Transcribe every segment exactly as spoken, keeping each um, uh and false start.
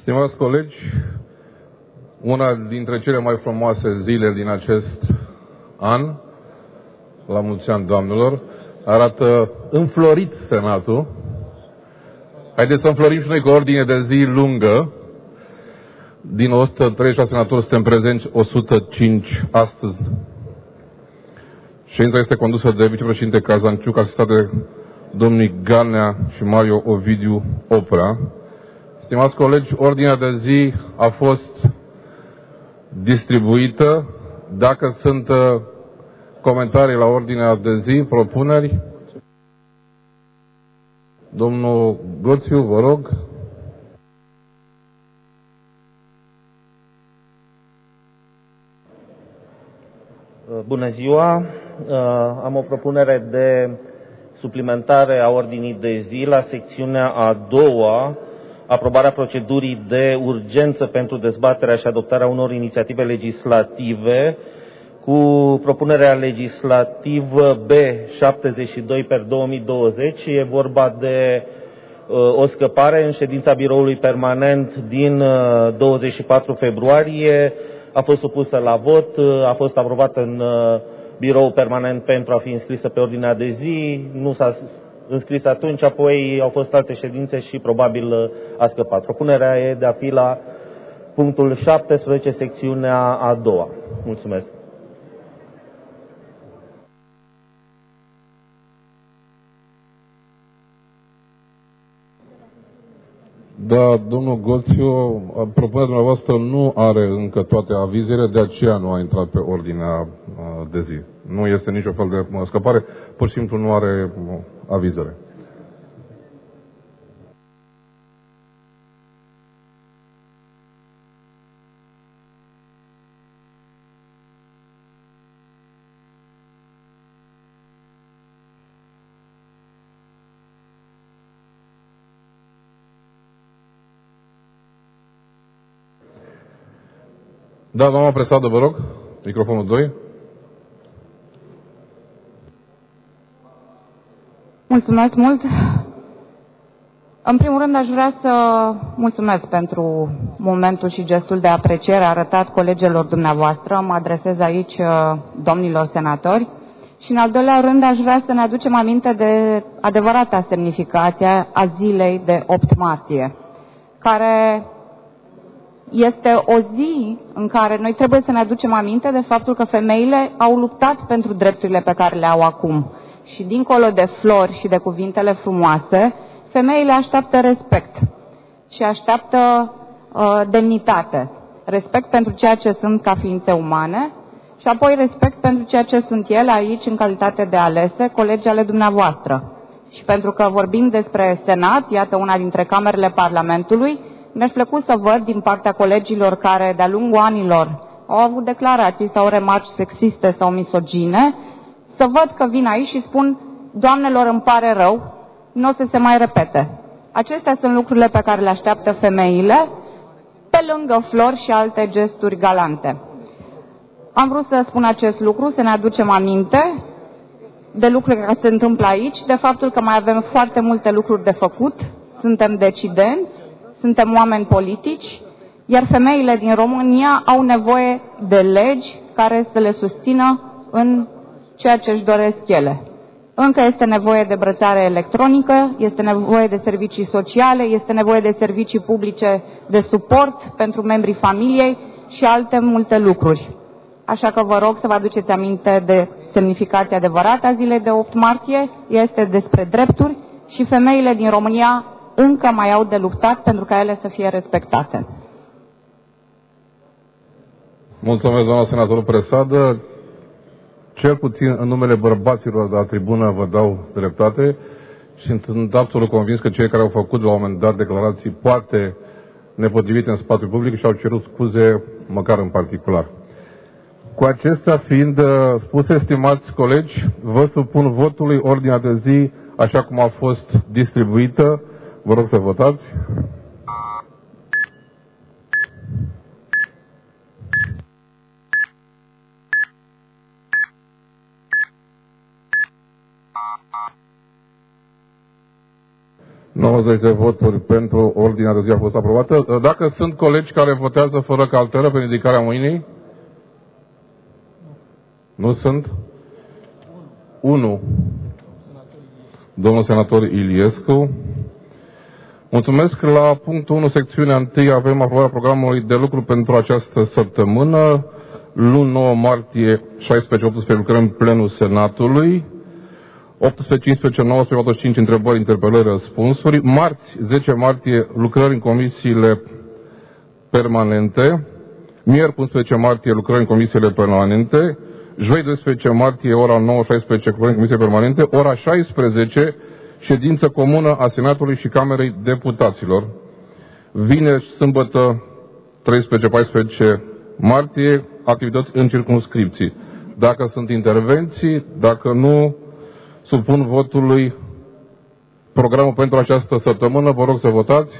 Stimați colegi, una dintre cele mai frumoase zile din acest an, la mulți ani doamnelor, arată înflorit Senatul. Haideți să înflorim și noi cu o ordine de zi lungă. Din o sută treizeci și șase senatori suntem prezenți o sută cinci astăzi. Ședința este condusă de vicepreședinte Cazanciuc, asistat de domnii Galnea și Mario Ovidiu Oprea. Stimați colegi, ordinea de zi a fost distribuită. Dacă sunt comentarii la ordinea de zi, propuneri, domnul Goțiu, vă rog. Bună ziua! Am o propunere de suplimentare a ordinii de zi la secțiunea a doua, aprobarea procedurii de urgență pentru dezbaterea și adoptarea unor inițiative legislative, cu propunerea legislativă B șaptezeci și doi pe două mii douăzeci. E vorba de uh, o scăpare în ședința biroului permanent din uh, douăzeci și patru februarie. A fost supusă la vot, uh, a fost aprobată în uh, birou permanent pentru a fi înscrisă pe ordinea de zi. Nu s-a înscris atunci, apoi au fost alte ședințe și probabil uh, a scăpat. Propunerea e de a fi la punctul șaptesprezece, secțiunea a doua. Mulțumesc. Da, domnul Goțiu, propunerea dumneavoastră nu are încă toate avizele, de aceea nu a intrat pe ordinea de zi. Nu este nicio fel de scăpare, pur și simplu nu are avizele. Da, doamna Presadă, vă rog, microfonul doi. Mulțumesc mult. În primul rând aș vrea să mulțumesc pentru momentul și gestul de apreciere arătat colegilor dumneavoastră. Mă adresez aici domnilor senatori. Și în al doilea rând aș vrea să ne aducem aminte de adevărata semnificație a zilei de opt martie, care este o zi în care noi trebuie să ne aducem aminte de faptul că femeile au luptat pentru drepturile pe care le au acum. Și dincolo de flori și de cuvintele frumoase, femeile așteaptă respect și așteaptă uh, demnitate. Respect pentru ceea ce sunt ca ființe umane și apoi respect pentru ceea ce sunt ele aici în calitate de alese, colegi ale dumneavoastră. Și pentru că vorbim despre Senat, iată una dintre camerele Parlamentului, mi-aș plăcut să văd din partea colegilor care de-a lungul anilor au avut declarații sau remarci sexiste sau misogine, să văd că vin aici și spun: doamnelor, îmi pare rău, nu o să se mai repete. Acestea sunt lucrurile pe care le așteaptă femeile, pe lângă flori și alte gesturi galante. Am vrut să spun acest lucru, să ne aducem aminte de lucrurile care se întâmplă aici, de faptul că mai avem foarte multe lucruri de făcut, suntem decidenți, suntem oameni politici, iar femeile din România au nevoie de legi care să le susțină în ceea ce își doresc ele. Încă este nevoie de brățare electronică, este nevoie de servicii sociale, este nevoie de servicii publice de suport pentru membrii familiei și alte multe lucruri. Așa că vă rog să vă aduceți aminte de semnificația adevărată a zilei de opt martie, este despre drepturi și femeile din România încă mai au de luptat pentru ca ele să fie respectate. Mulțumesc, doamna senatorul Presadă. Cel puțin în numele bărbaților de la tribună vă dau dreptate și sunt absolut convins că cei care au făcut la un moment dat declarații poate nepotrivite în spațiul public și au cerut scuze măcar în particular. Cu acestea fiind spuse, stimați colegi, vă supun votului ordinea de zi așa cum a fost distribuită. Vă rog să votați. nouăzeci de voturi pentru, ordinea de zi a fost aprobată. Dacă sunt colegi care votează fără cartelă pe ridicarea mâinii? Nu sunt? unu. Domnul senator Iliescu. Mulțumesc. La punctul unu, secțiunea unu, avem aprobarea programului de lucru pentru această săptămână. Luni nouă martie, șaisprezece optsprezece lucrăm în plenul Senatului. optsprezece cincisprezece nouăsprezece patruzeci și cinci întrebări, interpelări, răspunsuri. Marți, zece martie, lucrări în comisiile permanente. Miercuri, unsprezece martie, lucrări în comisiile permanente. Joi, doisprezece martie, ora nouă șaisprezece, lucrări în comisiile permanente. Ora șaisprezece, ședință comună a Senatului și Camerei Deputaților. Vineri, sâmbătă, treisprezece paisprezece martie, activități în circumscripții. Dacă sunt intervenții, dacă nu, supun votului programul pentru această săptămână. Vă rog să votați.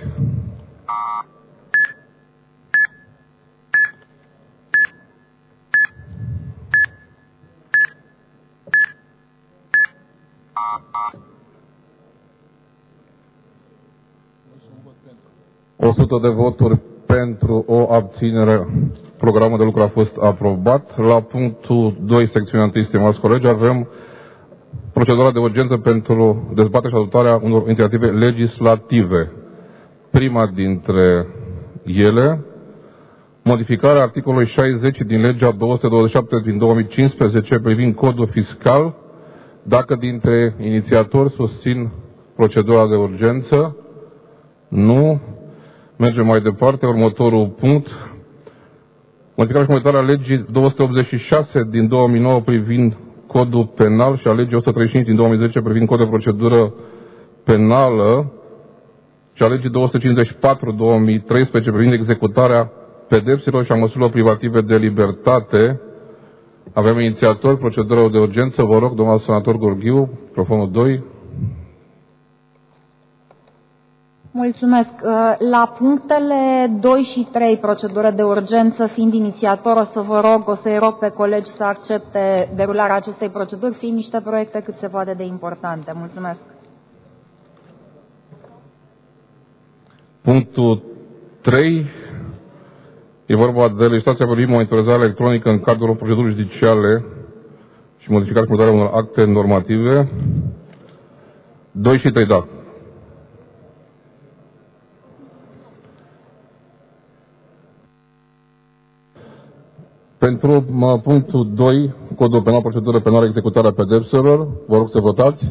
o sută de voturi pentru, o abținere. Programul de lucru a fost aprobat. La punctul doi, secțiunea unu, stimați colegi, avem procedura de urgență pentru dezbaterea și adoptarea unor inițiative legislative. Prima dintre ele, modificarea articolului șaizeci din legea două sute douăzeci și șapte din două mii cincisprezece privind codul fiscal. Dacă dintre inițiatori susțin procedura de urgență, nu. Mergem mai departe. Următorul punct. Modificarea și completarea legii două sute optzeci și șase din două mii nouă privind codul penal și a legii o sută treizeci și cinci din două mii zece privind cod de procedură penală și a legii două sute cincizeci și patru din două mii treisprezece privind executarea pedepsilor și a măsurilor privative de libertate. Avem inițiatori, procedură de urgență. Vă rog, domnul senator Gurghiu, microfonul doi. Mulțumesc. La punctele doi și trei, procedură de urgență, fiind inițiator, o să vă rog, o să-i rog pe colegi să accepte derularea acestei proceduri, fiind niște proiecte cât se poate de importante. Mulțumesc. Punctul trei. E vorba de legislația privind monitorizarea electronică în cadrul procedurii judiciale și modificarea și mutarea unor acte normative. doi și trei, da. Pentru punctul doi, codul penal, procedură penală, executarea pedepselor, vă rog să votați.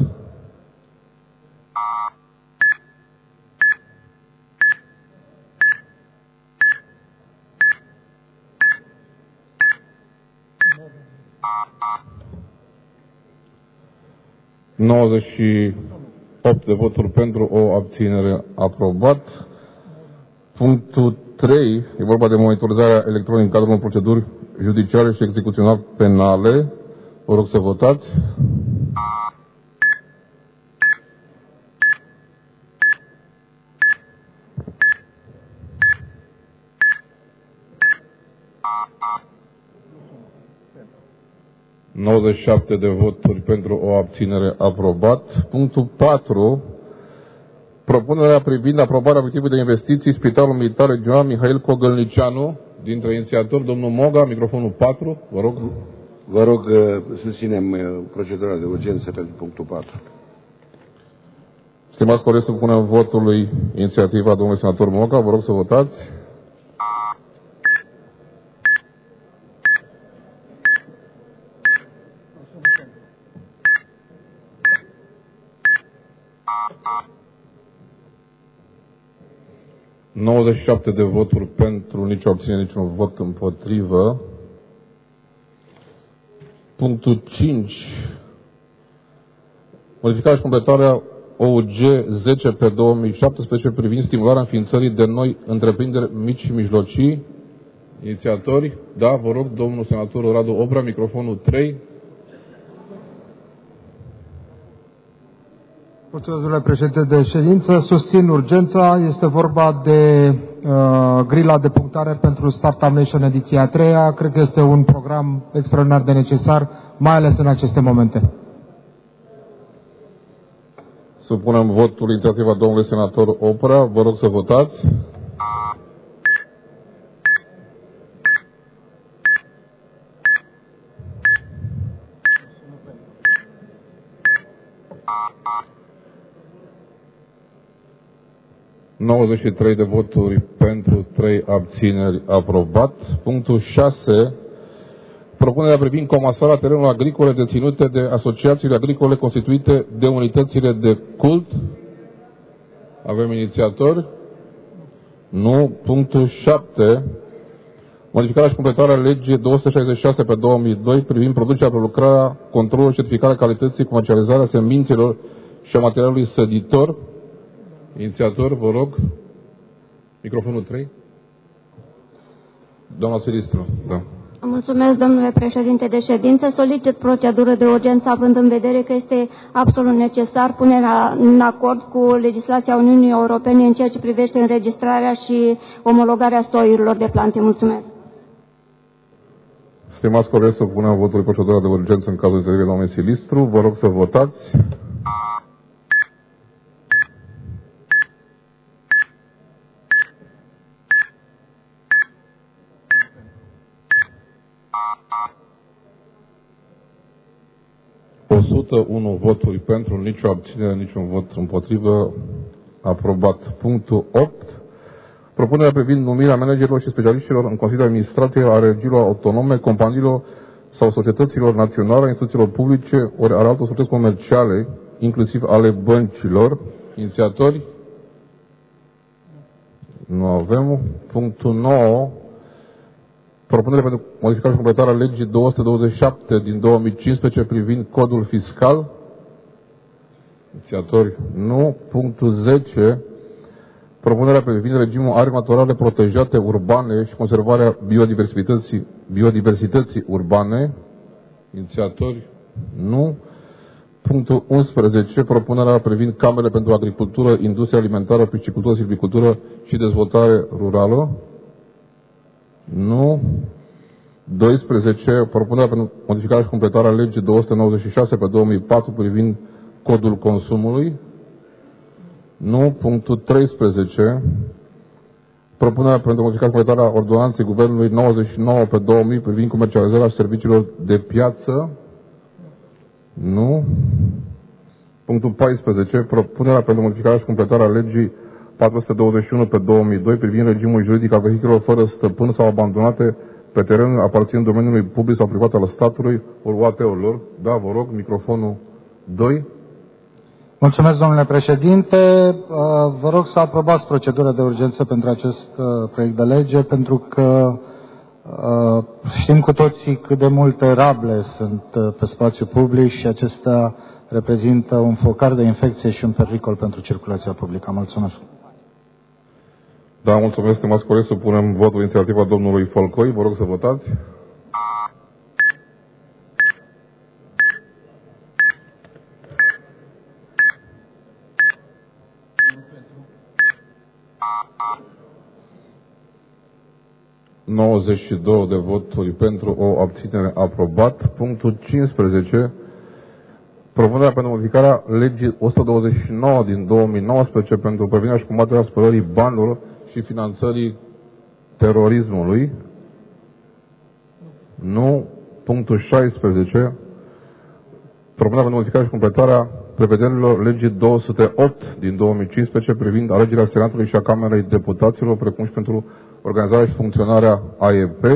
nouăzeci și opt de voturi pentru, o abținere, aprobat. Punctul trei, e vorba de monitorizarea electronică în cadrul unor proceduri judiciare și execuțional penale. Vă rog să votați. nouăzeci și șapte de voturi pentru, o abținere, aprobat. Punctul patru. Propunerea privind aprobarea obiectivului de investiții Spitalul Militar Regional Mihail Cogălnicianu. Dintre inițiatori, domnul Moga, microfonul patru, vă rog. Vă rog, susținem procedura de urgență pentru punctul patru. Stimați colegi, supunem votului inițiativa domnului senator Moga. Vă rog să votați. nouăzeci și șapte de voturi pentru, nicio abținere, niciun vot împotrivă. Punctul cinci. Modificarea și completarea O U G zece pe două mii șaptesprezece privind stimularea înființării de noi întreprinderi mici și mijlocii. Inițiatori, da, vă rog, domnul senator Radu Obra, microfonul trei. Mulțumesc, domnule președinte de ședință. Susțin urgența. Este vorba de uh, grila de punctare pentru Startup Nation ediția a treia. Cred că este un program extraordinar de necesar, mai ales în aceste momente. Supunem votul inițiativa domnului senator Oprea. Vă rog să votați. nouăzeci și trei de voturi pentru, trei abțineri, aprobat. Punctul șase. Propunerea privind comasarea terenurilor agricole deținute de asociațiile agricole constituite de unitățile de cult. Avem inițiatori? Nu. Punctul șapte. Modificarea și completarea legii două sute șaizeci și șase pe două mii doi privind producerea, prelucrarea, controlul și certificarea calității, comercializarea semințelor și a materialului săditor. Inițiator, vă rog. Microfonul trei. Doamna Silistru. Da. Mulțumesc, domnule președinte de ședință. Solicit procedură de urgență, având în vedere că este absolut necesar punerea în acord cu legislația Uniunii Europene în ceea ce privește înregistrarea și omologarea soiurilor de plante. Mulțumesc. Stimați colegi, să punem votul procedura de urgență în cazul inițiativei doamnei Silistru. Vă rog să votați. o sută unu voturi pentru, nicio abținere, niciun vot împotrivă, aprobat. Punctul opt. Propunerea privind numirea managerilor și specialiștilor în Consiliul Administrației a regiilor autonome, companiilor sau societăților naționale, instituțiilor publice, ori ale altor societăți comerciale, inclusiv ale băncilor. Inițiatori? Nu avem. Punctul nouă. Propunere pentru modificarea și completarea legii două sute douăzeci și șapte din două mii cincisprezece privind codul fiscal. Inițiatori? Nu. Punctul zece. Propunerea privind regimul arii naturale protejate urbane și conservarea biodiversității, biodiversității urbane. Inițiatori? Nu. Punctul unsprezece. Propunerea privind camerele pentru agricultură, industrie alimentară, piscicultură, silvicultură și dezvoltare rurală. Nu. doisprezece. Propunerea pentru modificarea și completarea legii două sute nouăzeci și șase pe două mii patru privind codul consumului. Nu. Punctul treisprezece. Propunerea pentru modificarea și completarea ordonanței Guvernului nouăzeci și nouă pe două mii privind comercializarea serviciilor de piață. Nu. Punctul paisprezece. Propunerea pentru modificarea și completarea legii patru sute douăzeci și unu pe două mii doi privind regimul juridic al vehiculelor fără stăpân sau abandonate pe terenul aparținând domeniului public sau privat al statului, ori U A T-urilor. Da, vă rog, microfonul doi. Mulțumesc, domnule președinte. Vă rog să aprobați procedura de urgență pentru acest proiect de lege, pentru că știm cu toții cât de multe rable sunt pe spațiu public și acestea reprezintă un focar de infecție și un pericol pentru circulația publică. Mulțumesc. Da, mulțumesc, stimați colegi, să punem votul inițiativa domnului Folcoi. Vă rog să votați. nouăzeci și două de voturi pentru, o abținere, aprobat. Punctul cincisprezece. Propunerea pentru modificarea legii o sută douăzeci și nouă din două mii nouăsprezece pentru prevenirea și combaterea spălării banilor și finanțării terorismului. Nu. Punctul șaisprezece. Propunerea pentru modificarea și completarea prevederilor legii două sute opt din două mii cincisprezece privind alegerea Senatului și a Camerei Deputaților, precum și pentru organizarea și funcționarea A E P.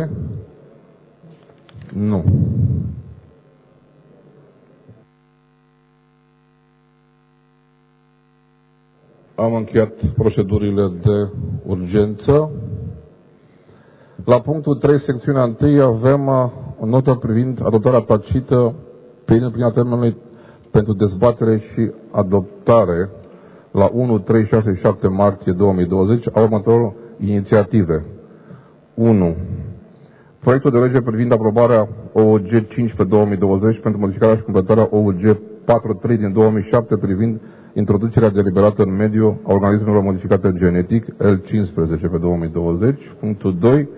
Nu. Am încheiat procedurile de urgență. La punctul trei, secțiunea unu, avem o notă privind adoptarea tacită prin împlinirea termenului pentru dezbatere și adoptare la unu, trei, șase și șapte martie două mii douăzeci a următorilor inițiative. unu. Proiectul de lege privind aprobarea O U G cinci pe două mii douăzeci pentru modificarea și completarea O U G patruzeci și trei din două mii șapte privind introducerea deliberată în mediu a organismelor modificate genetic, L cincisprezece pe două mii douăzeci. Punctul doi.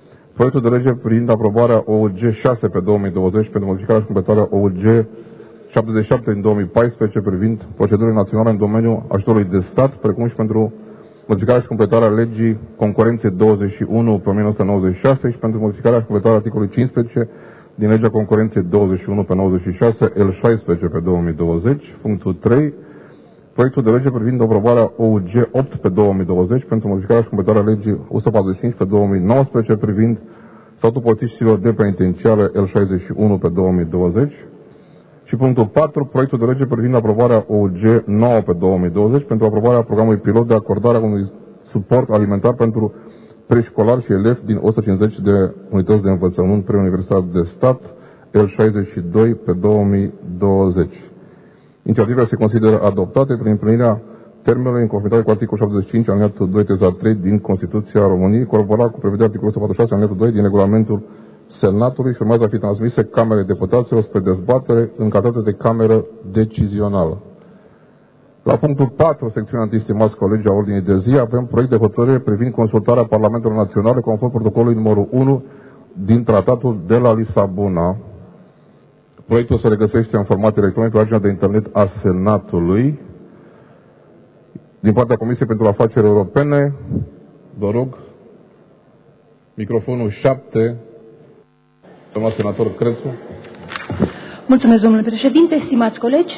Proiectul de lege privind aprobarea O U G șase pe două mii douăzeci pentru modificarea și completarea O U G șaptezeci și șapte din două mii paisprezece privind procedurile naționale în domeniul ajutorului de stat, precum și pentru modificarea și completarea legii concurenței douăzeci și unu pe o mie nouă sute nouăzeci și șase și pentru modificarea și completarea articolului cincisprezece din legea concurenței douăzeci și unu pe nouăzeci și șase, L șaisprezece pe două mii douăzeci. Punctul trei. Proiectul de lege privind aprobarea O U G opt pe două mii douăzeci pentru modificarea și completarea legii o sută patruzeci și cinci pe două mii nouăsprezece privind statutul polițiștilor de penitenciare L șaizeci și unu pe două mii douăzeci. Și punctul patru. Proiectul de lege privind aprobarea O U G nouă pe două mii douăzeci pentru aprobarea programului pilot de acordare a unui suport alimentar pentru preșcolari și elevi din o sută cincizeci de unități de învățământ preuniversitar de stat L șaizeci și doi pe două mii douăzeci. Inițiativele se consideră adoptate prin împlinirea termenului în conformitate cu articolul șaptezeci și cinci alineatul doi teza trei din Constituția României, coroborat cu prevederea articolul o sută patruzeci și șase alineatul doi din regulamentul Senatului și urmează a fi transmise Camerei Deputaților spre dezbatere în calitate de cameră decizională. La punctul patru, secțiunea întâi, stimați colegi, a ordinii de zi, avem proiect de hotărâre privind consultarea Parlamentelor Naționale conform protocolului numărul unu din Tratatul de la Lisabona. Proiectul se regăsește în format electronic pe pagina de internet a Senatului. Din partea Comisiei pentru Afaceri Europene, vă rog, microfonul șapte, doamna senator Crețu. Mulțumesc, domnule președinte, stimați colegi.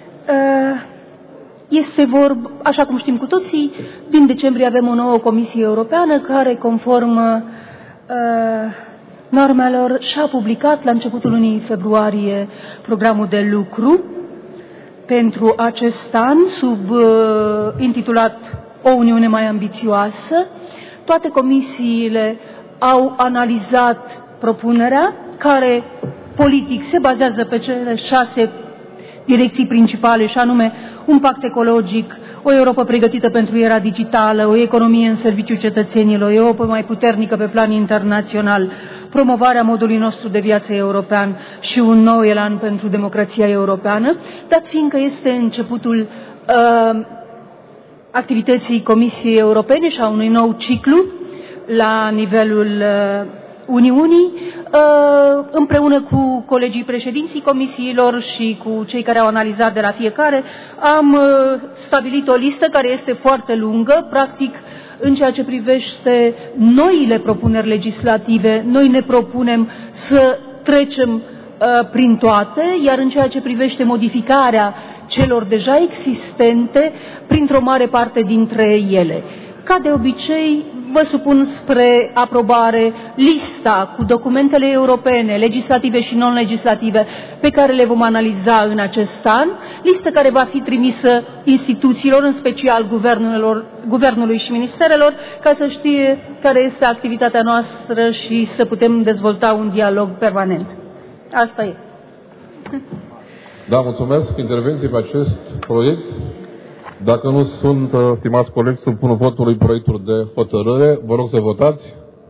Este vorba, așa cum știm cu toții, din decembrie avem o nouă Comisie Europeană care, conform normelor, și-a publicat la începutul lunii februarie programul de lucru pentru acest an, sub uh, intitulat O Uniune mai ambițioasă. Toate comisiile au analizat propunerea, care politic se bazează pe cele șase direcții principale, și anume un pact ecologic, o Europă pregătită pentru era digitală, o economie în serviciul cetățenilor, o Europă mai puternică pe plan internațional, promovarea modului nostru de viață european și un nou elan pentru democrația europeană, dat fiindcă este începutul uh, activității Comisiei Europene și a unui nou ciclu la nivelul uh, Uniunii, împreună cu colegii președinții comisiilor și cu cei care au analizat de la fiecare, am stabilit o listă care este foarte lungă. Practic, în ceea ce privește noile propuneri legislative, noi ne propunem să trecem prin toate, iar în ceea ce privește modificarea celor deja existente, printr-o mare parte dintre ele. Ca de obicei, vă supun spre aprobare lista cu documentele europene, legislative și non-legislative, pe care le vom analiza în acest an, listă care va fi trimisă instituțiilor, în special guvernelor, guvernului și ministerelor, ca să știe care este activitatea noastră și să putem dezvolta un dialog permanent. Asta e. Da, mulțumesc. Intervenții pe acest proiect? Dacă nu sunt, stimați colegi, supun votului proiectul de hotărâre. Vă rog să votați.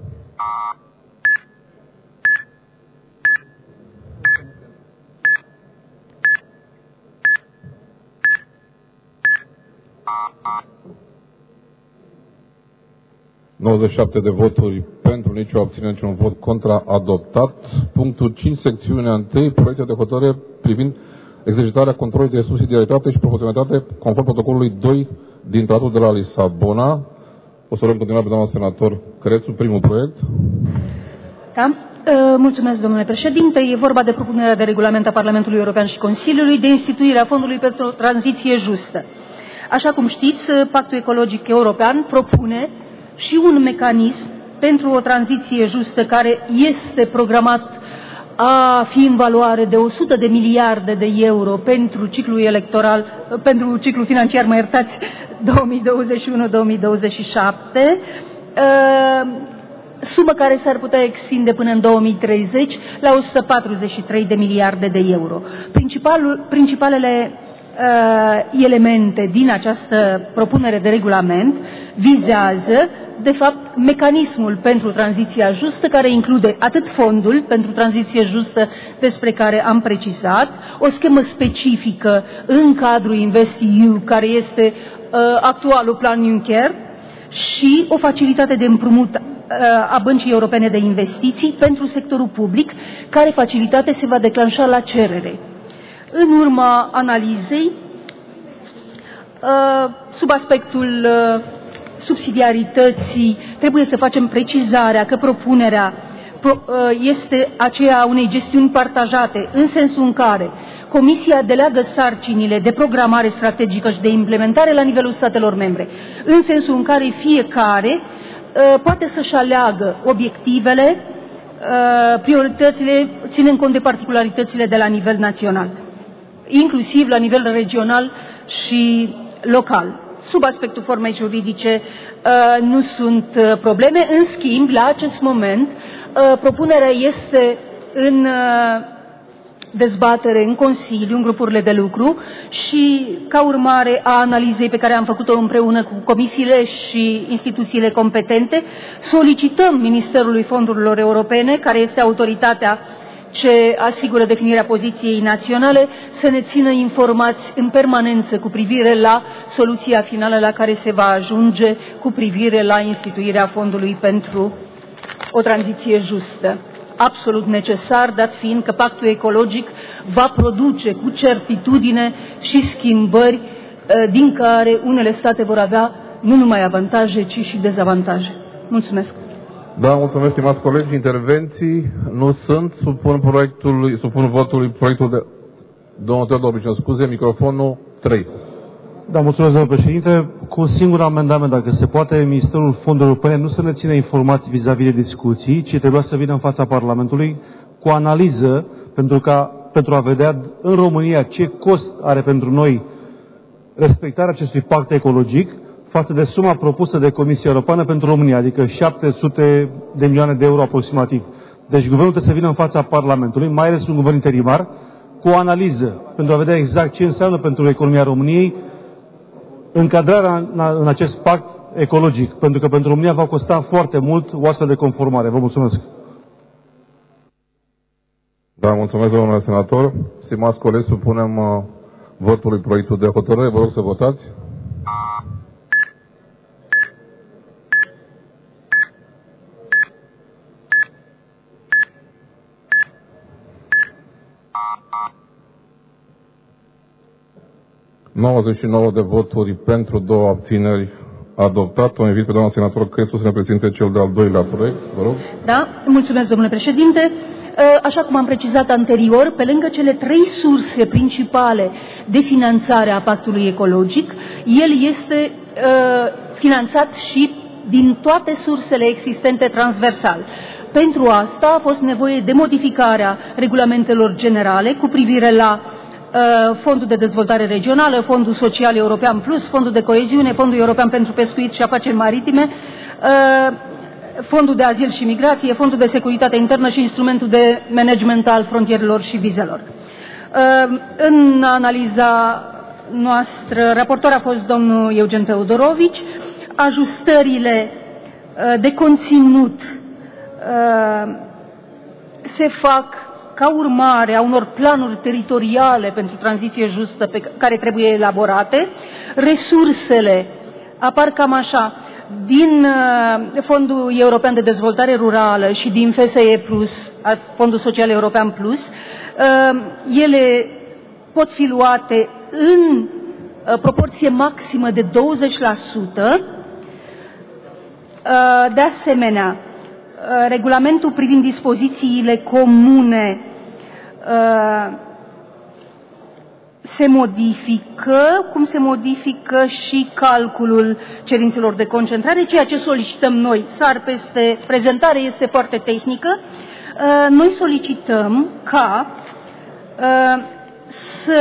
nouăzeci și șapte de voturi pentru, nicio abținere, niciun vot contra, adoptat. Punctul cinci, secțiunea întâi, proiectul de hotărâre privind exercitarea controlului de subsidiaritate și proporționalitate conform protocolului doi din Tratatul de la Lisabona. O să rog continua pe doamna senator Crețu, primul proiect. Da. Mulțumesc, domnule președinte. E vorba de propunerea de regulament a Parlamentului European și Consiliului de instituire a Fondului pentru o tranziție justă. Așa cum știți, Pactul Ecologic European propune și un mecanism pentru o tranziție justă care este programat a fi în valoare de o sută de miliarde de euro pentru ciclul electoral, pentru ciclul financiar, mă iertați, două mii douăzeci și unu două mii douăzeci și șapte, sumă care s-ar putea extinde până în două mii treizeci la o sută patruzeci și trei de miliarde de euro. Principalul, principalele uh, elemente din această propunere de regulament vizează, de fapt, mecanismul pentru tranziția justă, care include atât fondul pentru tranziție justă despre care am precizat, o schemă specifică în cadrul InvestEU, care este uh, actualul plan Juncker, și o facilitate de împrumut uh, a Băncii Europene de Investiții pentru sectorul public, care facilitate se va declanșa la cerere. În urma analizei, sub aspectul subsidiarității, trebuie să facem precizarea că propunerea este aceea unei gestiuni partajate, în sensul în care Comisia deleagă sarcinile de programare strategică și de implementare la nivelul statelor membre, în sensul în care fiecare poate să-și aleagă obiectivele, prioritățile, ținând cont de particularitățile de la nivel național, inclusiv la nivel regional și local. Sub aspectul formei juridice nu sunt probleme, în schimb, la acest moment, propunerea este în dezbatere în Consiliu, în grupurile de lucru și ca urmare a analizei pe care am făcut-o împreună cu comisiile și instituțiile competente, solicităm Ministerului Fondurilor Europene, care este autoritatea ce asigură definirea poziției naționale, să ne țină informați în permanență cu privire la soluția finală la care se va ajunge cu privire la instituirea Fondului pentru o tranziție justă. Absolut necesar, dat fiind că pactul ecologic va produce cu certitudine și schimbări din care unele state vor avea nu numai avantaje, ci și dezavantaje. Mulțumesc! Da, mulțumesc, stimați colegi. Intervenții nu sunt. Supun proiectului, supun votului proiectul de... Domnul Teodor, scuze, microfonul trei. Da, mulțumesc, domnule președinte. Cu un singur amendament, dacă se poate, Ministerul Fondurilor Europene nu să ne ține informații vis-a-vis de discuții, ci trebuia să vină în fața Parlamentului cu analiză pentru, ca, pentru a vedea în România ce cost are pentru noi respectarea acestui pact ecologic față de suma propusă de Comisia Europeană pentru România, adică șapte sute de milioane de euro aproximativ. Deci guvernul trebuie să vină în fața Parlamentului, mai ales un guvern interimar, cu o analiză pentru a vedea exact ce înseamnă pentru economia României încadrarea în acest pact ecologic, pentru că pentru România va costa foarte mult o astfel de conformare. Vă mulțumesc. Da, mulțumesc, domnule senator. Stimați colegi, supunem uh, votului proiectul de hotărâre. Vă rog să votați. nouăzeci și nouă de voturi pentru, două abțineri, adoptat. O invit pe doamna senator Crețu să ne prezinte cel de-al doilea proiect. Vă rog. Da, mulțumesc, domnule președinte. Așa cum am precizat anterior, pe lângă cele trei surse principale de finanțare a pactului ecologic, el este uh, finanțat și din toate sursele existente transversal. Pentru asta a fost nevoie de modificarea regulamentelor generale cu privire la Fondul de Dezvoltare Regională, Fondul Social European Plus, Fondul de Coeziune, Fondul European pentru Pescuit și Afaceri Maritime, Fondul de Azil și Migrație, Fondul de Securitate Internă și Instrumentul de Management al Frontierelor și Vizelor. În analiza noastră, raportor a fost domnul Eugen Teodorovici. Ajustările de conținut se fac ca urmare a unor planuri teritoriale pentru tranziție justă pe care trebuie elaborate. Resursele apar cam așa: din Fondul European de Dezvoltare Rurală și din F S E Plus, Fondul Social European Plus. Ele pot fi luate în proporție maximă de douăzeci la sută. De asemenea, regulamentul privind dispozițiile comune se modifică, cum se modifică și calculul cerințelor de concentrare, ceea ce solicităm noi. Sar peste prezentare, este foarte tehnică. Noi solicităm ca să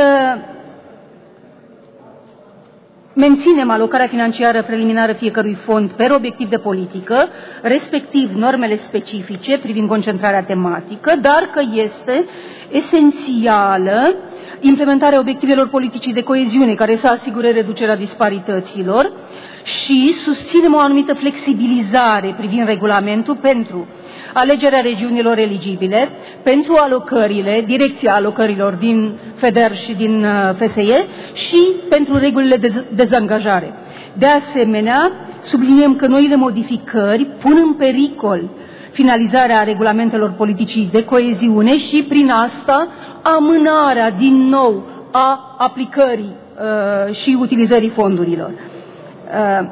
menținem alocarea financiară preliminară fiecărui fond per obiectiv de politică, respectiv normele specifice privind concentrarea tematică, dar că este esențială implementarea obiectivelor politicii de coeziune, care să asigure reducerea disparităților, și susținem o anumită flexibilizare privind regulamentul pentru alegerea regiunilor eligibile, pentru alocările, direcția alocărilor din FEDER și din F S E și pentru regulile de dezangajare. De asemenea, subliniem că noile modificări pun în pericol finalizarea regulamentelor politicii de coeziune și prin asta amânarea din nou a aplicării uh, și utilizării fondurilor. Uh,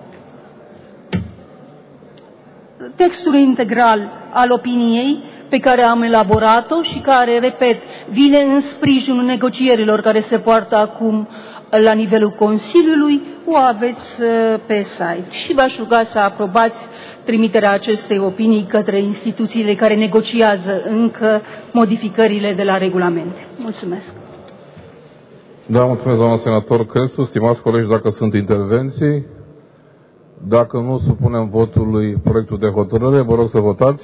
textul integral al opiniei pe care am elaborat-o și care, repet, vine în sprijinul negocierilor care se poartă acum la nivelul Consiliului, o aveți pe site. Și v-aș ruga să aprobați trimiterea acestei opinii către instituțiile care negociază încă modificările de la regulamente. Mulțumesc. Da, mulțumesc, doamna senator Crețu. Stimați colegi, dacă sunt intervenții, dacă nu, supunem votului proiectul de hotărâre. Vă rog să votați.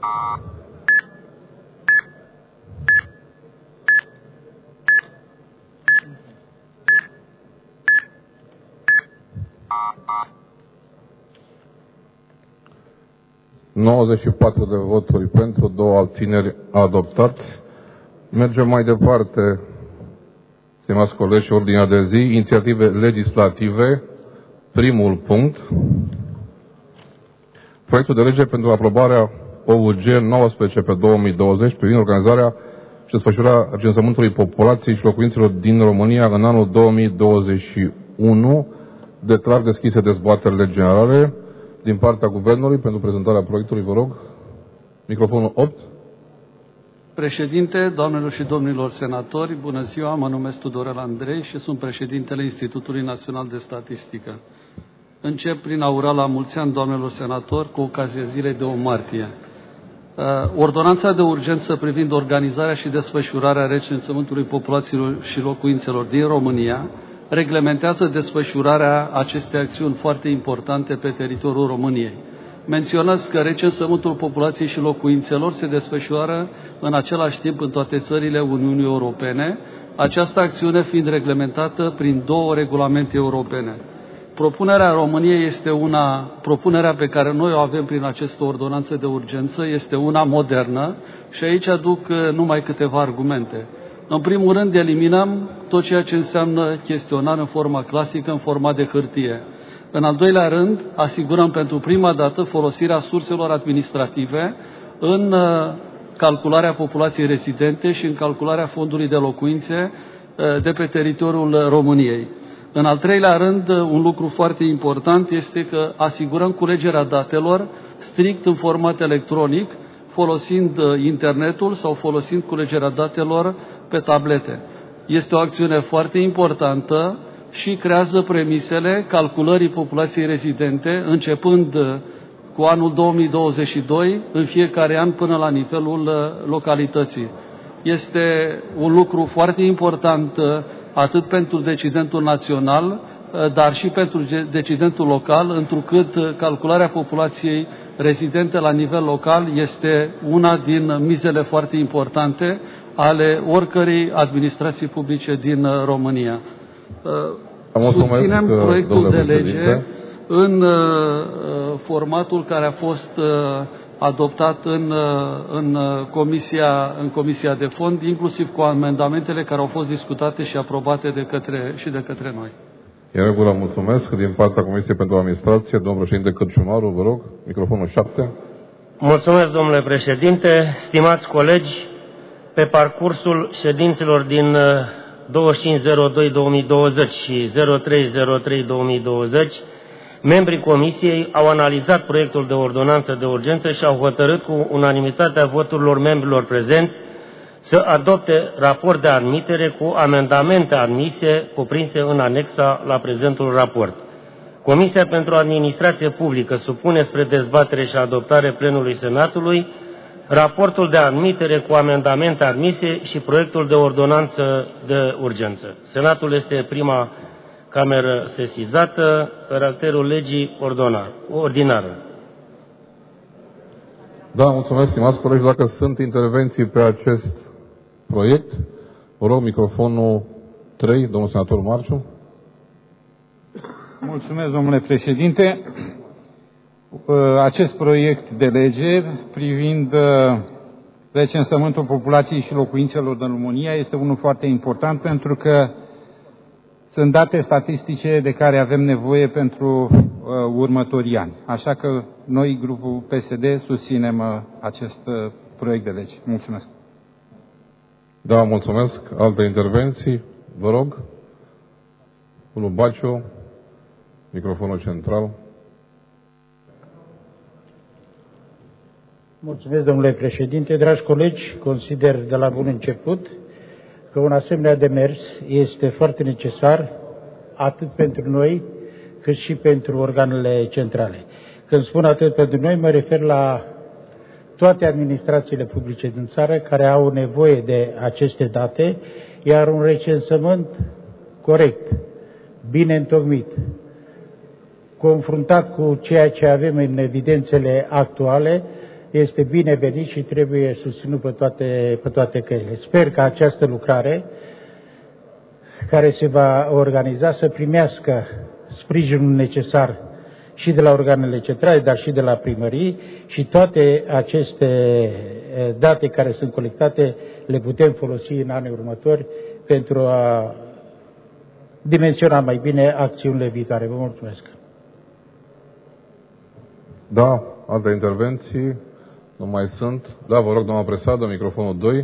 nouăzeci și patru de voturi pentru, două abțineri, adoptat. Mergem mai departe, stimați colegi, ordinea de zi, inițiative legislative, primul punct, proiectul de lege pentru aprobarea O U G nouăsprezece pe două mii douăzeci privind organizarea și desfășurarea recensământului populației și locuințelor din România în anul două mii douăzeci și unu. Declar deschise dezbaterile generale. Din partea Guvernului, pentru prezentarea proiectului, vă rog, microfonul opt. Președinte, doamnelor și domnilor senatori, bună ziua, mă numesc Tudorel Andrei și sunt președintele Institutului Național de Statistică. Încep prin a ura la mulți ani, doamnelor senatori, cu ocazia zilei de unu martie. Ordonanța de urgență privind organizarea și desfășurarea recensământului populațiilor și locuințelor din România reglementează desfășurarea acestei acțiuni foarte importante pe teritoriul României. Menționez că recensământul populației și locuințelor se desfășoară în același timp în toate țările Uniunii Europene, această acțiune fiind reglementată prin două regulamente europene. Propunerea României este una, propunerea pe care noi o avem prin această ordonanță de urgență este una modernă și aici aduc numai câteva argumente. În primul rând, eliminăm tot ceea ce înseamnă chestionar în forma clasică, în forma de hârtie. În al doilea rând, asigurăm pentru prima dată folosirea surselor administrative în calcularea populației rezidente și în calcularea fondului de locuințe de pe teritoriul României. În al treilea rând, un lucru foarte important este că asigurăm culegerea datelor strict în format electronic, folosind internetul sau folosind culegerea datelor pe tablete. Este o acțiune foarte importantă și creează premisele calculării populației rezidente, începând cu anul două mii douăzeci și doi, în fiecare an până la nivelul localității. Este un lucru foarte important atât pentru decidentul național, dar și pentru decidentul local, întrucât calcularea populației rezidente la nivel local este una din mizele foarte importante ale oricărei administrații publice din România. Susținem proiectul de lege în formatul care a fost adoptat în, în, comisia, în Comisia de Fond, inclusiv cu amendamentele care au fost discutate și aprobate de către, și de către noi. În regulă, mulțumesc. Din partea Comisiei pentru Administrație, domnul președinte Cărciumaru, vă rog, microfonul șapte. Mulțumesc, domnule președinte, stimați colegi, pe parcursul ședințelor din douăzeci și cinci zero doi două mii douăzeci și zero trei zero trei două mii douăzeci, membrii Comisiei au analizat proiectul de ordonanță de urgență și au hotărât cu unanimitatea voturilor membrilor prezenți să adopte raport de admitere cu amendamente admise cuprinse în anexa la prezentul raport. Comisia pentru Administrație Publică supune spre dezbatere și adoptare plenului Senatului raportul de admitere cu amendamente admise și proiectul de ordonanță de urgență. Senatul este prima cameră sesizată, caracterul legii ordinară. Da, mulțumesc, stimați colegi. Dacă sunt intervenții pe acest proiect, vă rog microfonul trei, domnul senator Marciu. Mulțumesc, domnule președinte. Acest proiect de lege privind recensământul populației și locuințelor din România este unul foarte important pentru că sunt date statistice de care avem nevoie pentru uh, următorii ani. Așa că noi, grupul P S D, susținem uh, acest uh, proiect de lege. Mulțumesc. Da, mulțumesc. Alte intervenții? Vă rog. Ulu Baciu, microfonul central. Mulțumesc, domnule președinte. Dragi colegi, consider de la bun început că un asemenea demers este foarte necesar atât pentru noi cât și pentru organele centrale. Când spun atât pentru noi, mă refer la toate administrațiile publice din țară care au nevoie de aceste date, iar un recensământ corect, bine întocmit, confruntat cu ceea ce avem în evidențele actuale, este binevenit și trebuie susținut pe toate, pe toate căile. Sper că această lucrare care se va organiza să primească sprijinul necesar și de la organele centrale, dar și de la primării, și toate aceste date care sunt colectate le putem folosi în anii următori pentru a dimensiona mai bine acțiunile viitoare. Vă mulțumesc. Da, alte intervenții? Nu mai sunt. Da, vă rog, doamna Presadă, microfonul doi.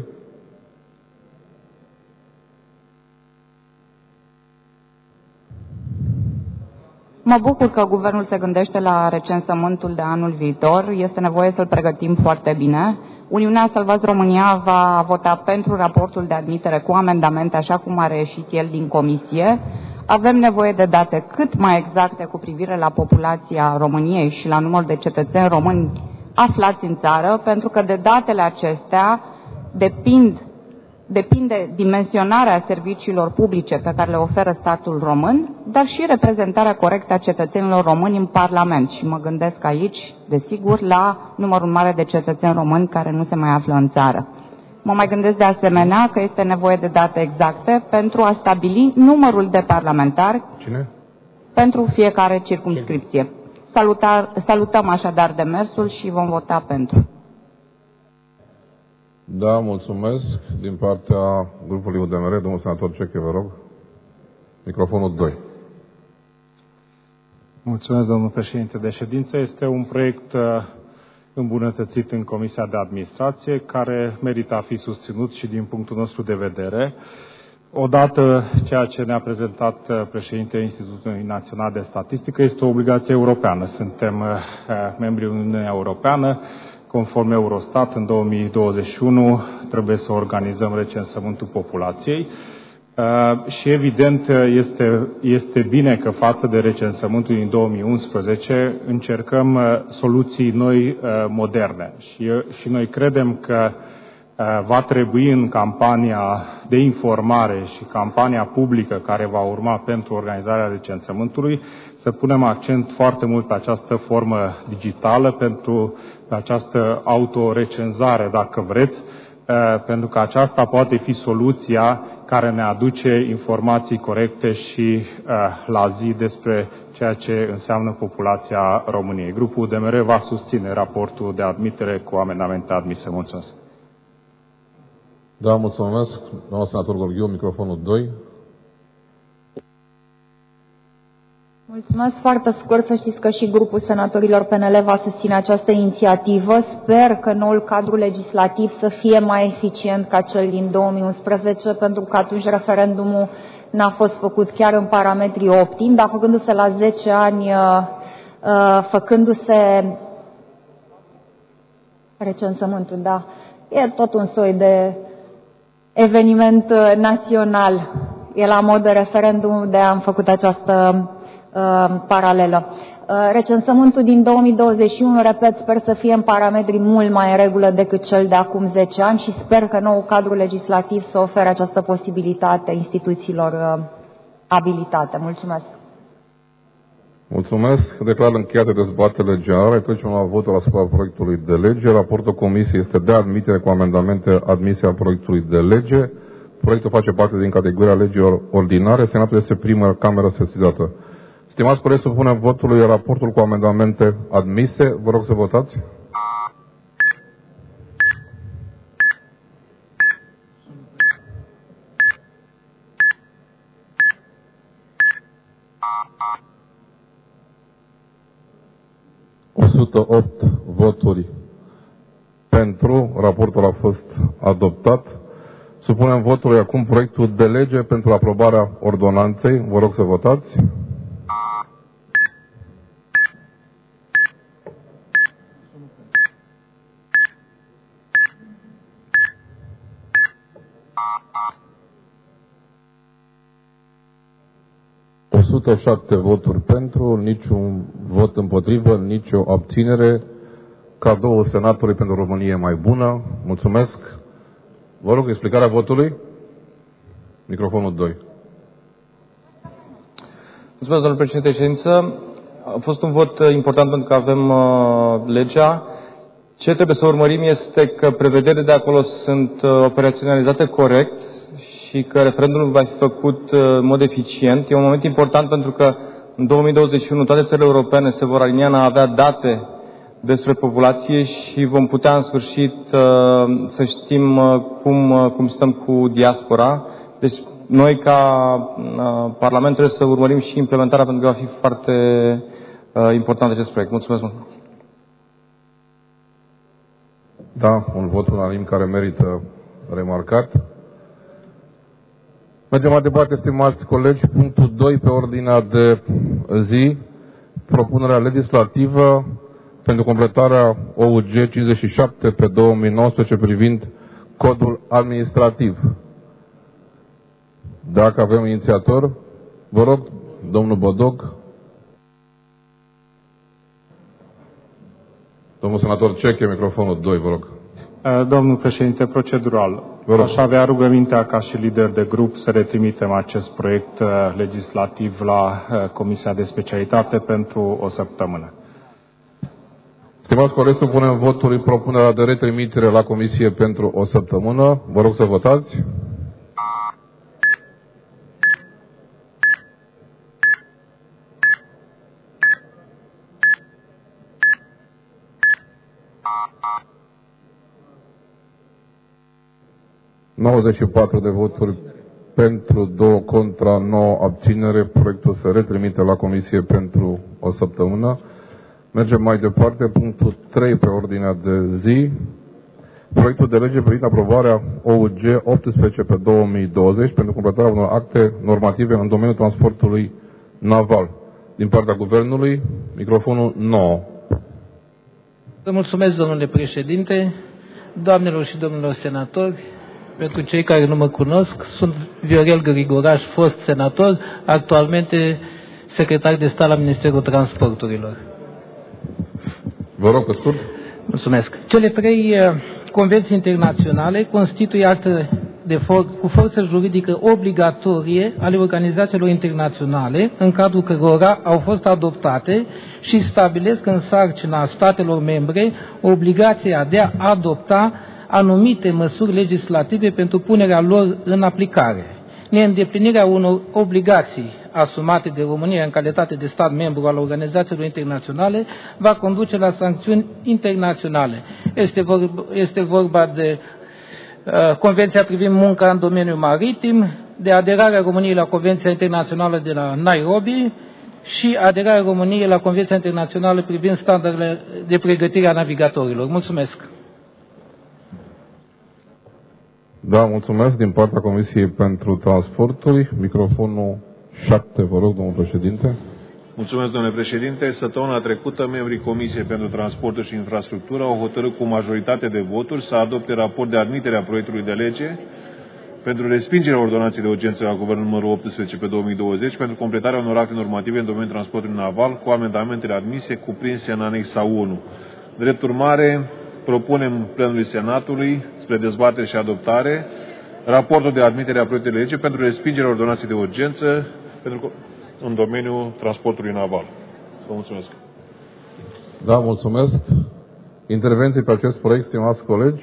Mă bucur că guvernul se gândește la recensământul de anul viitor. Este nevoie să-l pregătim foarte bine. Uniunea Salvați România va vota pentru raportul de admitere cu amendamente, așa cum a reieșit el din comisie. Avem nevoie de date cât mai exacte cu privire la populația României și la numărul de cetățeni români aflați în țară, pentru că de datele acestea depind, depinde dimensionarea serviciilor publice pe care le oferă statul român, dar și reprezentarea corectă a cetățenilor români în Parlament. Și mă gândesc aici, desigur, la numărul mare de cetățeni români care nu se mai află în țară. Mă mai gândesc de asemenea că este nevoie de date exacte pentru a stabili numărul de parlamentari Cine? pentru fiecare circumscripție. Salutar, salutăm așadar demersul și vom vota pentru. Da, mulțumesc. Din partea grupului U D M R, domnul senator Ceche, vă rog. Microfonul doi. Mulțumesc, domnul președinte de ședință. Este un proiect îmbunătățit în Comisia de Administrație, care merită a fi susținut și din punctul nostru de vedere. Odată, ceea ce ne-a prezentat președintele Institutului Național de Statistică este o obligație europeană. Suntem uh, membri Uniunii Europeană. Conform Eurostat, în două mii douăzeci și unu trebuie să organizăm recensământul populației. Uh, și evident este, este bine că față de recensământul din două mii unsprezece încercăm uh, soluții noi, uh, moderne. Și, și noi credem că va trebui în campania de informare și campania publică care va urma pentru organizarea recensământului să punem accent foarte mult pe această formă digitală, pentru pe această autorecenzare, dacă vreți, pentru că aceasta poate fi soluția care ne aduce informații corecte și la zi despre ceea ce înseamnă populația României. Grupul U D M R va susține raportul de admitere cu amendamente admise. Mulțumesc. Da, mulțumesc. Domnul senator Gorghiu, microfonul doi. Mulțumesc foarte scurt, să știți că și grupul senatorilor P N L va susține această inițiativă. Sper că noul cadru legislativ să fie mai eficient ca cel din două mii unsprezece, pentru că atunci referendumul n-a fost făcut chiar în parametrii optimi, dar făcându-se la zece ani, făcându-se recensământul, da, e tot un soi de eveniment național. E la mod de referendum, de am făcut această uh, paralelă. Uh, recensământul din două mii douăzeci și unu, repet, sper să fie în parametri mult mai în regulă decât cel de acum zece ani și sper că nou cadru legislativ să ofere această posibilitate instituțiilor uh, abilitate. Mulțumesc! Mulțumesc. Declar încheiate dezbaterile generale. Trecem la votul asupra proiectului de lege. Raportul Comisiei este de admitere cu amendamente admise al proiectului de lege. Proiectul face parte din categoria legilor ordinare. Senatul este prima cameră sesizată. Stimați colegi, supunem votului raportul cu amendamente admise. Vă rog să votați. sută opt voturi pentru. Raportul a fost adoptat. Supunem votului acum proiectul de lege pentru aprobarea ordonanței. Vă rog să votați. o sută șapte voturi pentru, niciun vot împotrivă, nicio abținere. Cadoul Senatului pentru România mai bună. Mulțumesc. Vă rog, explicarea votului. Microfonul doi. Mulțumesc, domnule președinte de ședință. A fost un vot important pentru că avem uh, legea. Ce trebuie să urmărim este că prevederile de acolo sunt uh, operaționalizate corect și că referendumul va fi făcut uh, în mod eficient. E un moment important pentru că în două mii douăzeci și unu toate țările europene se vor alinia în a avea date despre populație și vom putea în sfârșit uh, să știm uh, cum, uh, cum stăm cu diaspora. Deci noi ca uh, Parlament trebuie să urmărim și implementarea pentru că va fi foarte uh, important acest proiect. Mulțumesc mult! Da, un vot unanim care merită remarcat. Mergem mai departe, stimați colegi, punctul doi pe ordinea de zi, propunerea legislativă pentru completarea O U G cincizeci și șapte pe două mii nouăsprezece privind codul administrativ. Dacă avem inițiator, vă rog, domnul Bodog. Domnul senator Ceche, microfonul doi, vă rog. Domnul președinte, procedural. Aș avea rugămintea ca și lider de grup să retrimitem acest proiect legislativ la Comisia de Specialitate pentru o săptămână. Stimați colegi, supunem votului propunerea de retrimitere la Comisie pentru o săptămână. Vă rog să votați. nouăzeci și patru de voturi pentru, două contra, nouă abținere. Proiectul se retrimite la Comisie pentru o săptămână. Mergem mai departe, punctul trei pe ordinea de zi. Proiectul de lege privind aprobarea O U G optsprezece pe două mii douăzeci pentru completarea unor acte normative în domeniul transportului naval. Din partea Guvernului, microfonul nouă. Vă mulțumesc, domnule președinte, doamnelor și domnilor senatori. Pentru cei care nu mă cunosc, sunt Viorel Grigoraș, fost senator, actualmente secretar de stat la Ministerul Transporturilor. Vă rog, pe scurt. Mulțumesc. Cele trei uh, convenții internaționale constituie acte de for- cu forță juridică obligatorie ale organizațiilor internaționale, în cadrul cărora au fost adoptate și stabilesc în sarcina statelor membre obligația de a adopta anumite măsuri legislative pentru punerea lor în aplicare. Neîndeplinirea unor obligații asumate de România în calitate de stat membru al organizațiilor internaționale va conduce la sancțiuni internaționale. Este vorba, este vorba de uh, Convenția privind munca în domeniul maritim, de aderarea României la Convenția Internațională de la Nairobi și aderarea României la Convenția Internațională privind standardele de pregătire a navigatorilor. Mulțumesc! Da, mulțumesc din partea Comisiei pentru Transporturi. Microfonul șapte, vă rog, domnul președinte. Mulțumesc, domnule președinte. Săptămâna trecută, membrii Comisiei pentru Transporturi și Infrastructură au hotărât cu majoritate de voturi să adopte raport de admitere a proiectului de lege pentru respingerea ordonanței de urgență a Guvernului numărul optsprezece pe două mii douăzeci pentru completarea unor acte normative în domeniul transportului naval cu amendamentele admise cuprinse în anexa unu. Drept urmare, propunem plenului Senatului, spre dezbatere și adoptare, raportul de admitere a proiectului de lege pentru respingerea ordonanței de urgență pentru, în domeniul transportului naval. Vă mulțumesc. Da, mulțumesc. Intervenții pe acest proiect, stimați colegi?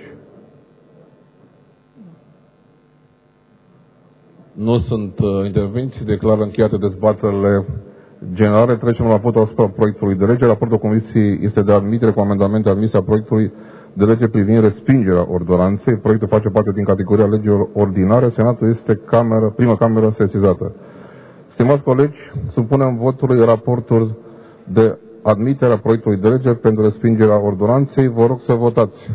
Nu sunt uh, intervenții, declar încheiate dezbaterile generale. Trecem la votul asupra proiectului de lege. Raportul Comisiei este de admitere cu amendamente admise a proiectului de lege privind respingerea ordonanței. Proiectul face parte din categoria legilor ordinare. Senatul este cameră, prima cameră sesizată. Stimați colegi, supunem votului raportul de admiterea proiectului de lege pentru respingerea ordonanței. Vă rog să votați.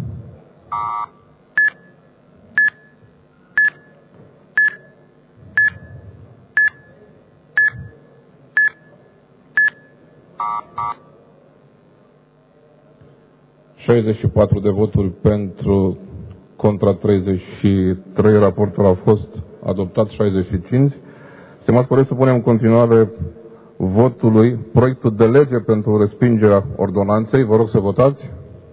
șaizeci și patru de voturi pentru, contra treizeci și trei, raportul a fost adoptat, șaizeci și cinci. Stimați colegi, supunem în continuare votului proiectul de lege pentru respingerea ordonanței. Vă rog să votați.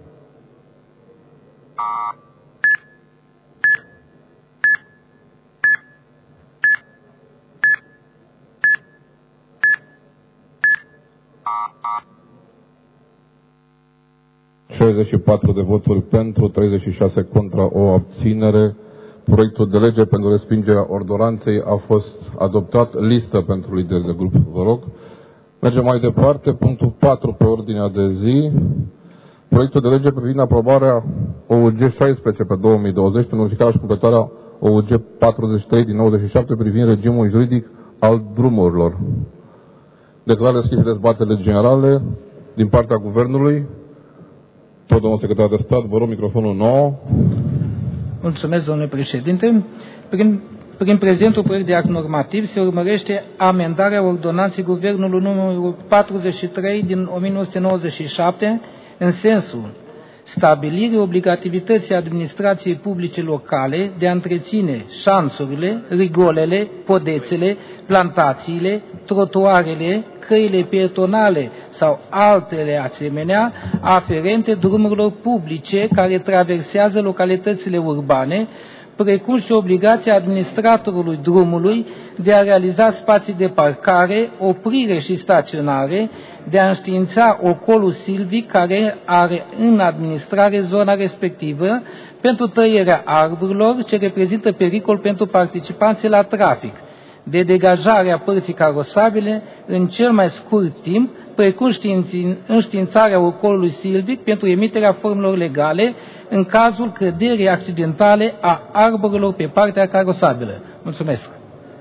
șaizeci și patru de voturi pentru, treizeci și șase contra, o abținere. Proiectul de lege pentru respingerea ordonanței a fost adoptat. Listă pentru lideri de grup, vă rog. Mergem mai departe. Punctul patru pe ordinea de zi. Proiectul de lege privind aprobarea O U G șaisprezece pe două mii douăzeci, notificarea și completarea O U G patruzeci și trei din nouăzeci și șapte privind regimul juridic al drumurilor. Declar deschise dezbaterile generale din partea Guvernului. Tot domnul secretar de stat, vă rog microfonul nou. Mulțumesc, domnule președinte. Prin, prin prezentul proiect de act normativ se urmărește amendarea ordonanței Guvernului numărul patruzeci și trei din o mie nouă sute nouăzeci și șapte în sensul stabilirii obligativității administrației publice locale de a întreține șanțurile, rigolele, podețele, plantațiile, trotuarele, căile pietonale sau altele asemenea aferente drumurilor publice care traversează localitățile urbane, precum și obligația administratorului drumului de a realiza spații de parcare, oprire și staționare, de a înștiința ocolul silvic care are în administrare zona respectivă pentru tăierea arborilor ce reprezintă pericol pentru participanții la trafic, de degajarea părții carosabile în cel mai scurt timp, precum înștiințarea ocolului silvic pentru emiterea formelor legale în cazul căderii accidentale a arborilor pe partea carosabilă. Mulțumesc!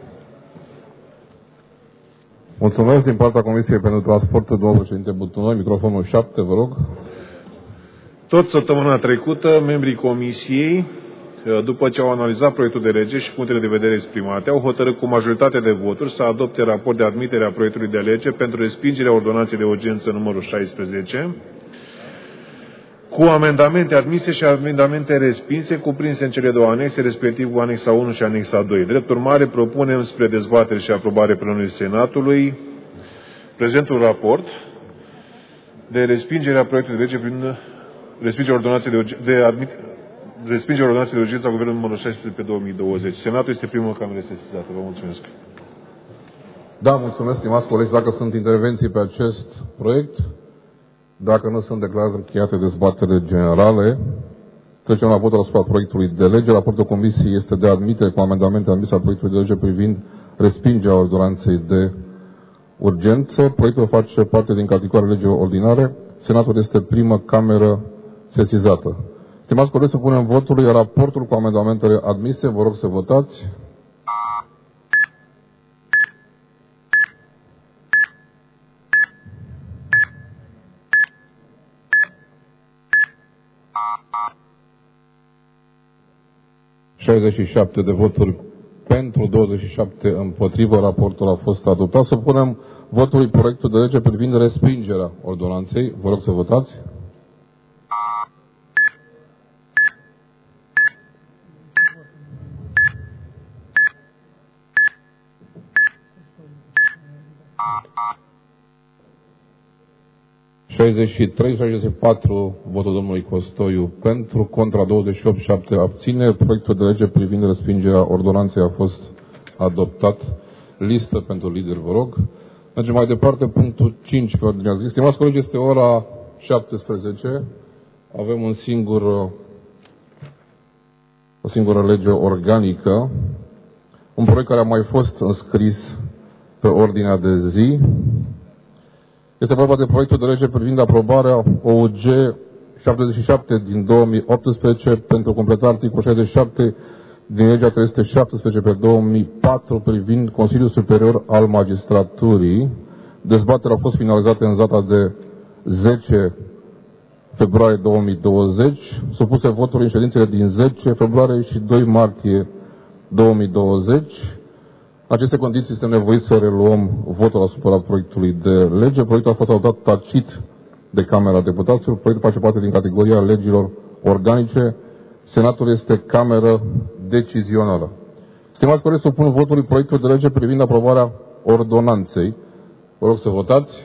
Mulțumesc din partea Comisiei pentru Transportul, domnul președinte Butunoi, microfonul șapte, vă rog. Tot săptămâna trecută, membrii Comisiei, după ce au analizat proiectul de lege și punctele de vedere exprimate, au hotărât cu majoritate de voturi să adopte raport de admitere a proiectului de lege pentru respingerea ordonanței de urgență numărul șaisprezece, cu amendamente admise și amendamente respinse, cuprinse în cele două anexe, respectiv cu anexa unu și anexa doi. Drept urmare, propunem spre dezbatere și aprobare plenului Senatului prezentul raport de respingere a proiectului de lege prin respingerea ordonanței de, de admit, respingerea ordonanței de urgență a Guvernului numărul șaisprezece pe două mii douăzeci. Senatul este primul cameră sesizată. Vă mulțumesc. Da, mulțumesc, stimați colegi. Dacă sunt intervenții pe acest proiect, dacă nu sunt declarate încheiate dezbaterile generale, trecem la votul asupra proiectului de lege. Raportul Comisiei este de admitere cu amendamente admise al proiectului de lege privind respingerea ordonanței de urgență. Proiectul face parte din categoria legilor ordinare. Senatul este prima cameră sesizată. Stimați colegi, să punem votului raportul cu amendamentele admise. Vă rog să votați. șaizeci și șapte de voturi pentru, douăzeci și șapte împotrivă. Raportul a fost adoptat. Să punem votului proiectul de lege privind respingerea ordonanței. Vă rog să votați. șaizeci și trei, șaizeci și patru votul domnului Costoiu pentru, contra douăzeci și opt, șapte abțineri. Proiectul de lege privind respingerea ordonanței a fost adoptat. Listă pentru lideri, vă rog. Mergem mai departe, punctul cinci pe ordinea zi. Stimați colegi, este ora șaptesprezece. Avem un singur, o singură lege organică. Un proiect care a mai fost înscris pe ordinea de zi. Este vorba de proiectul de lege privind aprobarea O U G șaptezeci și șapte din două mii optsprezece pentru completarea articolul șaizeci și șapte din legea trei sute șaptesprezece pe două mii patru privind Consiliul Superior al Magistraturii. Dezbaterea a fost finalizată în data de zece februarie două mii douăzeci, supuse votului în ședințele din zece februarie și doi martie două mii douăzeci. Aceste condiții suntem nevoiți să reluăm votul asupra proiectului de lege. Proiectul a fost adoptat tacit de Camera Deputaților. Proiectul face parte din categoria legilor organice. Senatul este cameră decizională. Stimați colegi, supun votului proiectul de lege privind aprobarea ordonanței. Vă rog să votați.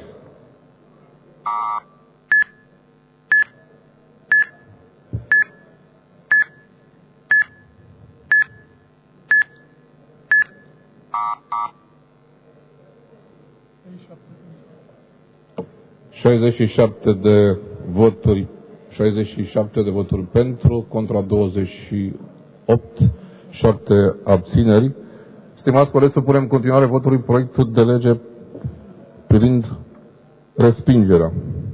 șaizeci și șapte de voturi, șaizeci și șapte de voturi pentru, contra douăzeci și opt, șapte abțineri. Stimați colegi, să punem în continuare votului proiectul de lege privind respingerea.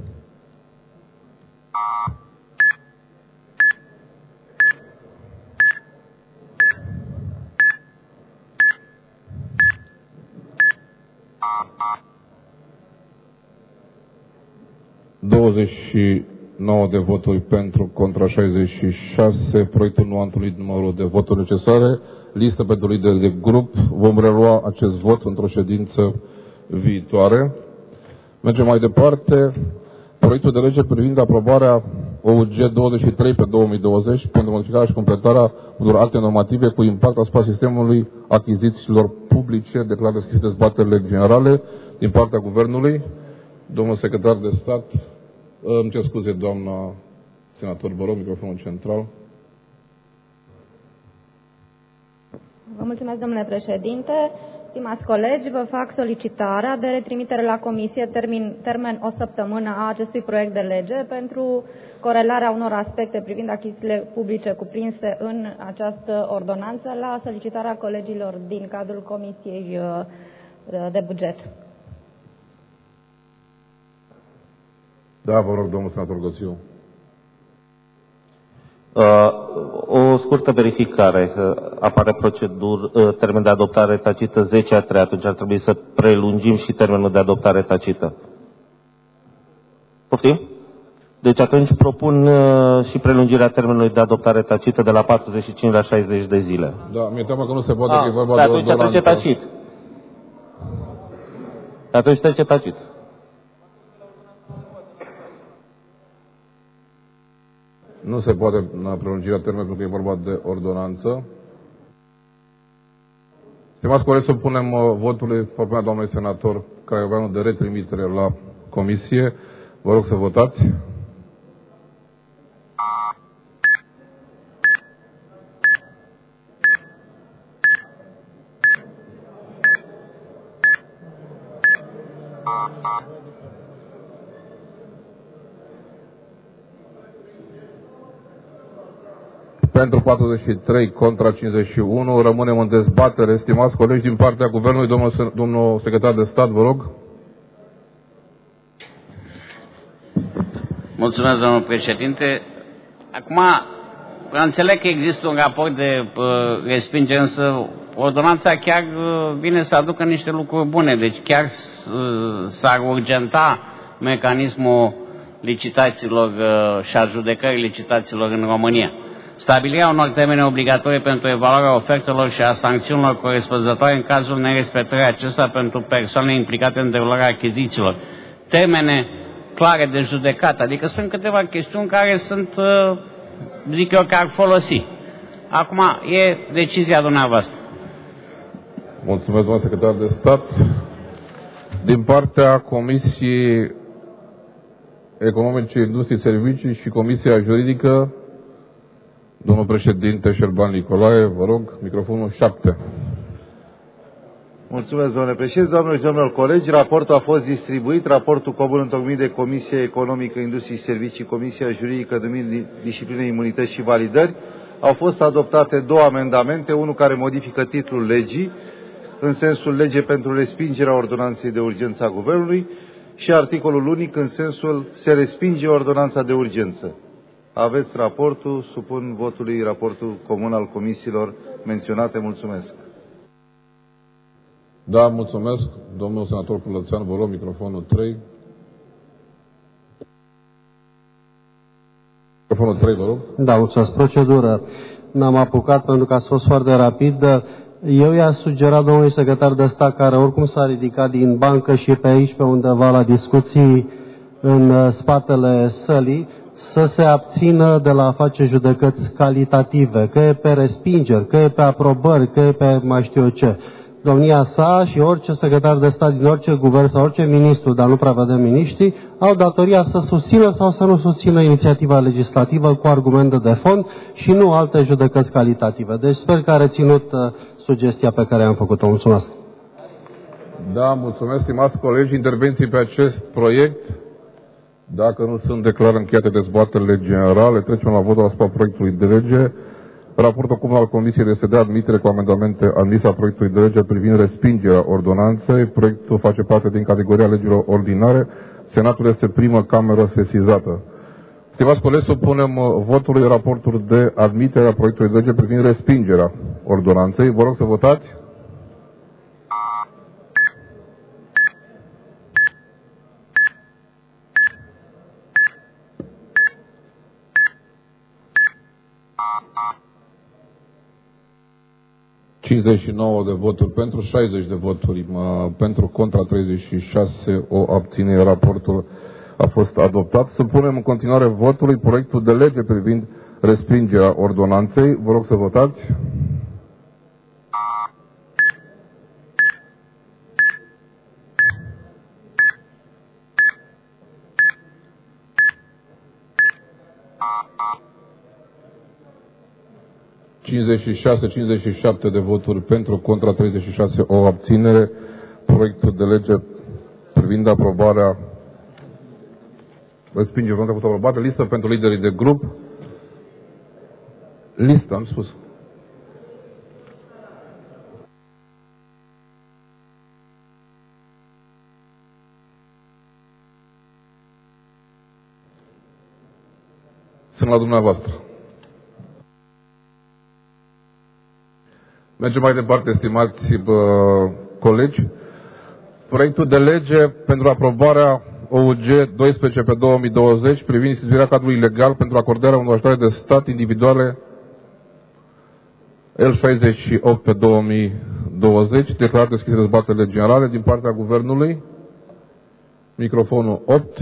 douăzeci și nouă de voturi pentru, contra șaizeci și șase. Proiectul nu a întâlnit numărul de voturi necesare. Listă pentru lideri de grup. Vom relua acest vot într-o ședință viitoare. Mergem mai departe. Proiectul de lege privind aprobarea O U G douăzeci și trei pe două mii douăzeci pentru modificarea și completarea unor acte normative cu impact asupra sistemului achizițiilor publice. Declar deschis dezbaterile generale din partea Guvernului. Domnul secretar de stat, îmi cer scuze, doamna senator, vă rog, microfonul central. Vă mulțumesc, domnule președinte. Stimați colegi, vă fac solicitarea de retrimitere la comisie termen, termen o săptămână a acestui proiect de lege pentru corelarea unor aspecte privind achizițiile publice cuprinse în această ordonanță la solicitarea colegilor din cadrul Comisiei de Buget. Da, vă rog, domnul senator Gățiu. Uh, o scurtă verificare. Uh, apare procedură, uh, termen de adoptare tacită zece a trei, atunci ar trebui să prelungim și termenul de adoptare tacită. Poftim? Deci atunci propun uh, și prelungirea termenului de adoptare tacită de la patruzeci și cinci la șaizeci de zile. Da, mi-e teamă că nu se poate, ah, că e vorba da, de atunci ordonanță. trece tacit. Atunci trece tacit. Nu se poate prelungirea termenului, pentru că e vorba de ordonanță. Stimați colegi, să punem uh, votul propunerea doamnei senator Craioveanu de retrimitere la comisie. Vă rog să votați. Pentru patruzeci și trei, contra cincizeci și unu. Rămânem în dezbatere. Stimați colegi, din partea Guvernului, domnul, domnul secretar de stat, vă rog. Mulțumesc, domnul președinte. Acum, înțeleg că există un raport de uh, respingere, însă ordonanța chiar uh, vine să aducă niște lucruri bune. Deci chiar uh, s-ar urgenta mecanismul licitațiilor uh, și a judecării licitațiilor în România. Stabilirea unor termene obligatorii pentru evaluarea ofertelor și a sancțiunilor corespunzătoare în cazul nerespectării acestora pentru persoanele implicate în derularea achizițiilor. Termene clare de judecată, adică sunt câteva chestiuni care sunt, zic eu, că ar folosi. Acum e decizia dumneavoastră. Mulțumesc, domnul secretar de stat. Din partea Comisiei Economice, Industrie, Servicii și Comisia Juridică, domnul președinte Șerban Nicolae, vă rog, microfonul șapte. Mulțumesc, domnule președinte, doamnelor și domnilor colegi. Raportul a fost distribuit, raportul comun întocmit de Comisia Economică, Industrie și Servicii, Comisia Juridică, Domeniul Discipline, Imunități și Validări. Au fost adoptate două amendamente, unul care modifică titlul legii, în sensul lege pentru respingerea ordonanței de urgență a Guvernului, și articolul unic în sensul se respinge ordonanța de urgență. Aveți raportul, supun votului raportul comun al comisiilor menționate. Mulțumesc. Da, mulțumesc. Domnul senator Culățean, vă rog microfonul trei. Microfonul trei, vă rog. Da, mulțumesc. Procedură. N-am apucat pentru că ați fost foarte rapid. Eu i-aș sugera domnului secretar de stat, care oricum s-a ridicat din bancă și pe aici, pe undeva la discuții în spatele sălii, să se abțină de la a face judecăți calitative, că e pe respingeri, că e pe aprobări, că e pe mai știu eu ce. Domnia sa și orice secretar de stat din orice guvern sau orice ministru, dar nu prea vedem miniștri, au datoria să susțină sau să nu susțină inițiativa legislativă cu argumente de fond și nu alte judecăți calitative. Deci sper că a reținut uh, sugestia pe care am făcut-o. Mulțumesc. Da, mulțumesc, stimați colegi. Intervenții pe acest proiect. Dacă nu sunt, declar încheiate dezbaterile generale. Trecem la votul asupra proiectului de lege. Raportul comun al Comisiei este de admitere cu amendamente admise a proiectului de lege privind respingerea ordonanței. Proiectul face parte din categoria legilor ordinare. Senatul este primă cameră sesizată. Stimați colegi, supunem votului raportul de admitere a proiectului de lege privind respingerea ordonanței. Vă rog să votați. cincizeci și nouă de voturi pentru, șaizeci de voturi pentru, contra treizeci și șase, o abținere. Raportul a fost adoptat. Să punem în continuare votului proiectul de lege privind respingerea ordonanței. Vă rog să votați. cincizeci și șase, cincizeci și șapte de voturi pentru, contra treizeci și șase, o abținere. Proiectul de lege privind aprobarea respingerea ordonanței a fost aprobată. Listă pentru liderii de grup. Listă, am spus. Sunt la dumneavoastră. Mergem mai departe, stimați bă, colegi. Proiectul de lege pentru aprobarea O U G doisprezece pe două mii douăzeci privind instituirea cadrului legal pentru acordarea unor ajutoare de stat individuale L șaizeci și opt pe două mii douăzeci. Declarat deschise dezbaterile generale din partea Guvernului. Microfonul opt.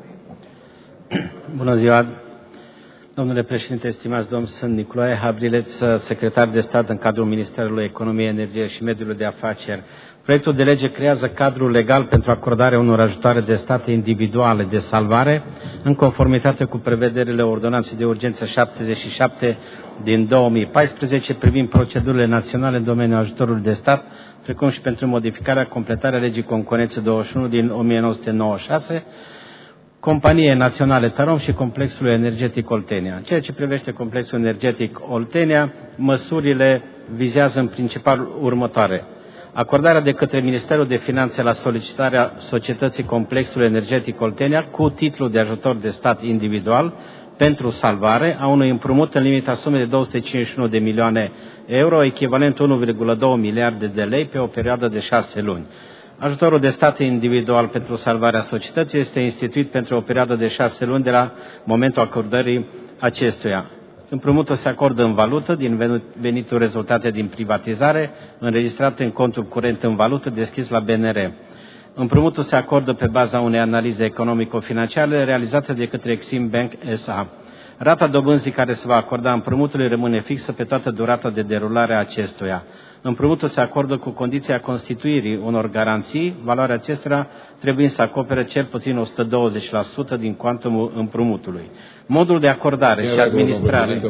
Bună ziua! Domnule președinte, estimați domn, sunt Nicolae Habrileț, secretar de stat în cadrul Ministerului Economiei, Energiei și Mediului de Afaceri. Proiectul de lege creează cadrul legal pentru acordarea unor ajutoare de stat individuale de salvare, în conformitate cu prevederile Ordonanței de Urgență șaptezeci și șapte din două mii paisprezece privind procedurile naționale în domeniul ajutorului de stat, precum și pentru modificarea, completarea legii concurenței douăzeci și unu din o mie nouă sute nouăzeci și șase, Companie Naționale Tarom și Complexul Energetic Oltenia. În ceea ce privește Complexul Energetic Oltenia, măsurile vizează în principal următoare. Acordarea de către Ministerul de Finanțe la solicitarea societății Complexul Energetic Oltenia cu titlu de ajutor de stat individual pentru salvare a unui împrumut în limita sumei de două sute cincizeci și unu de milioane euro, echivalent unu virgulă doi miliarde de lei pe o perioadă de șase luni. Ajutorul de stat individual pentru salvarea societății este instituit pentru o perioadă de șase luni de la momentul acordării acestuia. Împrumutul se acordă în valută din venituri rezultate din privatizare, înregistrate în contul curent în valută deschis la B N R. Împrumutul se acordă pe baza unei analize economico-financiare realizate de către Exim Bank S A. Rata dobânzii care se va acorda împrumutului rămâne fixă pe toată durata de derulare a acestuia. Împrumutul se acordă cu condiția constituirii unor garanții, valoarea acestora trebuie să acopere cel puțin o sută douăzeci la sută din cuantumul împrumutului. Modul de acordare și administrare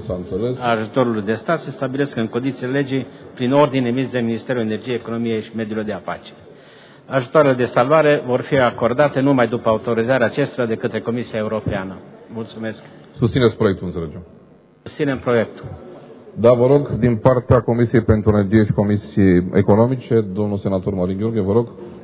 a ajutorului de stat se stabilesc în condițiile legii prin ordine emis de Ministerul Energiei, Economiei și Mediului de Afaceri. Ajutoarele de salvare vor fi acordate numai după autorizarea acestora de către Comisia Europeană. Mulțumesc. Susțineți proiectul, înțelegem. Susținem proiectul. Da, vă rog, din partea Comisiei pentru Energie și Comisiei Economice, domnul senator Marin Gheorghe, vă rog.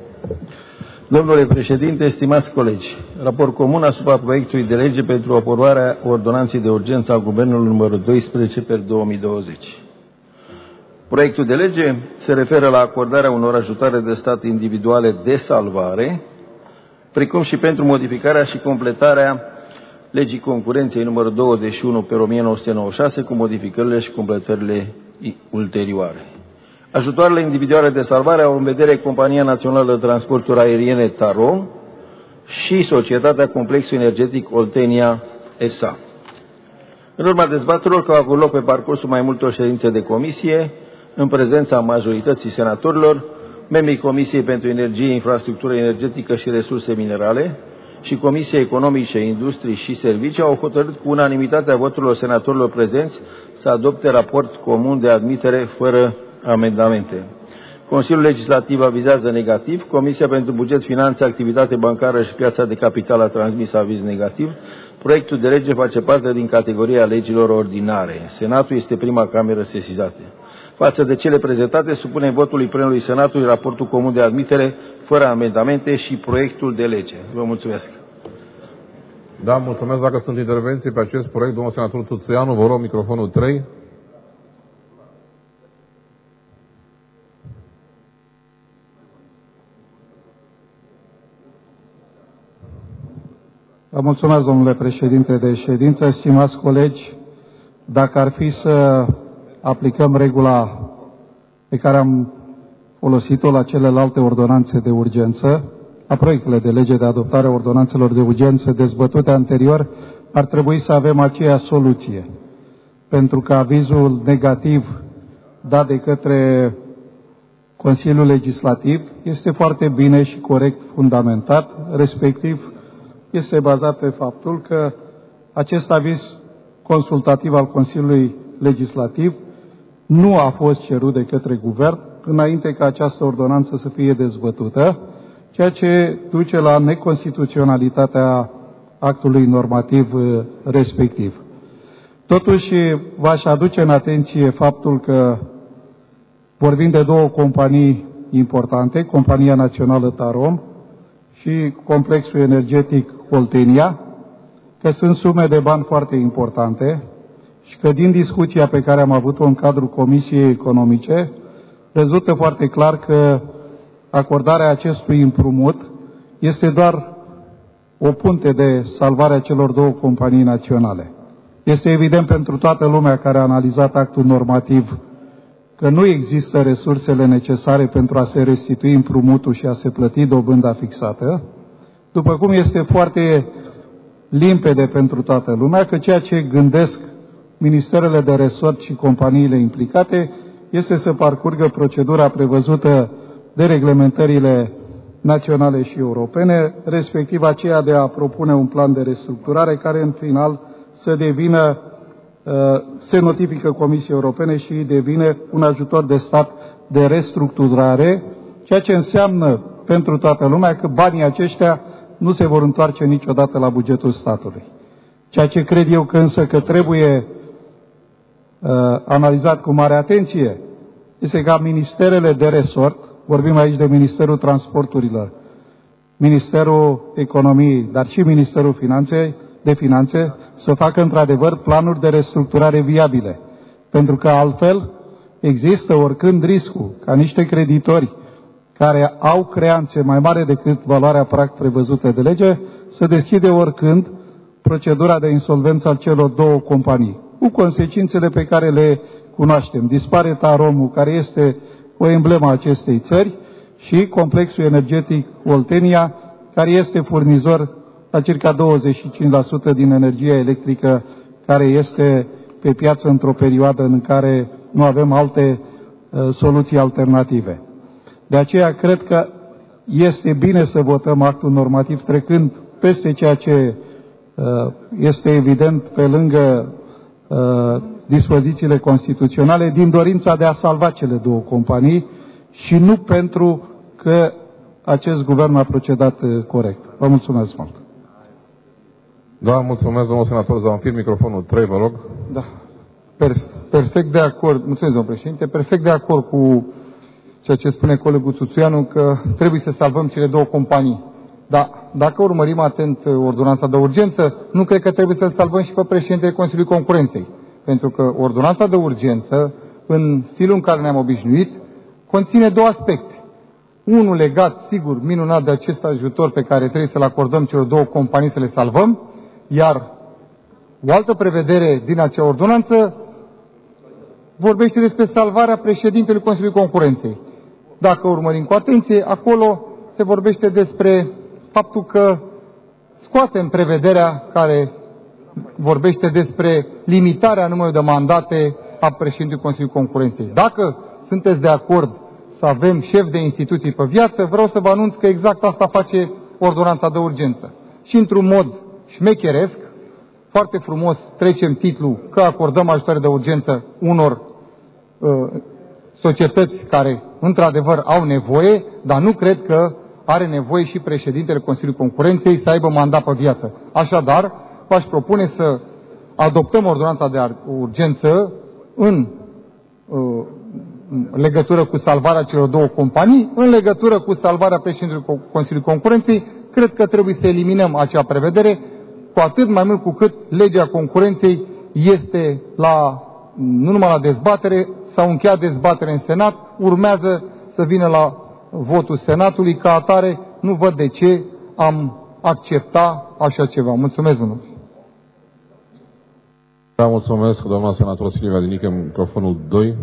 Domnule președinte, estimați colegi, raport comun asupra proiectului de lege pentru aprobarea ordonanței de urgență a Guvernului numărul doisprezece pe două mii douăzeci. Proiectul de lege se referă la acordarea unor ajutoare de stat individuale de salvare, precum și pentru modificarea și completarea legii concurenței numărul douăzeci și unu pe o mie nouă sute nouăzeci și șase cu modificările și completările ulterioare. Ajutoarele individuale de salvare au în vedere Compania Națională de Transporturi Aeriene TAROM și Societatea Complexul Energetic Oltenia S A. În urma dezbaterilor care au avut loc pe parcursul mai multor ședințe de comisie, în prezența majorității senatorilor, membrii Comisiei pentru Energie, Infrastructură Energetică și Resurse Minerale și Comisia Economice, Industrii și Servicii au hotărât cu unanimitatea voturilor senatorilor prezenți să adopte raport comun de admitere fără amendamente. Consiliul Legislativ avizează negativ, Comisia pentru Buget, Finanțe, Activitate Bancară și Piața de Capital a transmis aviz negativ. Proiectul de lege face parte din categoria legilor ordinare. Senatul este prima cameră sesizată. Față de cele prezentate, supunem votului plenului Senatului raportul comun de admitere fără amendamente și proiectul de lege. Vă mulțumesc. Da, mulțumesc. Dacă sunt intervenții pe acest proiect, domnul senator Tuțeanu, vă rog microfonul trei. Vă mulțumesc, domnule președinte de ședință, stimați colegi, dacă ar fi să aplicăm regula pe care am folosit-o la celelalte ordonanțe de urgență, la proiectele de lege de adoptare a ordonanțelor de urgență dezbătute anterior, ar trebui să avem aceeași soluție. Pentru că avizul negativ dat de către Consiliul Legislativ este foarte bine și corect fundamentat, respectiv este bazat pe faptul că acest aviz consultativ al Consiliului Legislativ nu a fost cerut de către Guvern înainte ca această ordonanță să fie dezbătută, ceea ce duce la neconstituționalitatea actului normativ respectiv. Totuși, v-aș aduce în atenție faptul că vorbim de două companii importante, Compania Națională TAROM și Complexul Energetic Oltenia, că sunt sume de bani foarte importante și că din discuția pe care am avut-o în cadrul Comisiei Economice, rezultă foarte clar că acordarea acestui împrumut este doar o punte de salvare a celor două companii naționale. Este evident pentru toată lumea care a analizat actul normativ că nu există resursele necesare pentru a se restitui împrumutul și a se plăti dobânda fixată, după cum este foarte limpede pentru toată lumea că ceea ce gândesc ministerele de resort și companiile implicate este să parcurgă procedura prevăzută de reglementările naționale și europene, respectiv aceea de a propune un plan de restructurare care în final să devină, se notifică Comisiei Europene și devine un ajutor de stat de restructurare, ceea ce înseamnă pentru toată lumea că banii aceștia nu se vor întoarce niciodată la bugetul statului. Ceea ce cred eu că însă că trebuie uh, analizat cu mare atenție este ca ministerele de resort, vorbim aici de Ministerul Transporturilor, Ministerul Economiei, dar și Ministerul Finanței, de Finanțe, să facă într-adevăr planuri de restructurare viabile. Pentru că altfel există oricând riscul ca niște creditori care au creanțe mai mare decât valoarea prag prevăzută de lege, să deschide oricând procedura de insolvență al celor două companii, cu consecințele pe care le cunoaștem. Dispare TAROM-ul, care este o emblemă a acestei țări, și Complexul Energetic Oltenia, care este furnizor la circa douăzeci și cinci la sută din energia electrică care este pe piață într-o perioadă în care nu avem alte uh, soluții alternative. De aceea cred că este bine să votăm actul normativ trecând peste ceea ce uh, este evident pe lângă uh, dispozițiile constituționale din dorința de a salva cele două companii și nu pentru că acest guvern a procedat uh, corect. Vă mulțumesc mult. Da, mulțumesc, domnul senator Zamfir. Microfonul trei, vă rog. Da. Perfect de acord. Mulțumesc, domnul președinte. Perfect de acord cu ceea ce spune colegul Tuțeanu, că trebuie să salvăm cele două companii. Dar dacă urmărim atent ordonanța de urgență, nu cred că trebuie să-l salvăm și pe președintele Consiliului Concurenței. Pentru că ordonanța de urgență în stilul în care ne-am obișnuit, conține două aspecte. Unul legat, sigur, minunat de acest ajutor pe care trebuie să-l acordăm celor două companii să le salvăm, iar o altă prevedere din acea ordonanță vorbește despre salvarea președintelui Consiliului Concurenței. Dacă urmărim cu atenție, acolo se vorbește despre faptul că scoatem prevederea care vorbește despre limitarea numărului de mandate a președintelui Consiliului Concurenței. Dacă sunteți de acord să avem șef de instituții pe viață, vreau să vă anunț că exact asta face ordonanța de urgență. Și într-un mod șmecheresc, foarte frumos trecem titlul că acordăm ajutoare de urgență unor uh, societăți care într-adevăr au nevoie, dar nu cred că are nevoie și președintele Consiliului Concurenței să aibă mandat pe viață. Așadar, v-aș propune să adoptăm ordonanța de urgență în uh, legătură cu salvarea celor două companii, în legătură cu salvarea președintelui Consiliului Concurenței. Cred că trebuie să eliminăm acea prevedere, cu atât mai mult cu cât legea concurenței este la, nu numai la dezbatere, s-au încheiat dezbatere în Senat, urmează să vină la votul Senatului, ca atare nu văd de ce am accepta așa ceva. Mulțumesc, domnule. Da, mulțumesc, doamna senator Silvia Dinică, microfonul doi.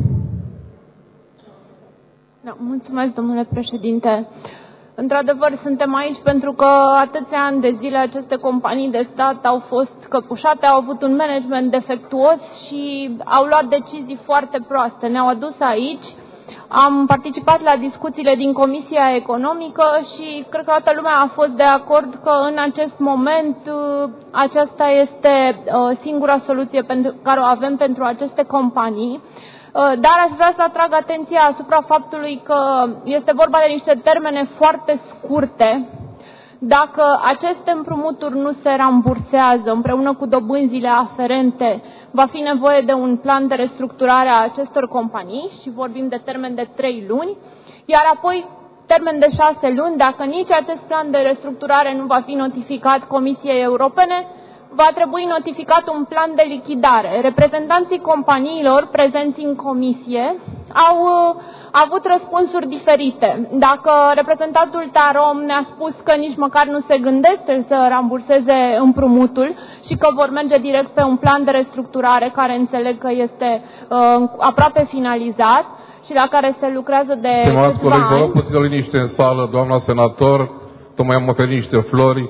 Da, mulțumesc, domnule președinte. Într-adevăr, suntem aici pentru că atâția ani de zile aceste companii de stat au fost căpușate, au avut un management defectuos și au luat decizii foarte proaste. Ne-au adus aici, am participat la discuțiile din Comisia Economică și cred că toată lumea a fost de acord că în acest moment aceasta este singura soluție pe care o avem pentru aceste companii. Dar aș vrea să atrag atenția asupra faptului că este vorba de niște termene foarte scurte. Dacă aceste împrumuturi nu se rambursează împreună cu dobânzile aferente, va fi nevoie de un plan de restructurare a acestor companii și vorbim de termen de trei luni, iar apoi termen de șase luni, dacă nici acest plan de restructurare nu va fi notificat Comisiei Europene, va trebui notificat un plan de lichidare. Reprezentanții companiilor prezenți în comisie au uh, avut răspunsuri diferite. Dacă reprezentantul Tarom ne-a spus că nici măcar nu se gândește să ramburseze împrumutul și că vor merge direct pe un plan de restructurare care înțeleg că este uh, aproape finalizat și la care se lucrează de Stimați câțiva colegi, vă rog ani. puțin liniște în sală, doamna senator, tocmai am oferit niște flori.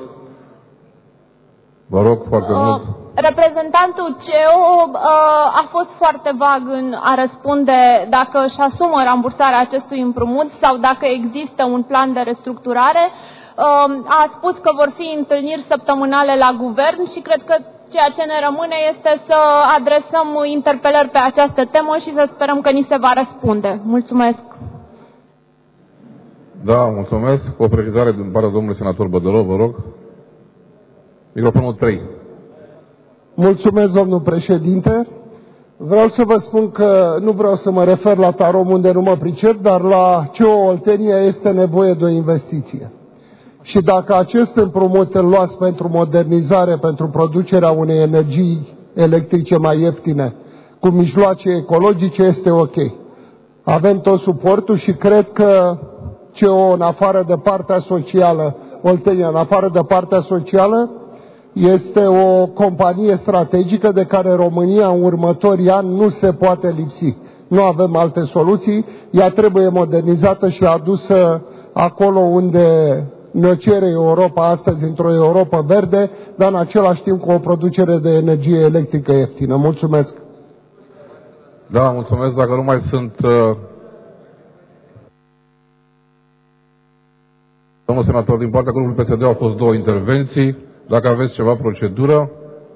Vă rog foarte uh, mult. Reprezentantul C E O uh, a fost foarte vag în a răspunde dacă își asumă rambursarea acestui împrumut sau dacă există un plan de restructurare. Uh, a spus că vor fi întâlniri săptămânale la guvern și cred că ceea ce ne rămâne este să adresăm interpelări pe această temă și să sperăm că ni se va răspunde. Mulțumesc. Da, mulțumesc. O precizare din partea domnului senator Bădălău, vă rog. Microfonul trei. Mulțumesc, domnul președinte. Vreau să vă spun că nu vreau să mă refer la Tarom unde nu mă pricep, dar la C E O Oltenia este nevoie de o investiție. Și dacă acest împrumut îl luați pentru modernizare, pentru producerea unei energii electrice mai ieftine, cu mijloace ecologice, este ok. Avem tot suportul și cred că C E O, în afară de partea socială, Oltenia, în afară de partea socială, este o companie strategică de care România în următorii ani nu se poate lipsi. Nu avem alte soluții, ea trebuie modernizată și adusă acolo unde ne cere Europa astăzi, într-o Europa verde, dar în același timp cu o producere de energie electrică ieftină. Mulțumesc! Da, mulțumesc. Dacă nu mai sunt... Uh... Domnul senator, din partea grupului P S D au fost două intervenții. Dacă aveți ceva procedură,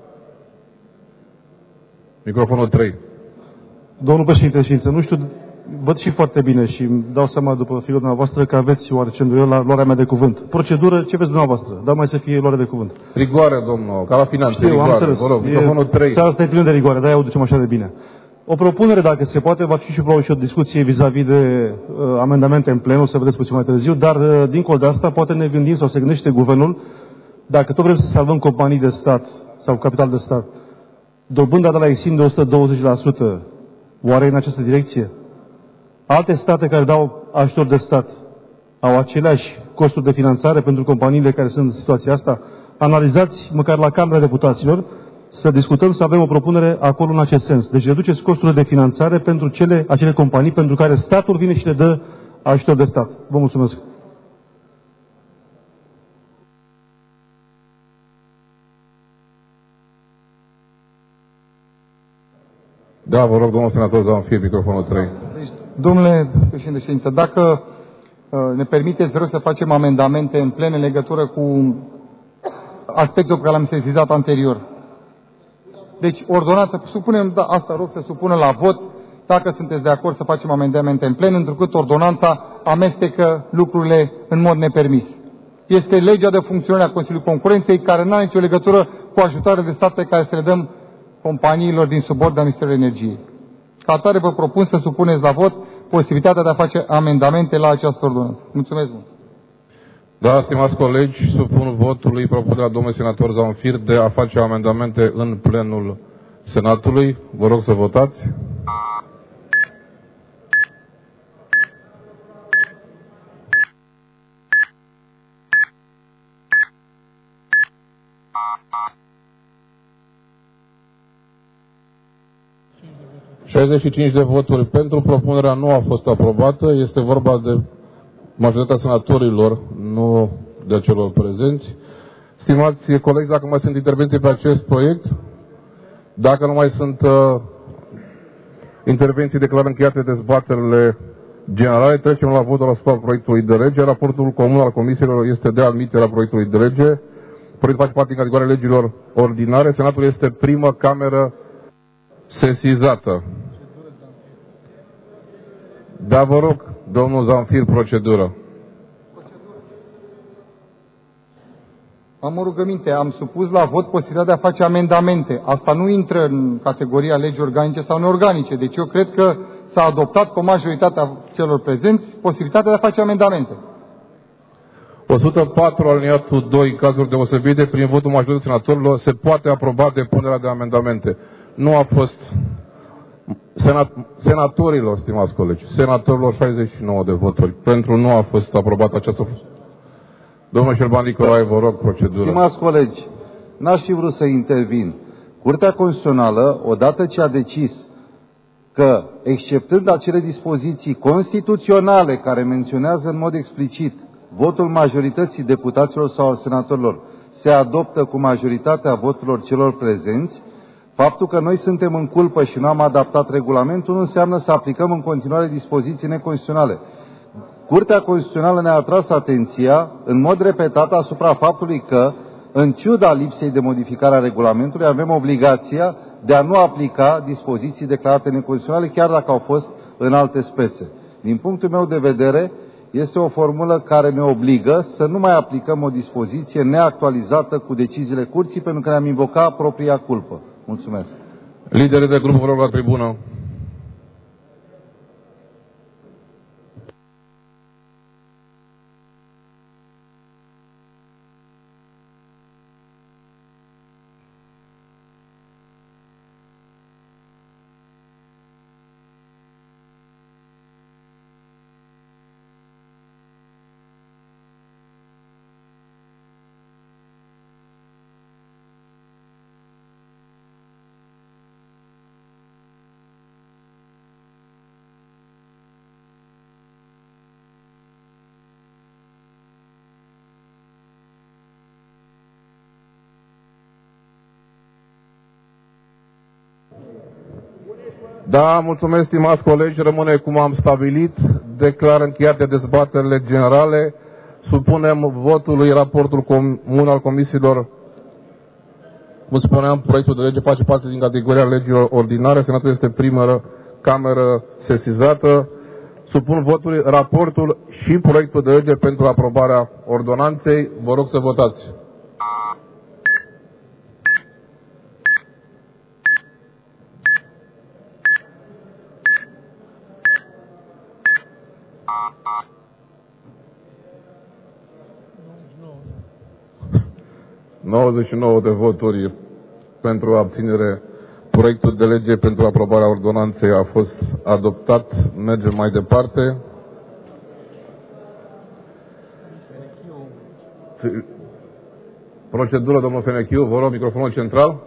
microfonul trei. Domnul președinte, știință, nu știu, văd și foarte bine și îmi dau seama după filul dumneavoastră că aveți oarece îndoiel la luarea mea de cuvânt. Procedură, ce veți dumneavoastră? Dar mai să fie luare de cuvânt. Rigoare, domnul, ca la finanțe, Știu, rigoare. am înțeles. Vă rog, microfonul trei. Țara asta e plină de rigoare, de-aia o ducem așa de bine. O propunere, dacă se poate, va fi și probabil și o discuție vis-a-vis -vis de uh, amendamente în plen, o să vedeți puțin mai târziu, dar uh, dincolo de asta poate ne gândim sau se gândește guvernul, dacă tot vrem să salvăm companii de stat sau capital de stat, dobânda de la Exim de o sută douăzeci la sută Oare în această direcție? Alte state care dau ajutor de stat au aceleași costuri de finanțare pentru companiile care sunt în situația asta? Analizați, măcar la Camera Deputaților, să discutăm, să avem o propunere acolo în acest sens. Deci reduceți costurile de finanțare pentru cele, acele companii pentru care statul vine și le dă ajutor de stat. Vă mulțumesc. Da, vă rog, domnul senator Zamfir, microfonul trei. Deci, domnule președinte de ședință, dacă uh, ne permiteți, vreau să facem amendamente în plen în legătură cu aspectul pe care l-am sesizat anterior. Deci, ordonanță, supunem, da, asta rog să supună la vot, dacă sunteți de acord să facem amendamente în plen, întrucât ordonanța amestecă lucrurile în mod nepermis. Este legea de funcționare a Consiliului Concurenței, care nu are nicio legătură cu ajutoare de stat pe care să le dăm companiilor din subordinea Ministerului Energiei. Ca atare vă propun să supuneți la vot posibilitatea de a face amendamente la această ordonanță. Mulțumesc mult. Da, stimați colegi, supun votului propunerea domnului senator Zamfir de a face amendamente în plenul Senatului. Vă rog să votați. șaizeci și cinci de voturi pentru, propunerea nu a fost aprobată. Este vorba de majoritatea senatorilor, nu de celor prezenți. Stimați colegi, dacă mai sunt intervenții pe acest proiect, dacă nu mai sunt uh, intervenții, declar încheiate dezbaterile generale. Trecem la votul asupra proiectului de lege. Raportul comun al comisiilor este de admitere a proiectului de lege. Proiectul face parte din categoria legilor ordinare. Senatul este primă cameră sesizată. Da, vă rog, domnul Zamfir, procedură. Am o rugăminte, am supus la vot posibilitatea de a face amendamente. Asta nu intră în categoria legi organice sau neorganice. Deci eu cred că s-a adoptat cu majoritatea celor prezenți posibilitatea de a face amendamente. o sută patru aliniatul doi, cazuri deosebite, prin votul majorității senatorilor se poate aproba depunerea de amendamente. Nu a fost senat, senatorilor, stimați colegi, senatorilor șaizeci și nouă de voturi. Pentru nu a fost aprobată această. Domnul Șerban Nicolae, vă rog, procedură. Stimați colegi, n-aș fi vrut să intervin. Curtea Constituțională, odată ce a decis că, exceptând acele dispoziții constituționale care menționează în mod explicit votul majorității deputaților sau al senatorilor, se adoptă cu majoritatea voturilor celor prezenți, faptul că noi suntem în culpă și nu am adaptat regulamentul nu înseamnă să aplicăm în continuare dispoziții neconstituționale. Curtea Constituțională ne-a atras atenția în mod repetat asupra faptului că, în ciuda lipsei de modificare a regulamentului, avem obligația de a nu aplica dispoziții declarate neconstituționale, chiar dacă au fost în alte spețe. Din punctul meu de vedere, este o formulă care ne obligă să nu mai aplicăm o dispoziție neactualizată cu deciziile curții, pentru că ne-am invocat propria culpă. Mulțumesc. Liderii de grup, vă rog la tribună. Da, mulțumesc, stimați colegi, rămâne cum am stabilit, declar încheiate dezbaterile generale, supunem votului raportul comun al comisiilor, cum spuneam, proiectul de lege face parte din categoria legilor ordinare, Senatul este primă cameră sesizată, supun votului raportul și proiectul de lege pentru aprobarea ordonanței, vă rog să votați. nouăzeci și nouă de voturi pentru abținere. Proiectul de lege pentru aprobarea ordonanței a fost adoptat. Mergem mai departe. Procedură, domnul Fenechiu, vă rog, microfonul central.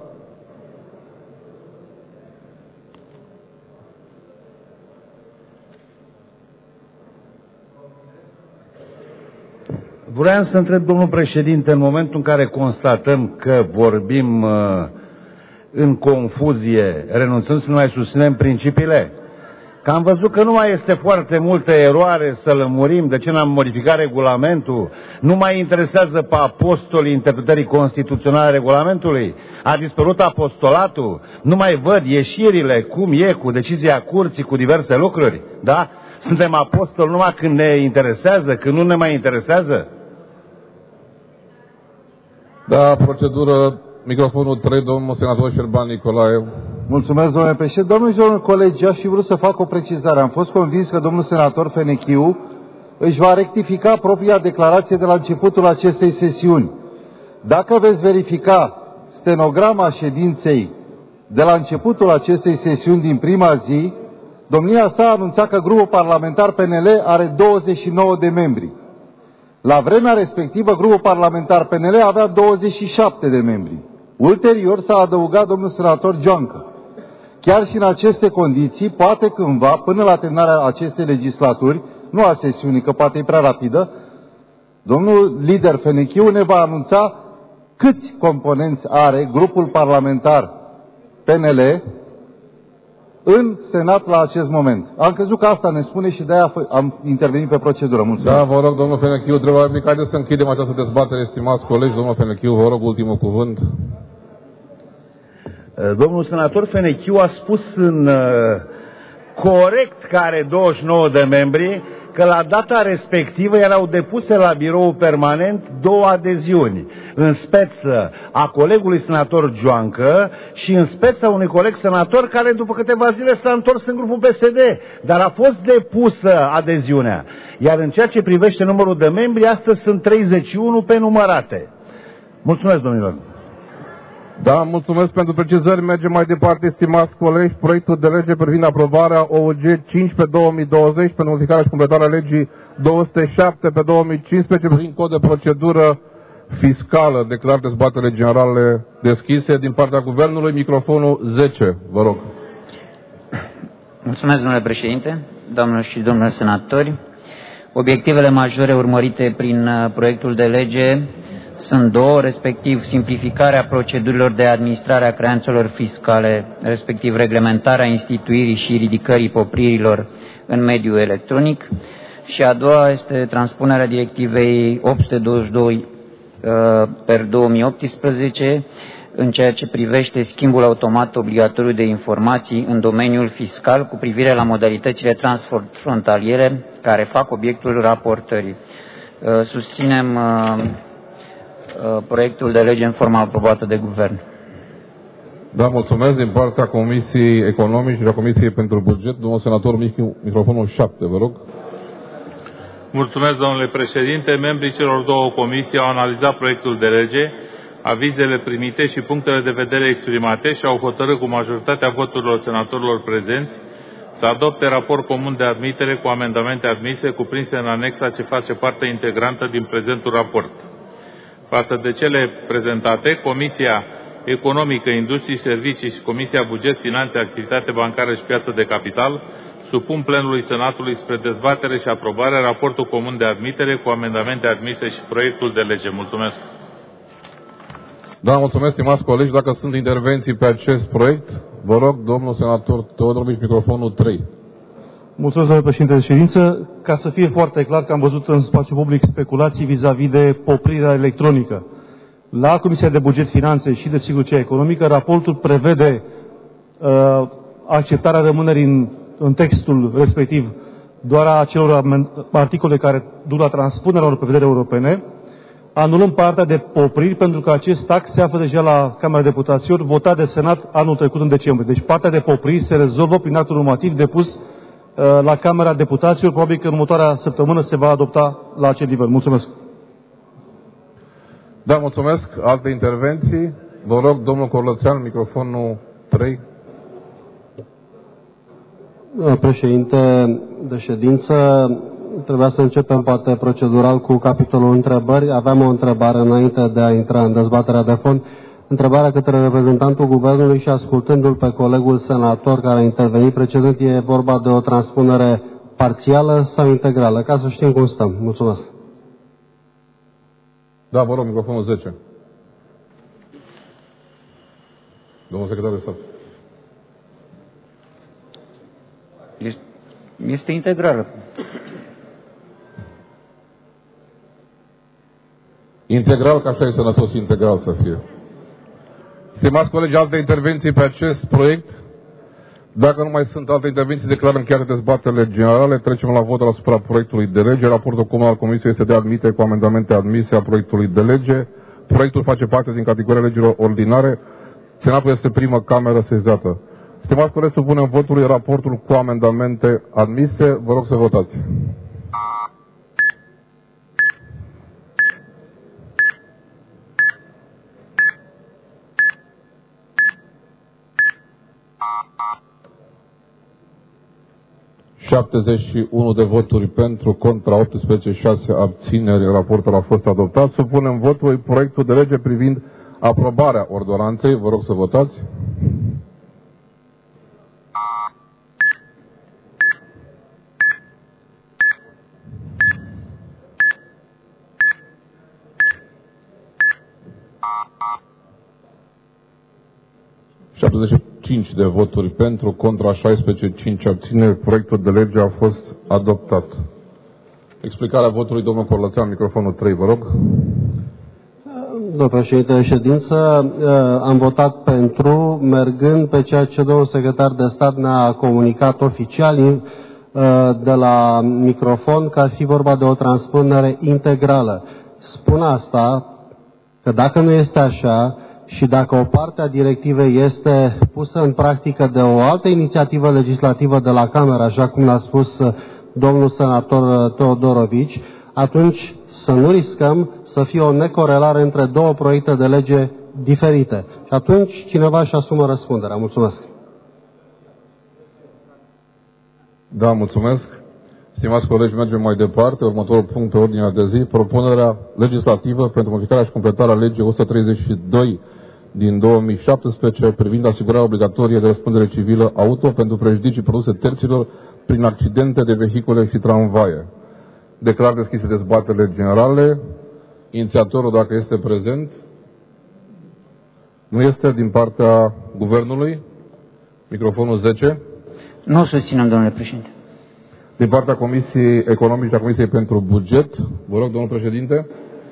Vreau să întreb, domnul președinte, în momentul în care constatăm că vorbim uh, în confuzie, renunțăm să nu mai susținem principiile? Că am văzut că nu mai este foarte multă eroare să lămurim, de ce n-am modificat regulamentul, nu mai interesează pe apostolii interpretării constituționale a regulamentului, a dispărut apostolatul, nu mai văd ieșirile, cum e cu decizia curții, cu diverse lucruri, da? Suntem apostoli numai când ne interesează, când nu ne mai interesează? Da, procedură, microfonul trei, domnul senator Șerban Nicolae. Mulțumesc, domnule președinte. Domnul și domnul colegi, aș fi vrut să fac o precizare. Am fost convins că domnul senator Fenechiu își va rectifica propria declarație de la începutul acestei sesiuni. Dacă veți verifica stenograma ședinței de la începutul acestei sesiuni din prima zi, domnia sa a anunțat că grupul parlamentar P N L are douăzeci și nouă de membri. La vremea respectivă, grupul parlamentar P N L avea douăzeci și șapte de membri. Ulterior s-a adăugat domnul senator Joancă. Chiar și în aceste condiții, poate cândva, până la terminarea acestei legislaturi, nu a sesiunii, că poate e prea rapidă, domnul lider Fenechiu ne va anunța câți componenți are grupul parlamentar P N L în Senat la acest moment. Am crezut că asta ne spune și de-aia am intervenit pe procedură. Mulțumesc. Da, vă rog, domnul Fenechiu, trebuie mic, haideți să închidem această dezbatere, estimați colegi. Domnul Fenechiu, vă rog, ultimul cuvânt. Domnul senator Fenechiu a spus în uh, corect că are douăzeci și nouă de membri, că la data respectivă erau depuse la biroul permanent două adeziuni, în speță a colegului senator Joancă și în speță a unui coleg senator care după câteva zile s-a întors în grupul P S D, dar a fost depusă adeziunea. Iar în ceea ce privește numărul de membri, astăzi sunt treizeci și unu pe numărate. Mulțumesc, domnilor. Da, mulțumesc pentru precizări. Mergem mai departe, stimați colegi. Proiectul de lege privind aprobarea O U G cinci pe două mii douăzeci pentru modificarea și completarea legii două sute șapte pe două mii cincisprezece privind cod de procedură fiscală. Declar dezbatere generale deschise din partea Guvernului. Microfonul zece, vă rog. Mulțumesc, domnule președinte, doamnelor și domnilor senatori. Obiectivele majore urmărite prin proiectul de lege sunt două, respectiv simplificarea procedurilor de administrare a creanțelor fiscale, respectiv reglementarea instituirii și ridicării popririlor în mediul electronic, și a doua este transpunerea directivei opt sute douăzeci și doi per două mii optsprezece în ceea ce privește schimbul automat obligatoriu de informații în domeniul fiscal cu privire la modalitățile transfrontaliere care fac obiectul raportării. Susținem proiectul de lege în forma aprobată de Guvern. Da, mulțumesc din partea Comisiei Economice și a Comisiei pentru Buget. Domnul senator Michiu, microfonul șapte, vă rog. Mulțumesc, domnule președinte. Membrii celor două comisii au analizat proiectul de lege, avizele primite și punctele de vedere exprimate și au hotărât cu majoritatea voturilor senatorilor prezenți să adopte raport comun de admitere cu amendamente admise cuprinse în anexa ce face parte integrantă din prezentul raport. Față de cele prezentate, Comisia Economică, Industrie, Servicii și Comisia Buget, Finanțe, Activitate Bancară și Piață de Capital supun plenului Senatului spre dezbatere și aprobare raportul comun de admitere cu amendamente admise și proiectul de lege. Mulțumesc! Da, mulțumesc, stimați colegi. Dacă sunt intervenții pe acest proiect, vă rog, domnul senator Teodorovici, microfonul trei. Mulțumesc, domnule președinte de ședință. Ca să fie foarte clar că am văzut în spațiu public speculații vis-a-vis de poprirea electronică. La Comisia de Buget, Finanțe și, desigur, cea economică, raportul prevede uh, acceptarea rămânerii în, în textul respectiv doar a acelor articole care duc la transpunerea unor prevederi europene, anulând partea de popriri, pentru că acest tax se află deja la Camera Deputaților, votat de Senat anul trecut în decembrie. Deci partea de popriri se rezolvă prin actul normativ depus uh, la Camera Deputaților. Probabil că în următoarea săptămână se va adopta la acel nivel. Mulțumesc! Da, mulțumesc. Alte intervenții? Vă rog, domnul Corlățean, microfonul trei. Președinte de ședință, trebuia să începem poate procedural cu capitolul întrebări. Aveam o întrebare înainte de a intra în dezbaterea de fond. Întrebarea către reprezentantul Guvernului și ascultându-l pe colegul senator care a intervenit precedent, e vorba de o transpunere parțială sau integrală, ca să știm cum stăm. Mulțumesc. Da, vă rog, microfonul zece. Domnul secretar de stat. Este integrală. Integral, că așa e sănătos integral să fie. Stimați colegi, alte intervenții pe acest proiect? Dacă nu mai sunt alte intervenții, declar încheiate dezbaterile generale. Trecem la votul asupra proiectului de lege. Raportul comun al Comisiei este de admitere cu amendamente admise a proiectului de lege. Proiectul face parte din categoria legilor ordinare. Senatul este primă cameră sesizată. Stimați colegi, supunem votului raportul cu amendamente admise. Vă rog să votați. șaptezeci și unu de voturi pentru, contra optsprezece, șase abțineri. Raportul a fost adoptat. Supunem votului proiectul de lege privind aprobarea ordonanței. Vă rog să votați. șaptezeci și cinci de voturi pentru, contra șaisprezece, cinci abțineri. Proiectul de lege a fost adoptat. Explicarea votului, domnul Corlățean, microfonul trei, vă rog. Domnul președinte de ședință, am votat pentru, mergând pe ceea ce domnul secretar de stat ne-a comunicat oficial de la microfon, că ar fi vorba de o transpunere integrală. Spun asta că dacă nu este așa, și dacă o parte a directivei este pusă în practică de o altă inițiativă legislativă de la Cameră, așa cum l-a spus domnul senator Teodorovici, atunci să nu riscăm să fie o necorelare între două proiecte de lege diferite. Și atunci cineva își asumă răspunderea. Mulțumesc. Da, mulțumesc. Stimați colegi, mergem mai departe. Următorul punct pe ordinea de zi, propunerea legislativă pentru modificarea și completarea legii o sută treizeci și doi din două mii șaptesprezece privind asigurarea obligatorie de răspundere civilă auto pentru prejudicii produse terților prin accidente de vehicule și tramvaie. Declar deschise dezbaterile generale. Inițiatorul, dacă este prezent, nu este, din partea Guvernului. Microfonul zece. Nu susținem, domnule președinte. Din partea Comisiei Economice, a Comisiei pentru Buget. Vă rog, domnul președinte.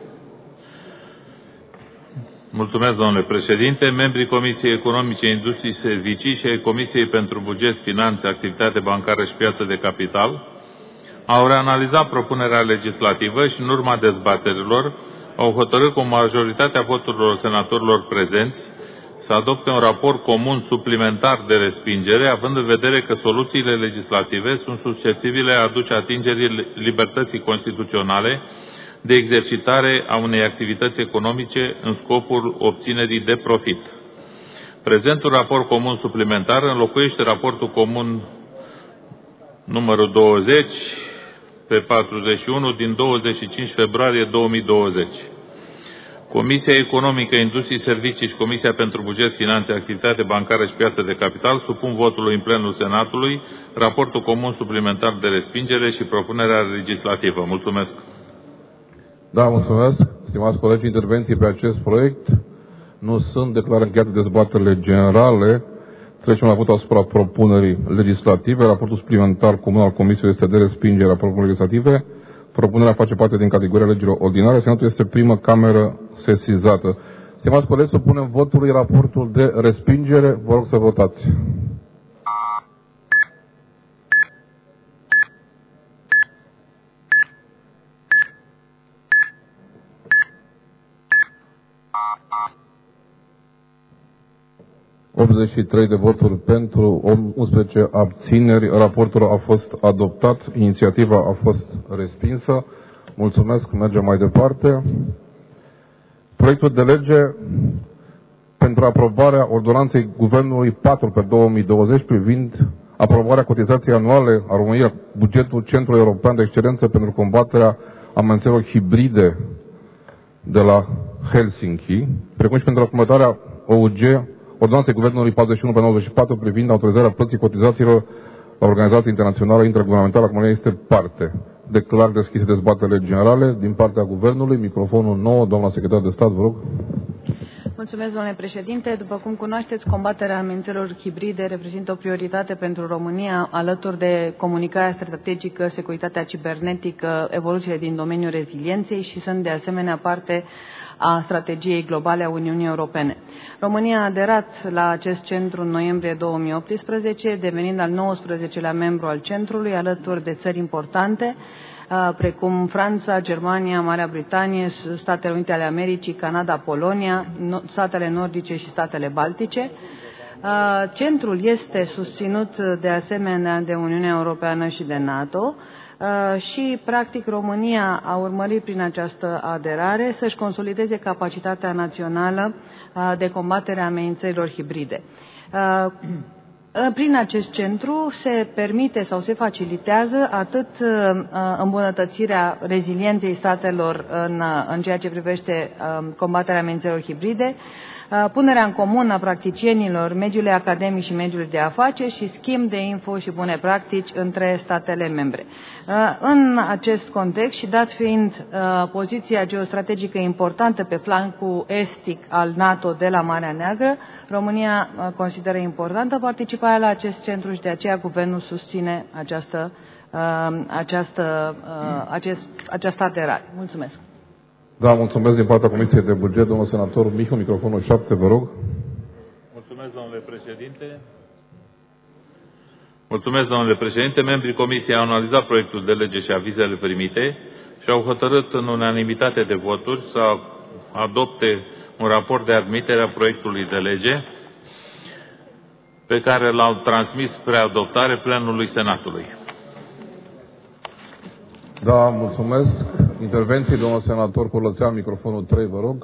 Mulțumesc, domnule președinte. Membrii Comisiei Economice, Industrii și Servicii și ai Comisiei pentru Buget, Finanțe, Activitate Bancară și Piață de Capital au reanalizat propunerea legislativă și în urma dezbaterilor au hotărât cu majoritatea voturilor senatorilor prezenți să adopte un raport comun suplimentar de respingere, având în vedere că soluțiile legislative sunt susceptibile a aduce atingerii libertății constituționale de exercitare a unei activități economice în scopul obținerii de profit. Prezentul raport comun suplimentar înlocuiește raportul comun numărul douăzeci pe patruzeci și unu din douăzeci și cinci februarie două mii douăzeci. Comisia Economică, Industrii, Servicii și Comisia pentru Buget, Finanțe, Activitate Bancară și Piață de Capital supun votului în plenul Senatului raportul comun suplimentar de respingere și propunerea legislativă. Mulțumesc! Da, mulțumesc. Stimați colegi, intervenții pe acest proiect nu sunt. Declar încheiate dezbaterile generale. Trecem la vot asupra propunerii legislative. Raportul suplimentar comun al Comisiei este de respingere a propunerii legislative. Propunerea face parte din categoria legilor ordinare. Senatul este primă cameră sesizată. Stimați colegi, supunem votului raportul de respingere. Vă rog să votați. optzeci și trei de voturi pentru, unsprezece abțineri. Raportul a fost adoptat, inițiativa a fost respinsă. Mulțumesc, mergem mai departe. Proiectul de lege pentru aprobarea ordonanței Guvernului patru pe două mii douăzeci privind aprobarea cotizației anuale a României la bugetul Centrului European de Excelență pentru combaterea amenințărilor hibride de la Helsinki, precum și pentru acumularea O U G, Ordonanței Guvernului patruzeci și unu pe nouăzeci și patru privind autorizarea plății cotizațiilor la Organizația Internațională Interguvernamentală a Comunei, este parte. Declar deschise dezbaterile generale din partea Guvernului. Microfonul nou, doamna secretar de stat, vă rog. Mulțumesc, domnule președinte. După cum cunoașteți, combaterea amenințărilor hibride reprezintă o prioritate pentru România, alături de comunicarea strategică, securitatea cibernetică, evoluțiile din domeniul rezilienței și sunt de asemenea parte a strategiei globale a Uniunii Europene. România a aderat la acest centru în noiembrie două mii optsprezece, devenind al nouăsprezecelea membru al centrului, alături de țări importante, precum Franța, Germania, Marea Britanie, Statele Unite ale Americii, Canada, Polonia, statele nordice și statele baltice. Centrul este susținut de asemenea de Uniunea Europeană și de NATO și, practic, România a urmărit prin această aderare să-și consolideze capacitatea națională de combatere a amenințărilor hibride. Prin acest centru se permite sau se facilitează atât îmbunătățirea rezilienței statelor în, în ceea ce privește combaterea amenințărilor hibride, punerea în comun a practicienilor mediului academic și mediului de afaceri și schimb de info și bune practici între statele membre. În acest context și dat fiind poziția geostrategică importantă pe flancul estic al NATO de la Marea Neagră, România consideră importantă participarea la acest centru și de aceea Guvernul susține această, această, acest, această aderare. Mulțumesc! Da, mulțumesc din partea Comisiei de Buget, domnul senator Mihu, microfonul șapte, vă rog. Mulțumesc, domnule președinte. Mulțumesc, domnule președinte. Membrii Comisiei au analizat proiectul de lege și avizele primite și au hotărât în unanimitate de voturi să adopte un raport de admitere a proiectului de lege pe care l-au transmis spre adoptare plenului Senatului. Da, mulțumesc. Intervenții, domnul senator Curlățean, microfonul trei, vă rog.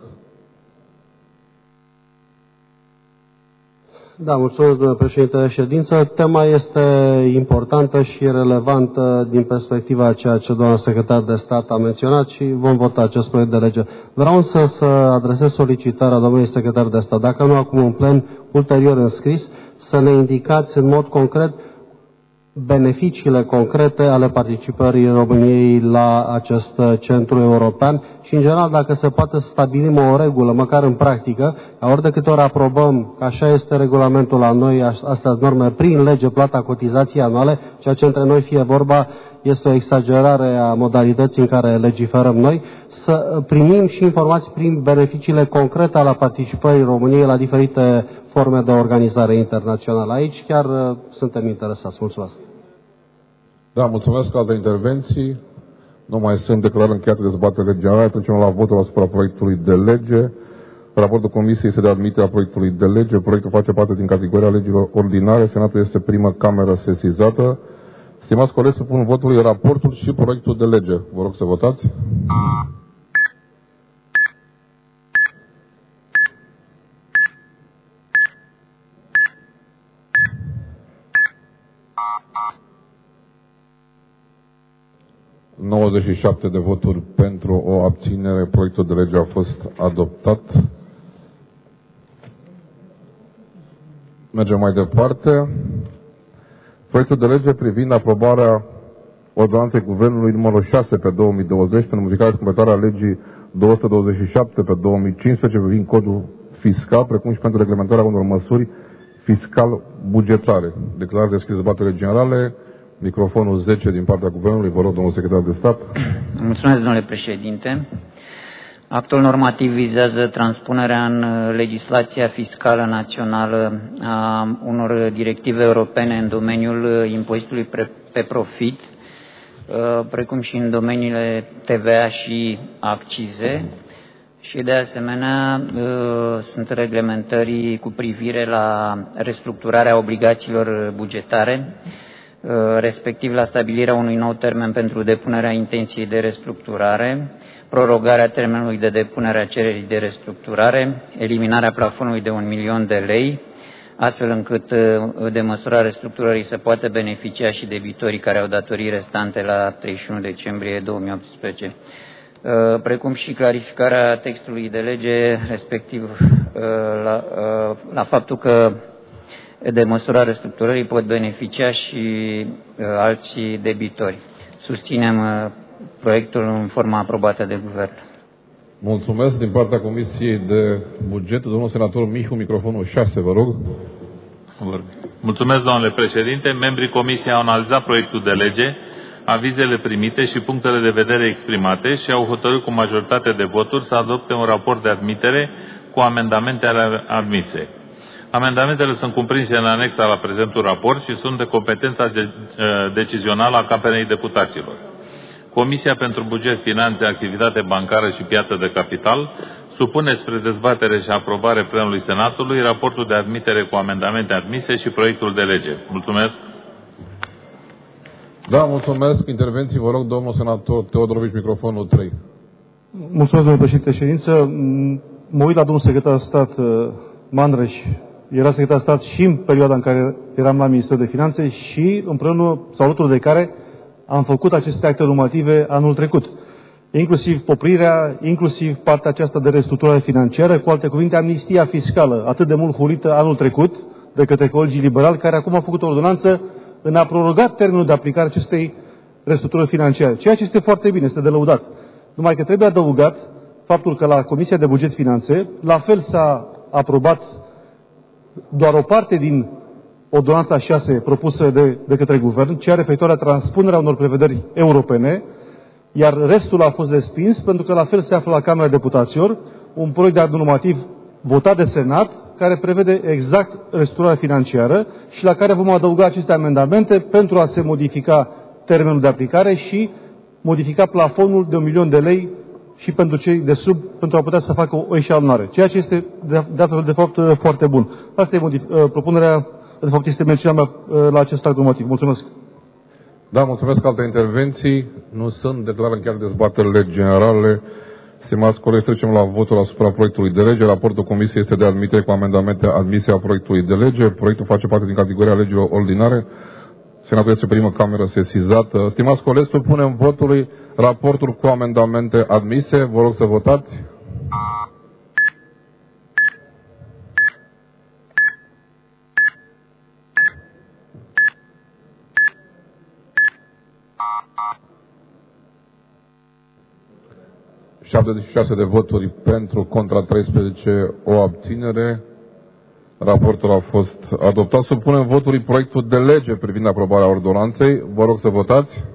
Da, mulțumesc, domnule președinte de ședință. Tema este importantă și relevantă din perspectiva a ceea ce doamna secretar de stat a menționat și vom vota acest proiect de lege. Vreau însă să adresez solicitarea domnului secretar de stat, dacă nu acum în plen, ulterior în scris, să ne indicați în mod concret beneficiile concrete ale participării României la acest centru european și, în general, dacă se poate stabilim o regulă, măcar în practică, ca ori de câte ori aprobăm, că așa este regulamentul la noi, astea norme, prin lege, plata cotizației anuale, ceea ce între noi fie vorba este o exagerare a modalității în care legiferăm noi, să primim și informații prin beneficiile concrete ale participării României la diferite forme de organizare internațională. Aici chiar uh, suntem interesați. Mulțumesc. Da, mulțumesc. Alte intervenții? Nu mai sunt. Declarări încheiate dezbaterile generale. Trecem la votul asupra proiectului de lege. Raportul Comisiei este de admitere a proiectului de lege. Proiectul face parte din categoria legilor ordinare. Senatul este prima cameră sesizată. Stimați colegi, supun votului raportul și proiectul de lege. Vă rog să votați. nouăzeci și șapte de voturi pentru, o abținere. Proiectul de lege a fost adoptat. Mergem mai departe. Proiectul de lege privind aprobarea Ordonanței Guvernului numărul șase pe două mii douăzeci pentru modificarea și completarea legii două sute douăzeci și șapte pe două mii cincisprezece privind codul fiscal, precum și pentru reglementarea unor măsuri fiscal-bugetare. Declar deschis dezbaterile generale. Microfonul zece din partea Guvernului. Vă rog, domnul secretar de stat. Mulțumesc, domnule președinte. Actul normativ vizează transpunerea în legislația fiscală națională a unor directive europene în domeniul impozitului pe profit, precum și în domeniile T V A și accize. Și de asemenea sunt reglementări cu privire la restructurarea obligațiilor bugetare, respectiv la stabilirea unui nou termen pentru depunerea intenției de restructurare, prorogarea termenului de depunere a cererii de restructurare, eliminarea plafonului de un milion de lei, astfel încât de măsura restructurării să poată beneficia și debitorii care au datorii restante la treizeci și unu decembrie două mii optsprezece, precum și clarificarea textului de lege, respectiv la, la faptul că de măsura restructurării pot beneficia și alți debitori. Susținem proiectul în forma aprobată de Guvern. Mulțumesc. Din partea Comisiei de Buget, domnul senator Mihu, microfonul șase, vă rog. Mulțumesc, domnule președinte. Membrii Comisiei au analizat proiectul de lege, avizele primite și punctele de vedere exprimate și au hotărât cu majoritate de voturi să adopte un raport de admitere cu amendamentele admise. Amendamentele sunt cuprinse în anexa la prezentul raport și sunt de competența decizională a Camerei Deputaților. Comisia pentru Buget, Finanțe, Activitate Bancară și Piață de Capital supune spre dezbatere și aprobare plenului Senatului raportul de admitere cu amendamente admise și proiectul de lege. Mulțumesc! Da, mulțumesc. Intervenții, vă rog, domnul senator Teodorovici, microfonul trei. Mulțumesc, domnule președinte de ședință. Mă uit la domnul secretar de stat Mandreș. Era secretar de stat și în perioada în care eram la Ministerul de Finanțe și împreună, sau alături de care, am făcut aceste acte normative anul trecut. Inclusiv poprirea, inclusiv partea aceasta de restructurare financiară, cu alte cuvinte, amnistia fiscală, atât de mult hurită anul trecut de către colegii liberali, care acum au făcut o ordonanță în a prorogat termenul de aplicare acestei restructurări financiare. Ceea ce este foarte bine, este de lăudat. Numai că trebuie adăugat faptul că la Comisia de Buget Finanțe, la fel s-a aprobat doar o parte din ordonanța șase propusă de, de către Guvern, cea referitoare la transpunerea unor prevederi europene, iar restul a fost respins pentru că la fel se află la Camera Deputaților un proiect de act normativ votat de Senat, care prevede exact restructurarea financiară și la care vom adăuga aceste amendamente pentru a se modifica termenul de aplicare și modifica plafonul de un milion de lei și pentru cei de sub, pentru a putea să facă o eșalonare. Ceea ce este de, de, de fapt foarte bun. Asta e modif- propunerea, de fapt este mențiunea mea la acest act normativ. Mulțumesc. Da, mulțumesc. Alte intervenții nu sunt. Declar încheiat dezbaterile generale. Stimați colegi, trecem la votul asupra proiectului de lege. Raportul Comisiei este de admitere cu amendamente admise a proiectului de lege. Proiectul face parte din categoria legilor ordinare. Senatul este primă cameră sesizată. Stimați colegi, supunem votului raportul cu amendamente admise. Vă rog să votați. șaptezeci și șase de voturi pentru, contra treisprezece, o abținere. Raportul a fost adoptat. Supunem votului proiectul de lege privind aprobarea ordonanței. Vă rog să votați.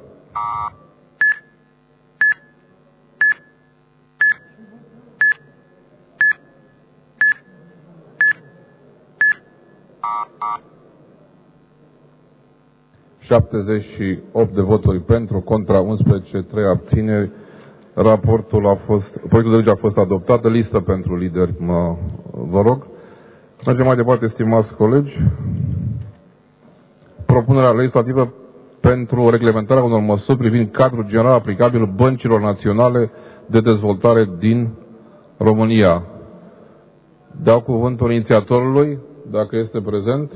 șaptezeci și opt de voturi pentru, contra unsprezece, trei abțineri. Raportul a fost, proiectul de lege a fost adoptat. Listă pentru lideri, mă, vă rog. Mergem mai departe, stimați colegi. Propunerea legislativă pentru reglementarea unor măsuri privind cadrul general aplicabil băncilor naționale de dezvoltare din România. Dau cuvântul inițiatorului, dacă este prezent.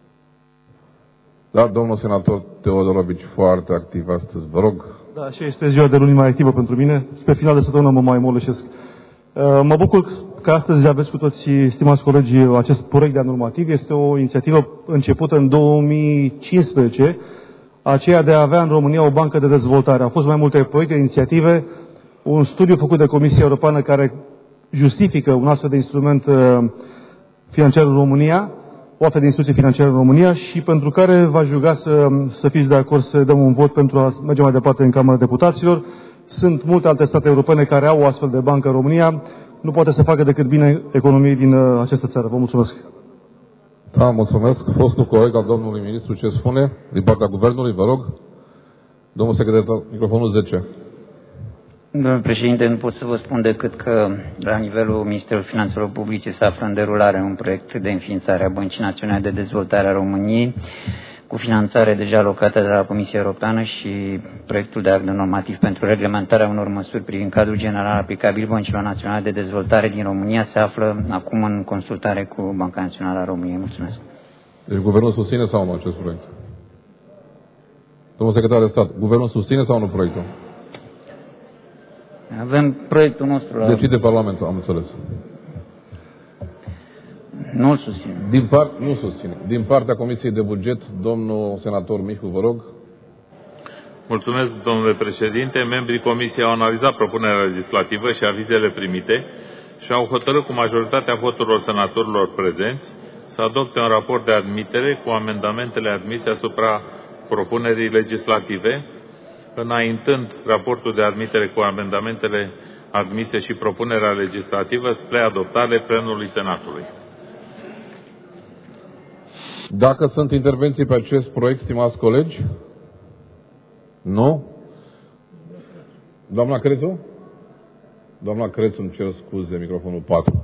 Da, domnul senator Teodorovici, foarte activ astăzi, vă rog. Da, și este ziua de luni mai activă pentru mine. Spre final de săptămână mă mai molășesc. Mă bucur că astăzi aveți cu toții, stimați colegi, acest proiect de normativ. Este o inițiativă începută în două mii cincisprezece, aceea de a avea în România o bancă de dezvoltare. Au fost mai multe proiecte, inițiative, un studiu făcut de Comisia Europeană care justifică un astfel de instrument financiar în România, o astfel de instituție financiară în România și pentru care v-aș ruga să, să fiți de acord să dăm un vot pentru a merge mai departe în Camera Deputaților. Sunt multe alte state europene care au o astfel de bancă în România. Nu poate să facă decât bine economiei din uh, această țară. Vă mulțumesc. Da, mulțumesc. Fostul coleg al domnului ministru, ce spune din partea guvernului, vă rog. Domnul secretar, microfonul zece. Domnule președinte, nu pot să vă spun decât că la nivelul Ministerului Finanțelor Publice se află în derulare un proiect de înființare a Băncii Naționale de Dezvoltare a României. cu finanțare deja alocată de la Comisia Europeană și proiectul de act normativ pentru reglementarea unor măsuri privind cadrul general aplicabil băncilor naționale de dezvoltare din România se află acum în consultare cu Banca Națională a României. Mulțumesc. Deci guvernul susține sau nu acest proiect? Domnul secretar de stat, guvernul susține sau nu proiectul? Avem proiectul nostru la... Decide Parlamentul, am înțeles. Nu-l susține. Din part, nu susține. Din partea Comisiei de Buget, domnul senator Mihu, vă rog. Mulțumesc, domnule președinte. Membrii Comisiei au analizat propunerea legislativă și avizele primite și au hotărât cu majoritatea voturilor senatorilor prezenți să adopte un raport de admitere cu amendamentele admise asupra propunerii legislative, înaintând raportul de admitere cu amendamentele admise și propunerea legislativă spre adoptare plenului Senatului. Dacă sunt intervenții pe acest proiect, stimați colegi? Nu? Doamna Crețu? Doamna Crețu, îmi cer scuze, microfonul patru.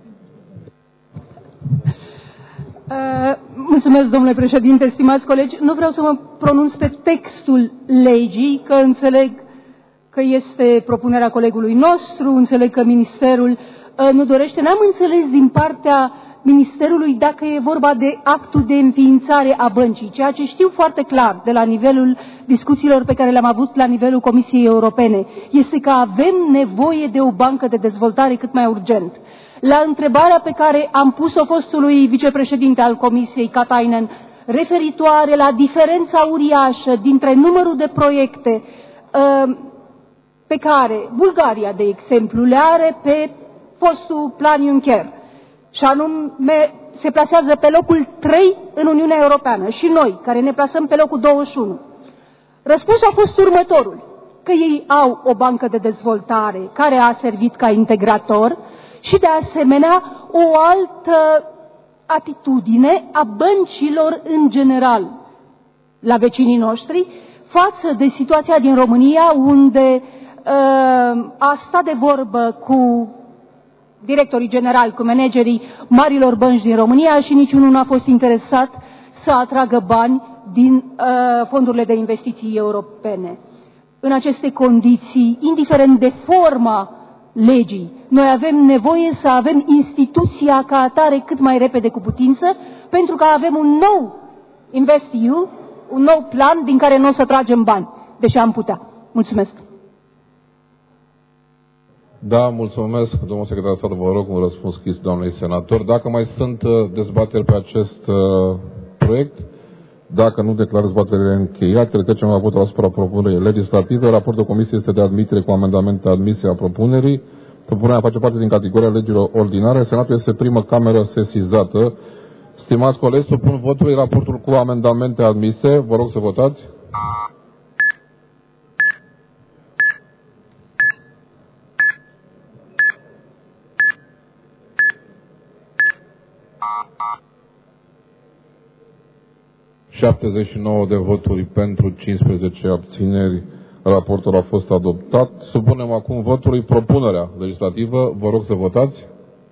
Uh, mulțumesc, domnule președinte, stimați colegi. Nu vreau să mă pronunț pe textul legii, că înțeleg că este propunerea colegului nostru, înțeleg că ministerul uh, nu dorește. N-am înțeles din partea ministerului dacă e vorba de actul de înființare a băncii, ceea ce știu foarte clar de la nivelul discuțiilor pe care le-am avut la nivelul Comisiei Europene, este că avem nevoie de o bancă de dezvoltare cât mai urgent. La întrebarea pe care am pus-o fostului vicepreședinte al Comisiei, Katainen, referitoare la diferența uriașă dintre numărul de proiecte uh, pe care Bulgaria, de exemplu, le are pe fostul plan Juncker, și anume se plasează pe locul trei în Uniunea Europeană, și noi, care ne plasăm pe locul douăzeci și unu. Răspunsul a fost următorul, că ei au o bancă de dezvoltare care a servit ca integrator și, de asemenea, o altă atitudine a băncilor în general la vecinii noștri față de situația din România, unde uh, a stat de vorbă cu directorii generali, cu managerii marilor bănci din România și niciunul nu a fost interesat să atragă bani din uh, fondurile de investiții europene. În aceste condiții, indiferent de forma legii, noi avem nevoie să avem instituția ca atare cât mai repede cu putință, pentru că avem un nou InvestEU, un nou plan din care nu o să tragem bani, deși am putea. Mulțumesc! Da, mulțumesc, domnul secretar de stat, vă rog un răspuns scris doamnei senator. Dacă mai sunt dezbateri pe acest uh, proiect, dacă nu declar dezbaterile încheiate, trecem la votul asupra propunerii legislative. Raportul Comisiei este de admitere cu amendamente admise a propunerii. Propunerea face parte din categoria legilor ordinare. Senatul este prima cameră sesizată. Stimați colegi, supun votului raportul cu amendamente admise. Vă rog să votați. șaptezeci și nouă de voturi pentru, cincisprezece abțineri. Raportul a fost adoptat. Supunem acum votului propunerea legislativă. Vă rog să votați.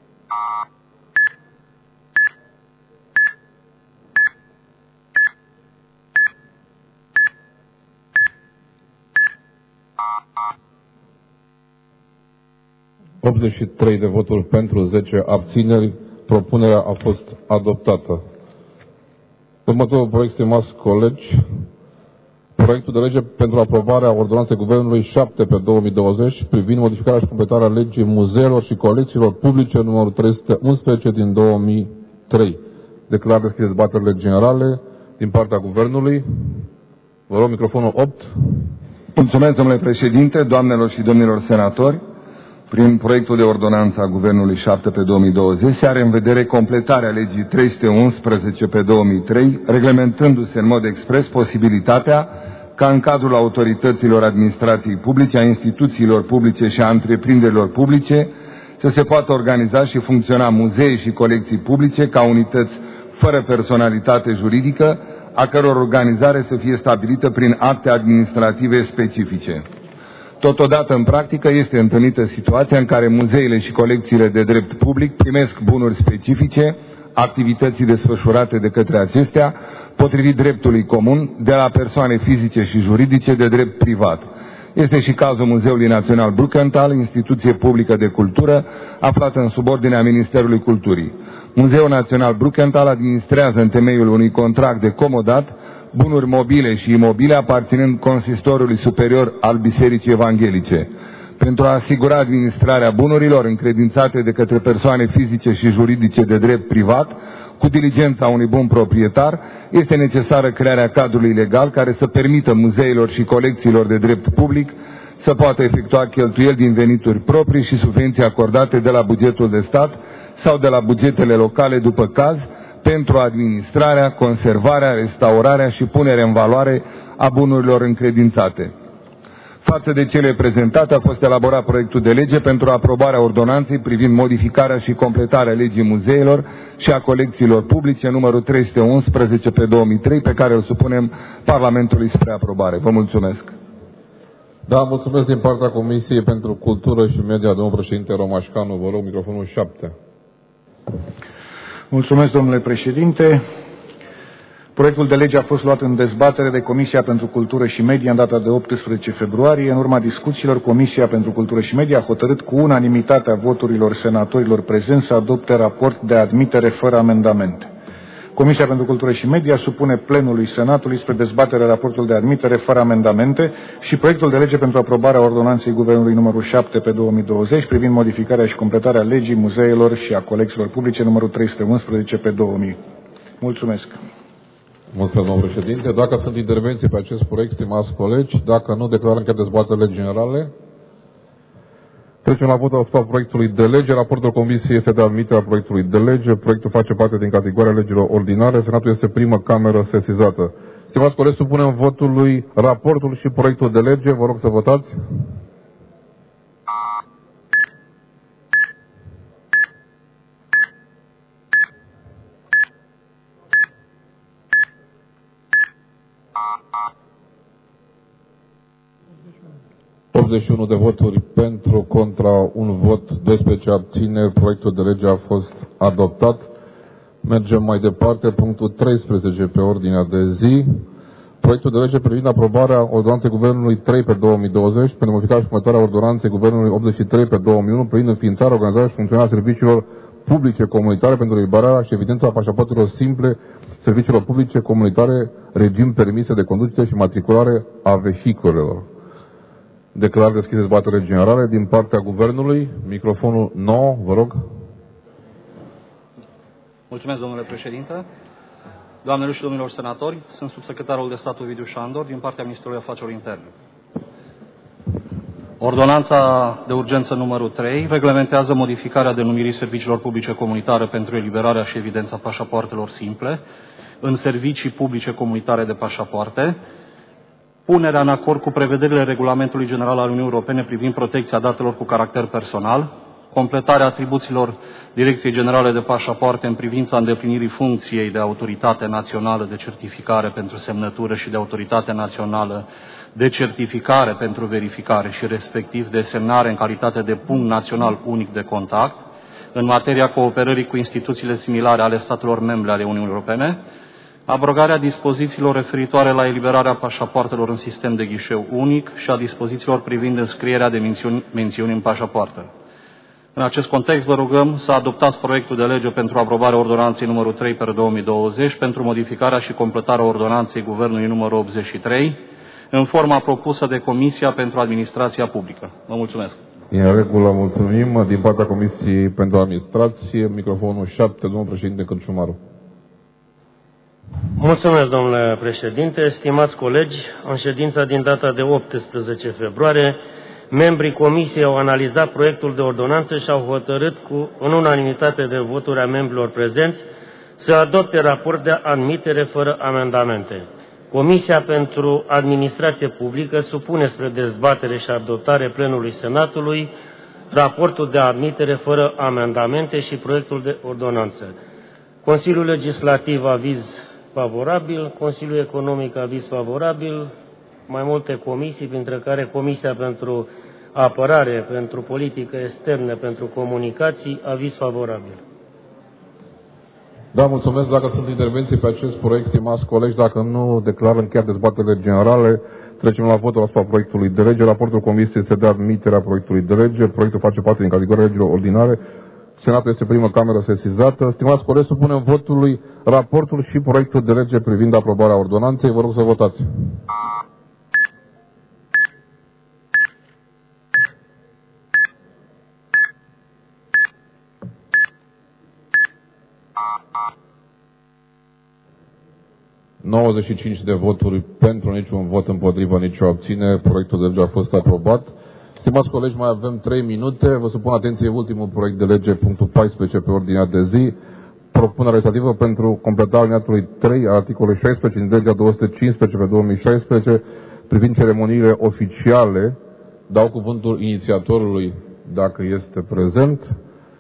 optzeci și trei de voturi pentru, zece abțineri. Propunerea a fost adoptată. Următorul proiect, stimați colegi, proiectul de lege pentru aprobarea ordonanței Guvernului șapte pe două mii douăzeci privind modificarea și completarea legii muzeelor și colecțiilor publice numărul trei sute unsprezece din două mii trei. Declar deschise dezbaterile generale din partea Guvernului. Vă rog, microfonul opt. Mulțumesc, domnule președinte, doamnelor și domnilor senatori. Prin proiectul de ordonanță a Guvernului șapte pe două mii douăzeci se are în vedere completarea legii trei sute unsprezece pe două mii trei, reglementându-se în mod expres posibilitatea ca în cadrul autorităților administrației publice, a instituțiilor publice și a întreprinderilor publice să se poată organiza și funcționa muzee și colecții publice ca unități fără personalitate juridică, a căror organizare să fie stabilită prin acte administrative specifice. Totodată, în practică, este întâlnită situația în care muzeele și colecțiile de drept public primesc bunuri specifice, activității desfășurate de către acestea, potrivit dreptului comun, de la persoane fizice și juridice de drept privat. Este și cazul Muzeului Național Brukenthal, instituție publică de cultură, aflată în subordinea Ministerului Culturii. Muzeul Național Brukenthal administrează în temeiul unui contract de comodat bunuri mobile și imobile aparținând consistorului superior al Bisericii Evanghelice. Pentru a asigura administrarea bunurilor încredințate de către persoane fizice și juridice de drept privat, cu diligența unui bun proprietar, este necesară crearea cadrului legal care să permită muzeilor și colecțiilor de drept public să poată efectua cheltuieli din venituri proprii și subvenții acordate de la bugetul de stat sau de la bugetele locale după caz, pentru administrarea, conservarea, restaurarea și punerea în valoare a bunurilor încredințate. Față de cele prezentate, a fost elaborat proiectul de lege pentru aprobarea ordonanței privind modificarea și completarea legii muzeilor și a colecțiilor publice numărul trei sute unsprezece pe două mii trei, pe care îl supunem Parlamentului spre aprobare. Vă mulțumesc. Da, mulțumesc din partea Comisiei pentru Cultură și Media, domnul președinte Romașcanu. Vă rog, microfonul șapte. Mulțumesc, domnule președinte. Proiectul de lege a fost luat în dezbatere de Comisia pentru Cultură și Media în data de optsprezece februarie. În urma discuțiilor, Comisia pentru Cultură și Media a hotărât cu unanimitatea voturilor senatorilor prezenți să adopte raport de admitere fără amendamente. Comisia pentru Cultură și Media supune plenului Senatului spre dezbatere raportul de admitere fără amendamente și proiectul de lege pentru aprobarea ordonanței Guvernului numărul șapte pe două mii douăzeci privind modificarea și completarea legii muzeilor și a colecțiilor publice numărul trei sute unsprezece pe două mii. Mulțumesc. Mulțumesc, domnul președinte. Dacă sunt intervenții pe acest proiect, stimați colegi, dacă nu, declarăm că dezbaterile generale. Trecem la votul asupra proiectului de lege. Raportul Comisiei este de admitere a proiectului de lege. Proiectul face parte din categoria legilor ordinare. Senatul este prima cameră sesizată. Stimați colegi, supunem votului raportul și proiectul de lege. Vă rog să votați. optzeci și unu de voturi pentru, contra un vot, doisprezece abțineri. Proiectul de lege a fost adoptat. Mergem mai departe. Punctul treisprezece pe ordinea de zi. Proiectul de lege privind aprobarea ordonanței Guvernului trei pe două mii douăzeci pentru modificarea și completarea ordonanței Guvernului optzeci și trei pe două mii unu privind înființarea, organizarea și funcționarea serviciilor publice comunitare pentru eliberarea și evidența pașaportelor simple, serviciilor publice comunitare, regim permise de conducere și matriculare a vehiculelor. Declar deschis dezbatere generale din partea Guvernului. Microfonul nouă, vă rog. Mulțumesc, domnule președinte. Doamnelor și domnilor senatori, sunt subsecretarul de stat Ovidiu Șandor din partea Ministerului Afacerilor Interne. Ordonanța de urgență numărul trei reglementează modificarea denumirii serviciilor publice comunitare pentru eliberarea și evidența pașapoartelor simple în servicii publice comunitare de pașapoarte, punerea în acord cu prevederile Regulamentului General al Uniunii Europene privind protecția datelor cu caracter personal, completarea atribuțiilor Direcției Generale de Pașapoarte în privința îndeplinirii funcției de autoritate națională de certificare pentru semnătură și de autoritate națională de certificare pentru verificare și respectiv de semnare în calitate de punct național unic de contact în materia cooperării cu instituțiile similare ale statelor membre ale Uniunii Europene, abrogarea dispozițiilor referitoare la eliberarea pașapoartelor în sistem de ghișeu unic și a dispozițiilor privind înscrierea de mențiuni, mențiuni în pașapoarte. În acest context, vă rugăm să adoptați proiectul de lege pentru aprobarea ordonanței numărul trei pe două mii douăzeci pentru modificarea și completarea ordonanței Guvernului numărul optzeci și trei în forma propusă de Comisia pentru Administrația Publică. Vă mulțumesc. În regulă, mulțumim. Din partea Comisiei pentru Administrație, microfonul șapte, domnul președinte Cârciumaru. Mulțumesc, domnule președinte. Stimați colegi, în ședința din data de optsprezece februarie, membrii Comisiei au analizat proiectul de ordonanță și au hotărât cu, în unanimitate de voturi a membrilor prezenți să adopte raport de admitere fără amendamente. Comisia pentru Administrație Publică supune spre dezbatere și adoptare plenului Senatului raportul de admitere fără amendamente și proiectul de ordonanță. Consiliul Legislativ aviz favorabil, Consiliul Economic aviz favorabil, mai multe comisii, printre care Comisia pentru Apărare, pentru Politică Externă, pentru Comunicații, aviz favorabil. Da, mulțumesc. Dacă sunt intervenții pe acest proiect, stimați colegi, dacă nu declar încheiat dezbaterile generale, trecem la votul asupra proiectului de lege. Raportul Comisiei este de admitere a proiectului de lege. Proiectul face parte din categoria legilor ordinare. Senatul este prima cameră sesizată. Stimați colegi, supunem votului raportul și proiectul de lege privind aprobarea ordonanței. Vă rog să votați. nouăzeci și cinci de voturi pentru, niciun vot împotrivă, nicio abține. Proiectul de lege a fost aprobat. Stimați colegi, mai avem trei minute. Vă supun atenție ultimul proiect de lege, punctul paisprezece pe ordinea de zi. Propunerea legislativă pentru completarea alineatului trei al articolului șaisprezece din legea două sute cincisprezece pe două mii șaisprezece privind ceremoniile oficiale. Dau cuvântul inițiatorului, dacă este prezent.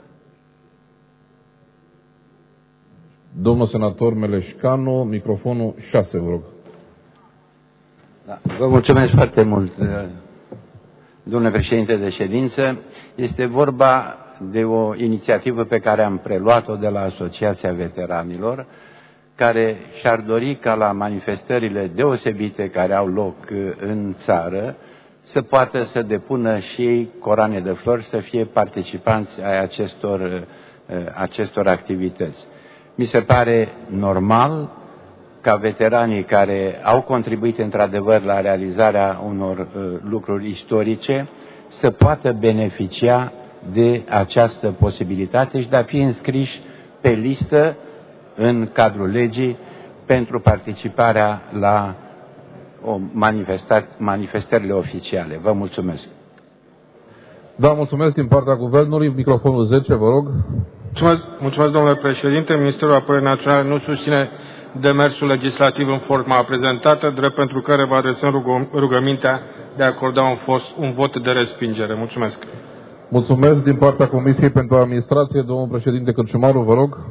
Domnul senator Meleșcanu, microfonul șase, vă rog. Da, vă mulțumesc foarte mult, domnule președinte de ședință. Este vorba de o inițiativă pe care am preluat-o de la Asociația Veteranilor, care și-ar dori ca la manifestările deosebite care au loc în țară să poată să depună și ei coroane de flori, să fie participanți ai acestor, acestor activități. Mi se pare normal ca veteranii care au contribuit într-adevăr la realizarea unor uh, lucruri istorice să poată beneficia de această posibilitate și de a fi înscriși pe listă în cadrul legii pentru participarea la o manifestările oficiale. Vă mulțumesc. Da, mulțumesc din partea Guvernului. Microfonul zece, vă rog. Mulțumesc, mulțumesc, domnule președinte. Ministerul Apărării Naționale nu susține demersul legislativ în forma prezentată, drept pentru care vă adresăm rugămintea de a acorda un, fost, un vot de respingere. Mulțumesc. Mulțumesc din partea Comisiei pentru Administrație, domnul președinte Cârciumaru, vă rog.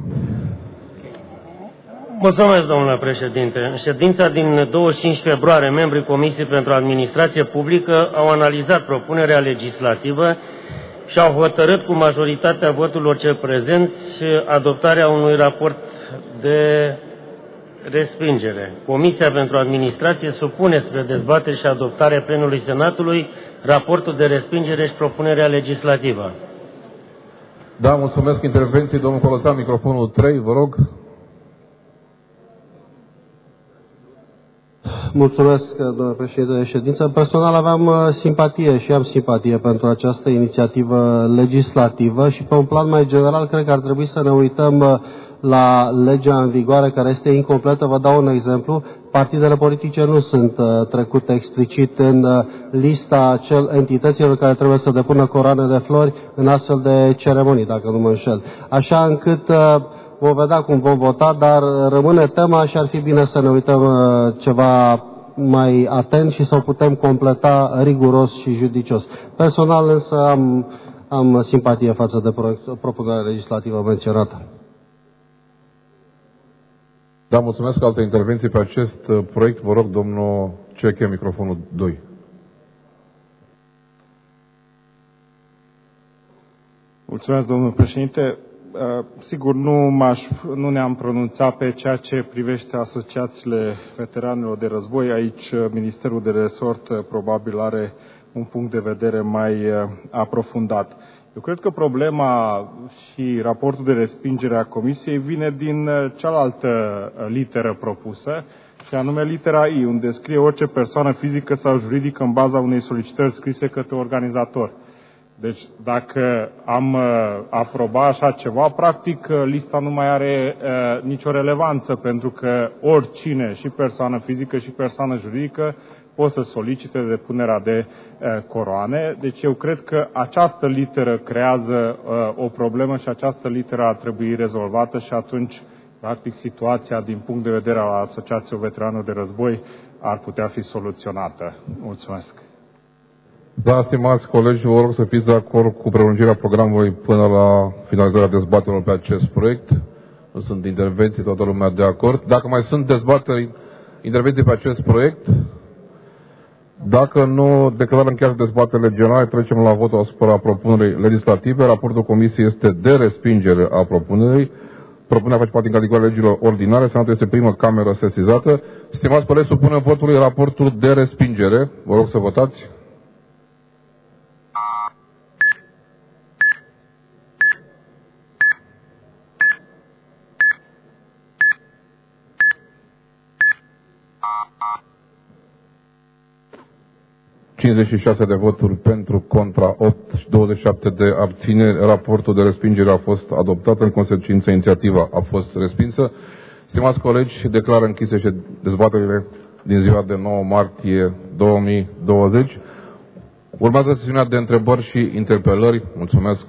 Mulțumesc, domnule președinte. În ședința din douăzeci și cinci februarie, membrii Comisiei pentru Administrație Publică au analizat propunerea legislativă și au hotărât cu majoritatea voturilor cel prezenți adoptarea unui raport de respingere. Comisia pentru Administrație supune spre dezbatere și adoptare plenului Senatului raportul de respingere și propunerea legislativă. Da, mulțumesc. Intervenții, domnul Coloțan, microfonul trei, vă rog. Mulțumesc, domnule președinte de ședință. Personal aveam simpatie și am simpatie pentru această inițiativă legislativă și pe un plan mai general cred că ar trebui să ne uităm la legea în vigoare care este incompletă. Vă dau un exemplu. Partidele politice nu sunt trecute explicit în lista cel, entităților care trebuie să depună coroane de flori în astfel de ceremonii, dacă nu mă înșel. Așa încât vom vedea cum vom vota, dar rămâne tema și ar fi bine să ne uităm ceva mai atent și să o putem completa riguros și judicios. Personal însă am, am simpatie față de proiect, propunerea legislativă menționată. Da, mulțumesc. Alte intervenții pe acest proiect. Vă rog, domnul Ceche, microfonul doi. Mulțumesc, domnul președinte. Sigur, nu, m-aș, nu ne-am pronunțat pe ceea ce privește asociațiile veteranilor de război. Aici Ministerul de Resort probabil are un punct de vedere mai aprofundat. Eu cred că problema și raportul de respingere a Comisiei vine din cealaltă literă propusă, și anume litera I, unde scrie orice persoană fizică sau juridică în baza unei solicitări scrise către organizator. Deci dacă am uh, aprobat așa ceva, practic lista nu mai are uh, nicio relevanță, pentru că oricine, și persoană fizică și persoană juridică, pot să solicite depunerea de uh, coroane. Deci eu cred că această literă creează uh, o problemă și această literă ar trebui rezolvată și atunci, practic, situația din punct de vedere al Asociației Veteranilor de Război ar putea fi soluționată. Mulțumesc. Da, stimați colegi, vă rog să fiți de acord cu prelungirea programului până la finalizarea dezbaterilor pe acest proiect. Nu sunt intervenții, toată lumea de acord. Dacă mai sunt dezbateri, intervenții pe acest proiect, dacă nu declarăm încheiat dezbaterile generale, trecem la votul asupra propunerii legislative. Raportul Comisiei este de respingere a propunerii. propunerea face parte din categoria legilor ordinare. Senatul este prima cameră sesizată. Stimați colegi, supunem votului raportul de respingere. Vă rog să votați. cincizeci și șase de voturi pentru, contra opt și douăzeci și șapte de abțineri. Raportul de respingere a fost adoptat. În consecință, inițiativa a fost respinsă. Stimați colegi, declar închise și dezbaterile din ziua de nouă martie două mii douăzeci. Urmează sesiunea de întrebări și interpelări. Mulțumesc!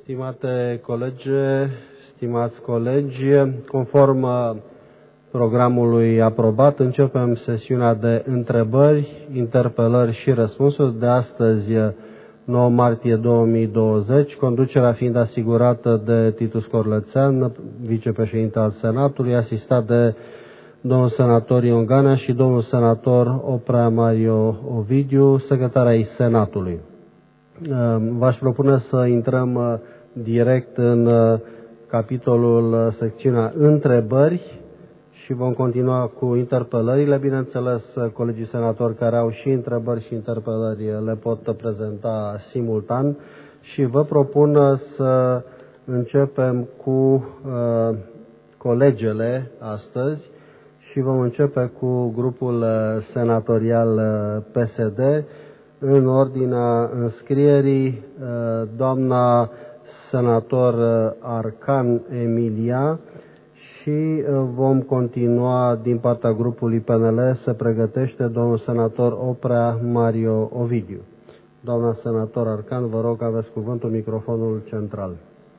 Stimate colegi, stimați colegi, conform programului aprobat, începem sesiunea de întrebări, interpelări și răspunsuri de astăzi, nouă martie două mii douăzeci, conducerea fiind asigurată de Titus Corlățean, vicepreședinte al Senatului, asistat de domnul senator Ion Ganea și domnul senator Oprea Mario Ovidiu, secretar ai Senatului. V-aș propune să intrăm direct în capitolul, secțiunea întrebări și vom continua cu interpelările. Bineînțeles, colegii senatori care au și întrebări și interpelări le pot prezenta simultan și vă propun să începem cu uh, colegele astăzi și vom începe cu grupul senatorial P S D. În ordinea înscrierii, doamna senator Arcan Emilia și vom continua din partea grupului P N L, se pregătește domnul senator Oprea Mario Ovidiu. Doamna senator Arcan, vă rog, aveți cuvântul, microfonul central.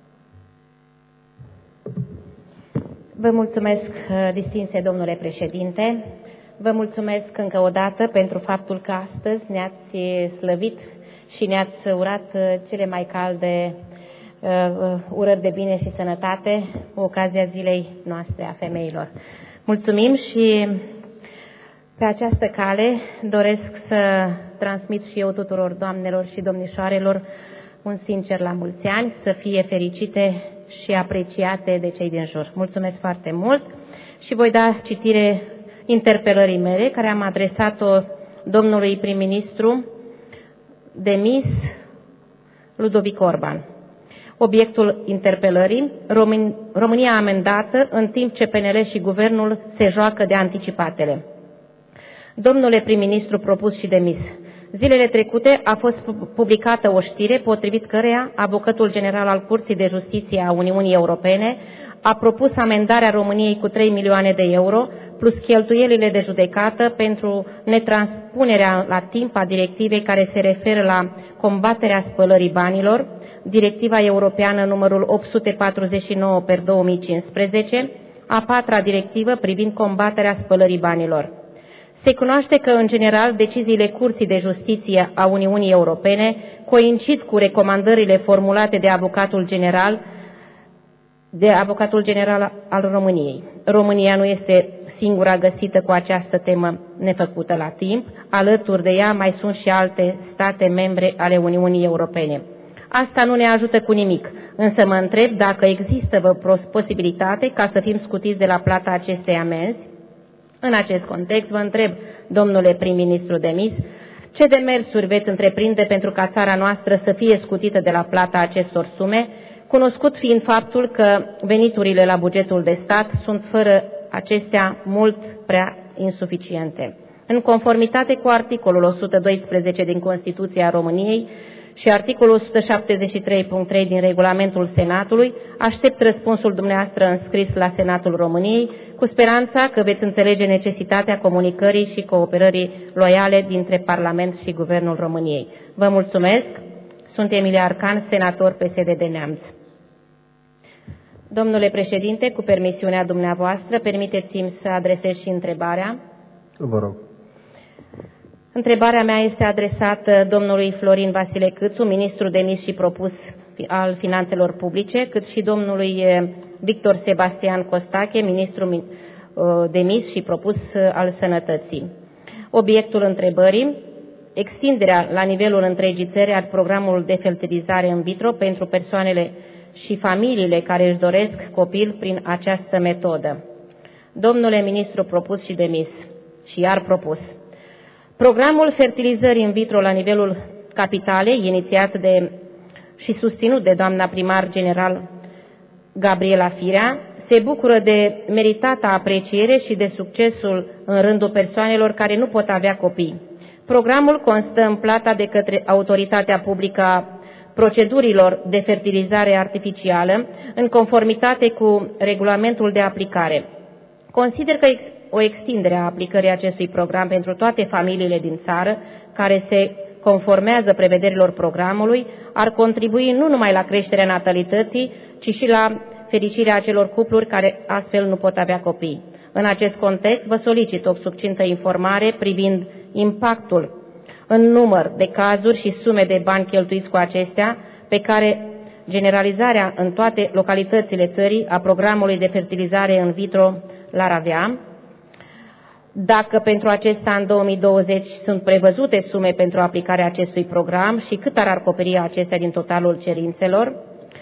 Vă mulțumesc, distinse domnule președinte. Vă mulțumesc încă o dată pentru faptul că astăzi ne-ați slăvit și ne-ați urat cele mai calde uh, urări de bine și sănătate cu ocazia zilei noastre a femeilor. Mulțumim și pe această cale doresc să transmit și eu tuturor doamnelor și domnișoarelor un sincer la mulți ani, să fie fericite și apreciate de cei din jur. Mulțumesc foarte mult și voi da citire interpelării mele, care am adresat-o domnului prim-ministru Demis Ludovic Orban. Obiectul interpelării: România amendată în timp ce P N L și guvernul se joacă de anticipatele. Domnule prim-ministru propus și demis, zilele trecute a fost publicată o știre potrivit căreia avocatul general al Curții de Justiție a Uniunii Europene a propus amendarea României cu trei milioane de euro, plus cheltuielile de judecată pentru netranspunerea la timp a directivei care se referă la combaterea spălării banilor, directiva europeană numărul opt sute patruzeci și nouă pe două mii cincisprezece, a patra directivă privind combaterea spălării banilor. Se cunoaște că, în general, deciziile Curții de Justiție a Uniunii Europene coincid cu recomandările formulate de avocatul general de avocatul general al României. România nu este singura găsită cu această temă nefăcută la timp. Alături de ea mai sunt și alte state membre ale Uniunii Europene. Asta nu ne ajută cu nimic, însă mă întreb dacă există vreo posibilitate ca să fim scutiți de la plata acestei amenzi. În acest context, vă întreb, domnule prim-ministru demis, ce demersuri veți întreprinde pentru ca țara noastră să fie scutită de la plata acestor sume, cunoscut fiind faptul că veniturile la bugetul de stat sunt fără acestea mult prea insuficiente. În conformitate cu articolul o sută doisprezece din Constituția României și articolul o sută șaptezeci și trei punct trei din Regulamentul Senatului, aștept răspunsul dumneavoastră înscris la Senatul României, cu speranța că veți înțelege necesitatea comunicării și cooperării loiale dintre Parlament și Guvernul României. Vă mulțumesc. Sunt Emilia Arcan, senator P S D de Neamț. Domnule președinte, cu permisiunea dumneavoastră, permiteți-mi să adresez și întrebarea. Vă rog. Întrebarea mea este adresată domnului Florin Vasile Câțu, ministru demis și propus al Finanțelor Publice, cât și domnului Victor Sebastian Costache, ministru demis și propus al Sănătății. Obiectul întrebării: extinderea la nivelul întregii țări al programului de fertilizare in vitro pentru persoanele și familiile care își doresc copil prin această metodă. Domnule ministru propus și demis și iar propus, programul fertilizării in vitro la nivelul capitalei, inițiat de și susținut de doamna primar general Gabriela Firea, se bucură de meritata apreciere și de succesul în rândul persoanelor care nu pot avea copii. Programul constă în plata de către autoritatea publică a procedurilor de fertilizare artificială, în conformitate cu regulamentul de aplicare. Consider că o extindere a aplicării acestui program pentru toate familiile din țară care se conformează prevederilor programului, ar contribui nu numai la creșterea natalității, ci și la fericirea acelor cupluri care astfel nu pot avea copii. În acest context, vă solicit o succintă informare privind impactul în număr de cazuri și sume de bani cheltuiți cu acestea, pe care generalizarea în toate localitățile țării a programului de fertilizare in vitro l-ar avea, dacă pentru acest an două mii douăzeci sunt prevăzute sume pentru aplicarea acestui program și cât ar acoperi acestea din totalul cerințelor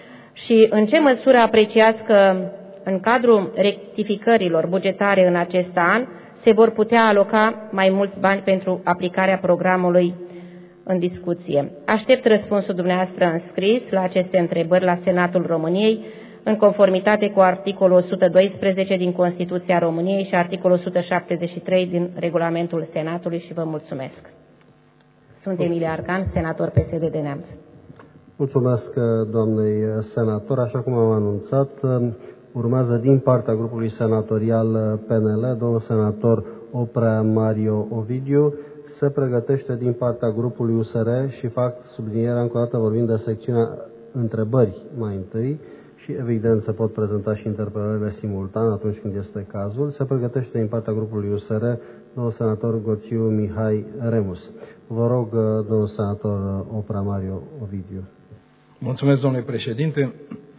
și în ce măsură apreciați că în cadrul rectificărilor bugetare în acest an se vor putea aloca mai mulți bani pentru aplicarea programului în discuție. Aștept răspunsul dumneavoastră în scris la aceste întrebări la Senatul României, în conformitate cu articolul o sută doisprezece din Constituția României și articolul o sută șaptezeci și trei din Regulamentul Senatului și vă mulțumesc. Sunt Emilia Arcan, senator P S D de Neamț. Mulțumesc, doamnei senator. Așa cum am anunțat, urmează din partea grupului senatorial P N L, domnul senator Oprea Mario Ovidiu, se pregătește din partea grupului U S R și fac sublinierea încă o dată vorbind de secțiunea întrebări mai întâi și evident se pot prezenta și interpelările simultan atunci când este cazul. Se pregătește din partea grupului U S R domnul senator Goțiu Mihai Remus. Vă rog, domnul senator Oprea Mario Ovidiu. Mulțumesc, domnule președinte.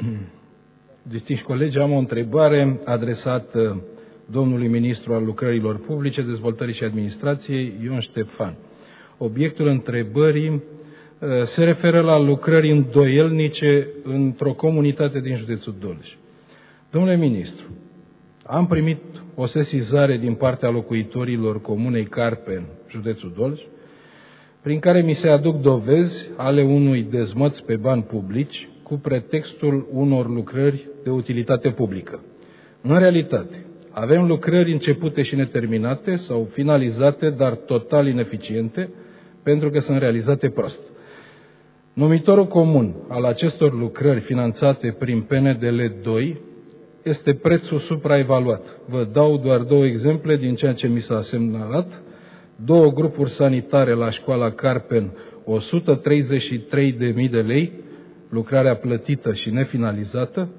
Distinși colegi, am o întrebare adresată domnului ministru al lucrărilor publice, dezvoltării și administrației, Ion Ștefan. Obiectul întrebării se referă la lucrări îndoielnice într-o comunitate din județul Dolj. Domnule ministru, am primit o sesizare din partea locuitorilor comunei Carpen, județul Dolj, prin care mi se aduc dovezi ale unui dezmăț pe bani publici cu pretextul unor lucrări de utilitate publică. În realitate, avem lucrări începute și neterminate sau finalizate, dar total ineficiente, pentru că sunt realizate prost. Numitorul comun al acestor lucrări finanțate prin P N D L doi este prețul supraevaluat. Vă dau doar două exemple din ceea ce mi s-a semnalat. Două grupuri sanitare la școala Carpen, o sută treizeci și trei de mii de lei, lucrarea plătită și nefinalizată,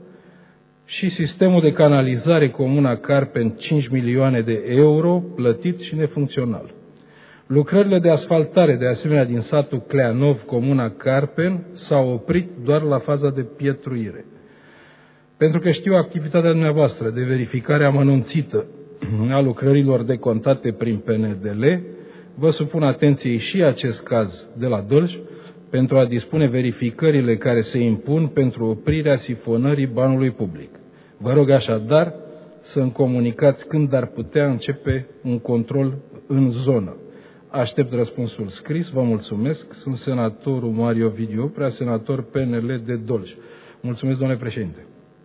și sistemul de canalizare comuna Carpen, cinci milioane de euro, plătit și nefuncțional. Lucrările de asfaltare, de asemenea, din satul Cleanov, comuna Carpen, s-au oprit doar la faza de pietruire. Pentru că știu activitatea dumneavoastră de verificare amănunțită a lucrărilor decontate prin P N D L, vă supun atenției și acest caz de la Dolj, pentru a dispune verificările care se impun pentru oprirea sifonării banului public. Vă rog așadar să-mi comunicați când ar putea începe un control în zonă. Aștept răspunsul scris, vă mulțumesc. Sunt senatorul Mario Ovidiu Oprea, senator P N L de Dolj. Mulțumesc, domnule președinte.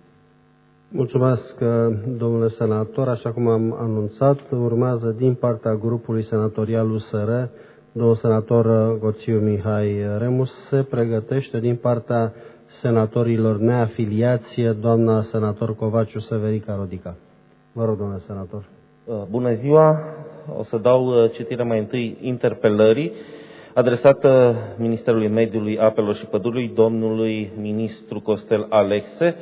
Mulțumesc, domnule senator. Așa cum am anunțat, urmează din partea grupului senatorial U S R, domnul senator Goțiu Mihai Remus. Se pregătește din partea senatorilor neafiliați, doamna senator Covaciu Severica Rodica. Vă rog, domnule senator. Bună ziua! O să dau citire mai întâi interpelării adresată Ministerului Mediului, Apelor și Pădurii, domnului ministru Costel Alexe,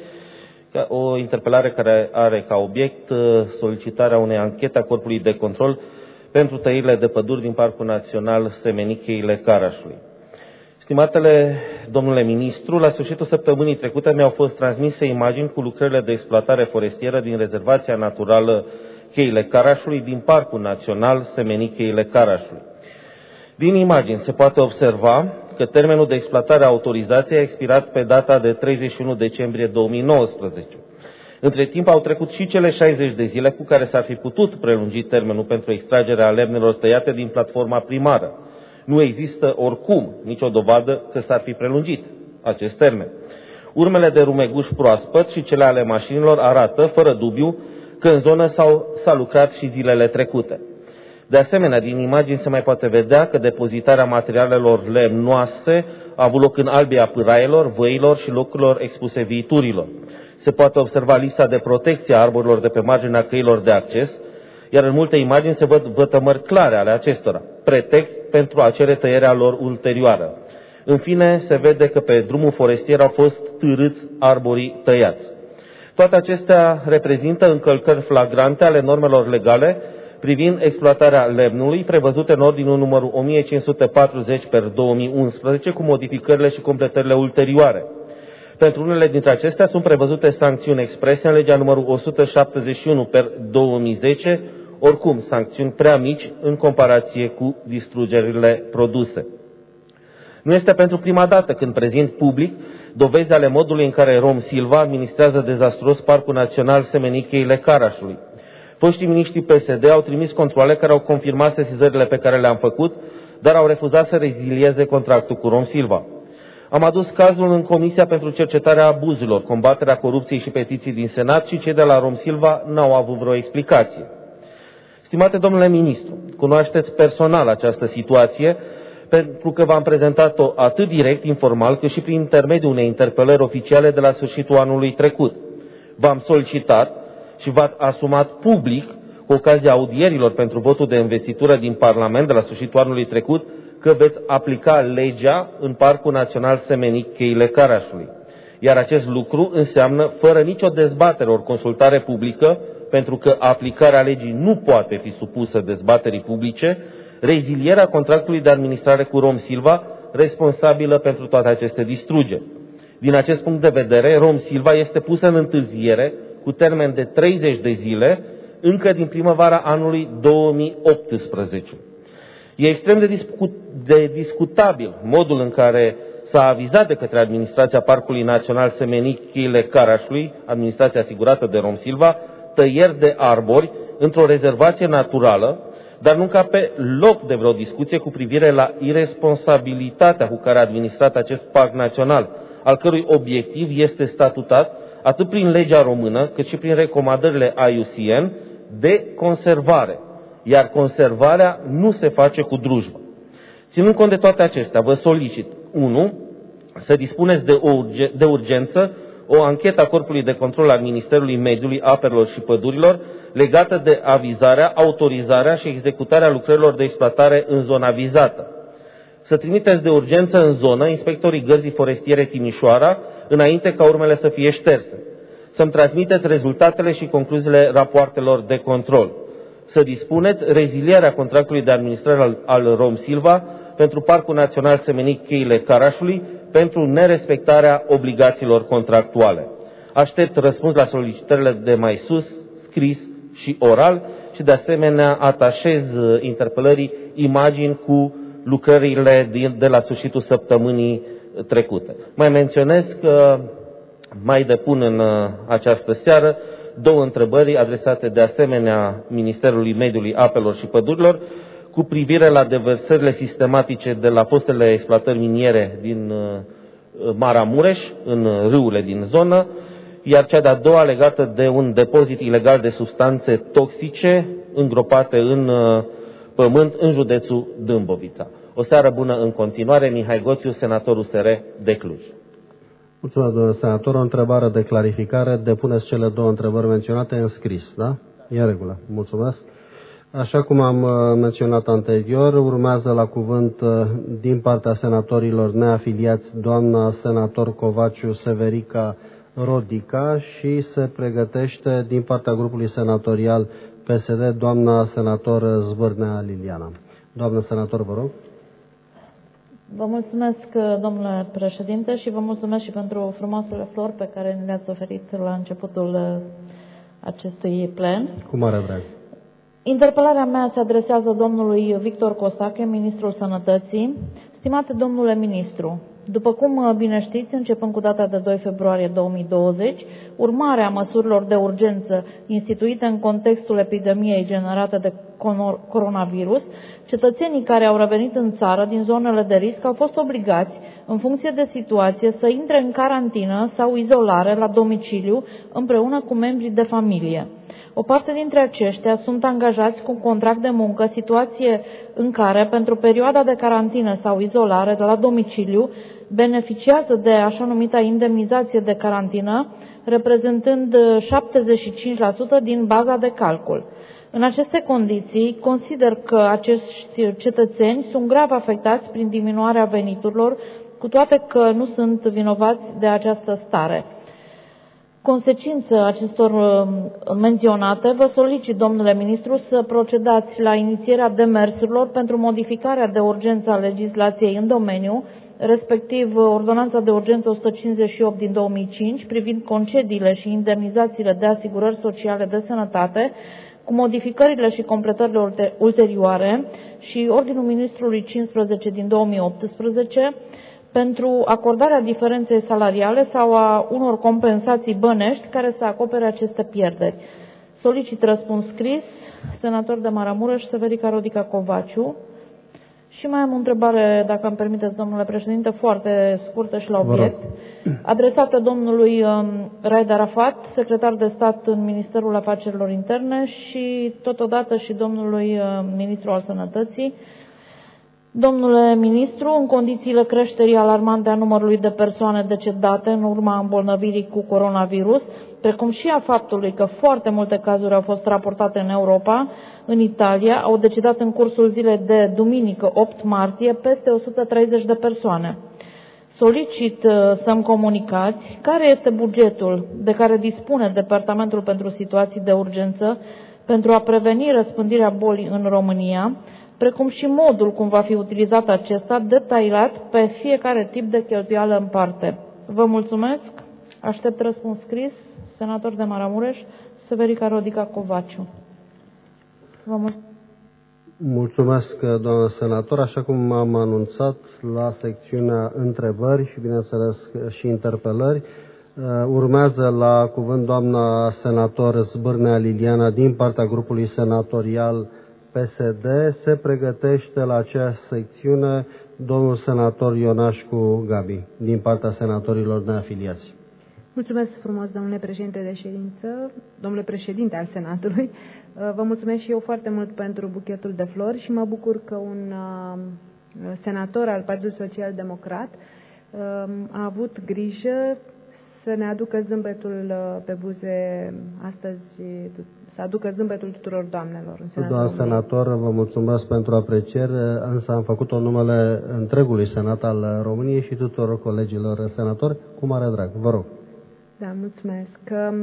o interpelare care are ca obiect solicitarea unei anchete a Corpului de Control pentru tăierile de păduri din Parcul Național Semenicheile Carașului. Stimatele domnule ministru, la sfârșitul săptămânii trecute mi-au fost transmise imagini cu lucrările de exploatare forestieră din rezervația naturală Cheile Carașului din Parcul Național Semenicheile Carașului. Din imagini se poate observa că termenul de exploatare a autorizației a expirat pe data de treizeci și unu decembrie două mii nouăsprezece. Între timp au trecut și cele șaizeci de zile cu care s-ar fi putut prelungi termenul pentru extragerea lemnelor tăiate din platforma primară. Nu există oricum nicio dovadă că s-ar fi prelungit acest termen. Urmele de rumeguș proaspăt și cele ale mașinilor arată, fără dubiu, că în zonă s-a lucrat și zilele trecute. De asemenea, din imagini se mai poate vedea că depozitarea materialelor lemnoase a avut loc în albia pâraielor, văilor și locurilor expuse viiturilor. Se poate observa lipsa de protecție a arborilor de pe marginea căilor de acces, iar în multe imagini se văd vătămări clare ale acestora, pretext pentru a cere tăierea lor ulterioară. În fine, se vede că pe drumul forestier au fost târâți arborii tăiați. Toate acestea reprezintă încălcări flagrante ale normelor legale privind exploatarea lemnului, prevăzute în ordinul numărul o mie cinci sute patruzeci pe două mii unsprezece, cu modificările și completările ulterioare. Pentru unele dintre acestea sunt prevăzute sancțiuni exprese în legea numărul o sută șaptezeci și unu pe două mii zece, oricum sancțiuni prea mici în comparație cu distrugerile produse. Nu este pentru prima dată când prezint public dovezi ale modului în care Rom Silva administrează dezastruos Parcul Național Semenicheile Carașului. Foștii miniștri P S D au trimis controale care au confirmat sesizările pe care le-am făcut, dar au refuzat să rezilieze contractul cu Rom Silva. Am adus cazul în Comisia pentru Cercetarea Abuzurilor, Combaterea Corupției și Petiții din Senat și cei de la Rom Silva n-au avut vreo explicație. Stimate domnule ministru, cunoașteți personal această situație, pentru că v-am prezentat-o atât direct, informal, cât și prin intermediul unei interpelări oficiale de la sfârșitul anului trecut. V-am solicitat și v-ați asumat public, cu ocazia audierilor pentru votul de investitură din Parlament de la sfârșitul anului trecut, că veți aplica legea în Parcul Național Semenic Cheile Carașului. Iar acest lucru înseamnă, fără nicio dezbatere ori consultare publică, pentru că aplicarea legii nu poate fi supusă dezbaterii publice, rezilierea contractului de administrare cu Rom Silva, responsabilă pentru toate aceste distrugeri. Din acest punct de vedere, Rom Silva este pusă în întârziere cu termen de treizeci de zile, încă din primăvara anului două mii optsprezece. E extrem de, discu de discutabil modul în care s-a avizat de către Administrația Parcului Național Semenic Cheile Carașului, administrația asigurată de Rom Silva, tăieri de arbori într-o rezervație naturală, dar nu ca pe loc de vreo discuție cu privire la irresponsabilitatea cu care a administrat acest parc național, al cărui obiectiv este statutat atât prin legea română, cât și prin recomandările I U C N de conservare. Iar conservarea nu se face cu drujbă. Ținând cont de toate acestea, vă solicit, unu, să dispuneți de, o urge, de urgență o anchetă a Corpului de Control al Ministerului Mediului, Apelor și Pădurilor legată de avizarea, autorizarea și executarea lucrărilor de exploatare în zona vizată. Să trimiteți de urgență în zonă inspectorii Gărzii Forestiere Timișoara, înainte ca urmele să fie șterse. Să-mi transmiteți rezultatele și concluziile rapoartelor de control. Să dispuneți rezilierea contractului de administrare al, al Rom Silva pentru Parcul Național Semenic Cheile Carașului pentru nerespectarea obligațiilor contractuale. Aștept răspuns la solicitările de mai sus, scris și oral și de asemenea atașez interpelării imagini cu lucrările din, de la sfârșitul săptămânii trecute. Mai menționez că mai depun în această seară două întrebări adresate de asemenea Ministerului Mediului, Apelor și Pădurilor cu privire la deversările sistematice de la fostele exploatări miniere din Maramureș, în râurile din zonă, iar cea de-a doua legată de un depozit ilegal de substanțe toxice îngropate în pământ în județul Dâmbovița. O seară bună în continuare. Mihai Goțiu, senator U S R de Cluj. Mulțumesc, domnule senator. O întrebare de clarificare. Depuneți cele două întrebări menționate în scris, da? E în regulă. Mulțumesc. Așa cum am menționat anterior, urmează la cuvânt din partea senatorilor neafiliați doamna senator Covaciu Severica Rodica și se pregătește din partea grupului senatorial P S D doamna senator Zvârnea Liliana. Doamnă senator, vă rog. Vă mulțumesc, domnule președinte, și vă mulțumesc și pentru frumoasele flori pe care ne le-ați oferit la începutul acestui plen. Cu mare drag. Interpelarea mea se adresează domnului Victor Costache, ministrul Sănătății. Stimate domnule ministru, după cum bine știți, începând cu data de doi februarie două mii douăzeci, urmarea măsurilor de urgență instituite în contextul epidemiei generate de coronavirus, cetățenii care au revenit în țară din zonele de risc au fost obligați, în funcție de situație, să intre în carantină sau izolare la domiciliu împreună cu membrii de familie. O parte dintre aceștia sunt angajați cu contract de muncă, situație în care, pentru perioada de carantină sau izolare de la domiciliu, beneficiază de așa numita indemnizație de carantină, reprezentând șaptezeci și cinci la sută din baza de calcul. În aceste condiții, consider că acești cetățeni sunt grav afectați prin diminuarea veniturilor, cu toate că nu sunt vinovați de această stare. Consecință acestor menționate, vă solicit, domnule ministru, să procedați la inițierea demersurilor pentru modificarea de urgență a legislației în domeniu, respectiv Ordonanța de Urgență o sută cincizeci și opt din două mii cinci privind concediile și indemnizațiile de asigurări sociale de sănătate, cu modificările și completările ulterioare, și Ordinul Ministrului cincisprezece din două mii optsprezece pentru acordarea diferenței salariale sau a unor compensații bănești care să acopere aceste pierderi. Solicit răspuns scris, senator de Maramureș, Severica Rodica Covaciu. Și mai am o întrebare, dacă îmi permiteți, domnule președinte, foarte scurtă și la obiect, adresată domnului Raed Arafat, secretar de stat în Ministerul Afacerilor Interne, și totodată și domnului ministru al Sănătății. Domnule ministru, în condițiile creșterii alarmante a numărului de persoane decedate în urma îmbolnăvirii cu coronavirus, precum și a faptului că foarte multe cazuri au fost raportate în Europa, în Italia au decedat în cursul zilei de duminică opt martie peste o sută treizeci de persoane. Solicit să-mi comunicați care este bugetul de care dispune Departamentul pentru Situații de Urgență pentru a preveni răspândirea bolii în România, precum și modul cum va fi utilizat acesta, detaliat pe fiecare tip de cheltuială în parte. Vă mulțumesc. Aștept răspuns scris. Senator de Maramureș, Severica Rodica Covaciu. Vă mulțumesc. Mulțumesc, doamnă senator. Așa cum am anunțat la secțiunea întrebări și, bineînțeles, și interpelări, urmează la cuvânt doamna senator Zbârnea Liliana din partea grupului senatorial P S D. Se pregătește la aceeași secțiune domnul senator Ionașcu Gabi din partea senatorilor neafiliați. Mulțumesc frumos, domnule președinte de ședință, domnule președinte al Senatului. Vă mulțumesc și eu foarte mult pentru buchetul de flori și mă bucur că un senator al Partidului Social Democrat a avut grijă să ne aducă zâmbetul pe buze astăzi, să aducă zâmbetul tuturor doamnelor în Senatul Doamna României. senator, vă mulțumesc pentru apreciere, însă am făcut-o în numele întregului Senat al României și tuturor colegilor senatori, cu mare drag. Vă rog. Da, mulțumesc.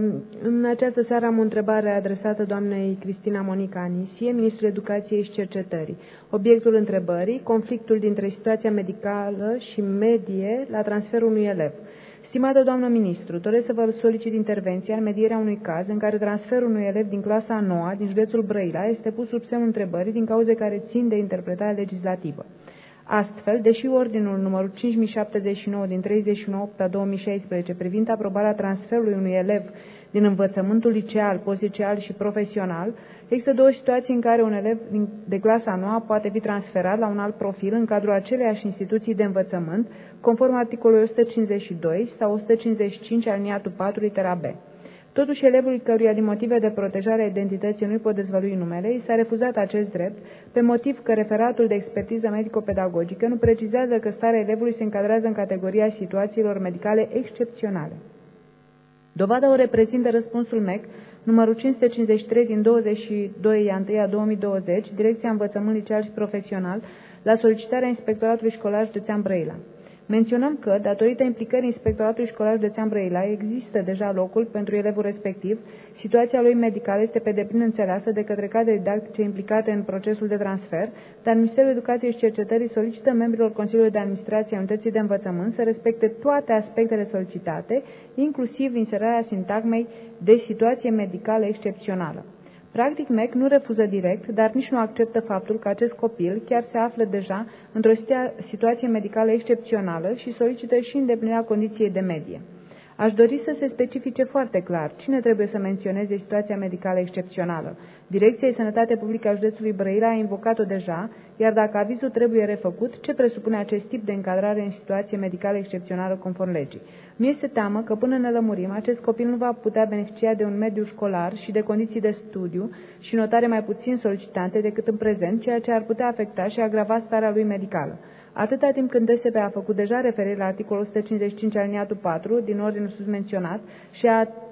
În această seară am o întrebare adresată doamnei Cristina Monica Anisie, ministrul Educației și Cercetării. Obiectul întrebării, conflictul dintre situația medicală și medie la transferul unui elev. Stimată doamnă ministru, doresc să vă solicit intervenția în medierea unui caz în care transferul unui elev din clasa a noua din județul Brăila este pus sub semnul întrebării din cauze care țin de interpretarea legislativă. Astfel, deși ordinul numărul cinci mii șaptezeci și nouă din treizeci și unu a două mii șaisprezece privind aprobarea transferului unui elev din învățământul liceal, postliceal și profesional, există două situații în care un elev de clasa a noua poate fi transferat la un alt profil în cadrul aceleiași instituții de învățământ, conform articolului o sută cincizeci și doi sau o sută cincizeci și cinci aliniatul patru litera B. Totuși, elevului căruia din motive de protejare a identității nu-i pot dezvălui numele, i s-a refuzat acest drept, pe motiv că referatul de expertiză medico-pedagogică nu precizează că starea elevului se încadrează în categoria situațiilor medicale excepționale. Dovada o reprezintă răspunsul M E C, numărul cinci sute cincizeci și trei din douăzeci și doi ianuarie două mii douăzeci, Direcția Învățământ Liceal și Profesional, la solicitarea Inspectoratului Școlar Județean Brăila. Menționăm că, datorită implicării Inspectoratului Școlar Județean Brăila, există deja locul pentru elevul respectiv, situația lui medicală este pe deplin înțeleasă de către cadre didactice implicate în procesul de transfer, dar Ministerul Educației și Cercetării solicită membrilor Consiliului de Administrație a Unității de Învățământ să respecte toate aspectele solicitate, inclusiv inserarea sintagmei de situație medicală excepțională. Practic, M E C nu refuză direct, dar nici nu acceptă faptul că acest copil chiar se află deja într-o situație medicală excepțională și solicită și îndeplinirea condiției de medie. Aș dori să se specifice foarte clar cine trebuie să menționeze situația medicală excepțională. Direcția de Sănătate Publică a județului Brăila a invocat-o deja, iar dacă avizul trebuie refăcut, ce presupune acest tip de încadrare în situație medicală excepțională conform legii? Mi este teamă că până ne lămurim, acest copil nu va putea beneficia de un mediu școlar și de condiții de studiu și notare mai puțin solicitante decât în prezent, ceea ce ar putea afecta și agrava starea lui medicală. Atâta timp când D S P a făcut deja referire la articolul o sută cincizeci și cinci aliniatul patru din ordinul sus menționat și a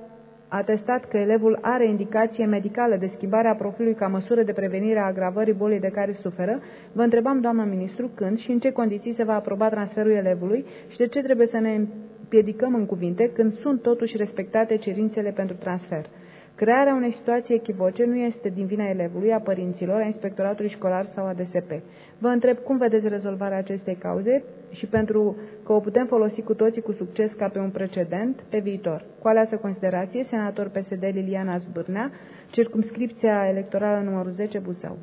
atestat că elevul are indicație medicală de schimbare a profilului ca măsură de prevenire a agravării bolii de care suferă, vă întrebam, doamna ministru, când și în ce condiții se va aproba transferul elevului și de ce trebuie să ne împiedicăm în cuvinte când sunt totuși respectate cerințele pentru transfer. Crearea unei situații echivoce nu este din vina elevului, a părinților, a inspectoratului școlar sau a D S P. Vă întreb cum vedeți rezolvarea acestei cauze și pentru că o putem folosi cu toții cu succes ca pe un precedent pe viitor. Cu aleasă considerație, senator P S D Liliana Zbârnea, circumscripția electorală numărul zece, Buzău.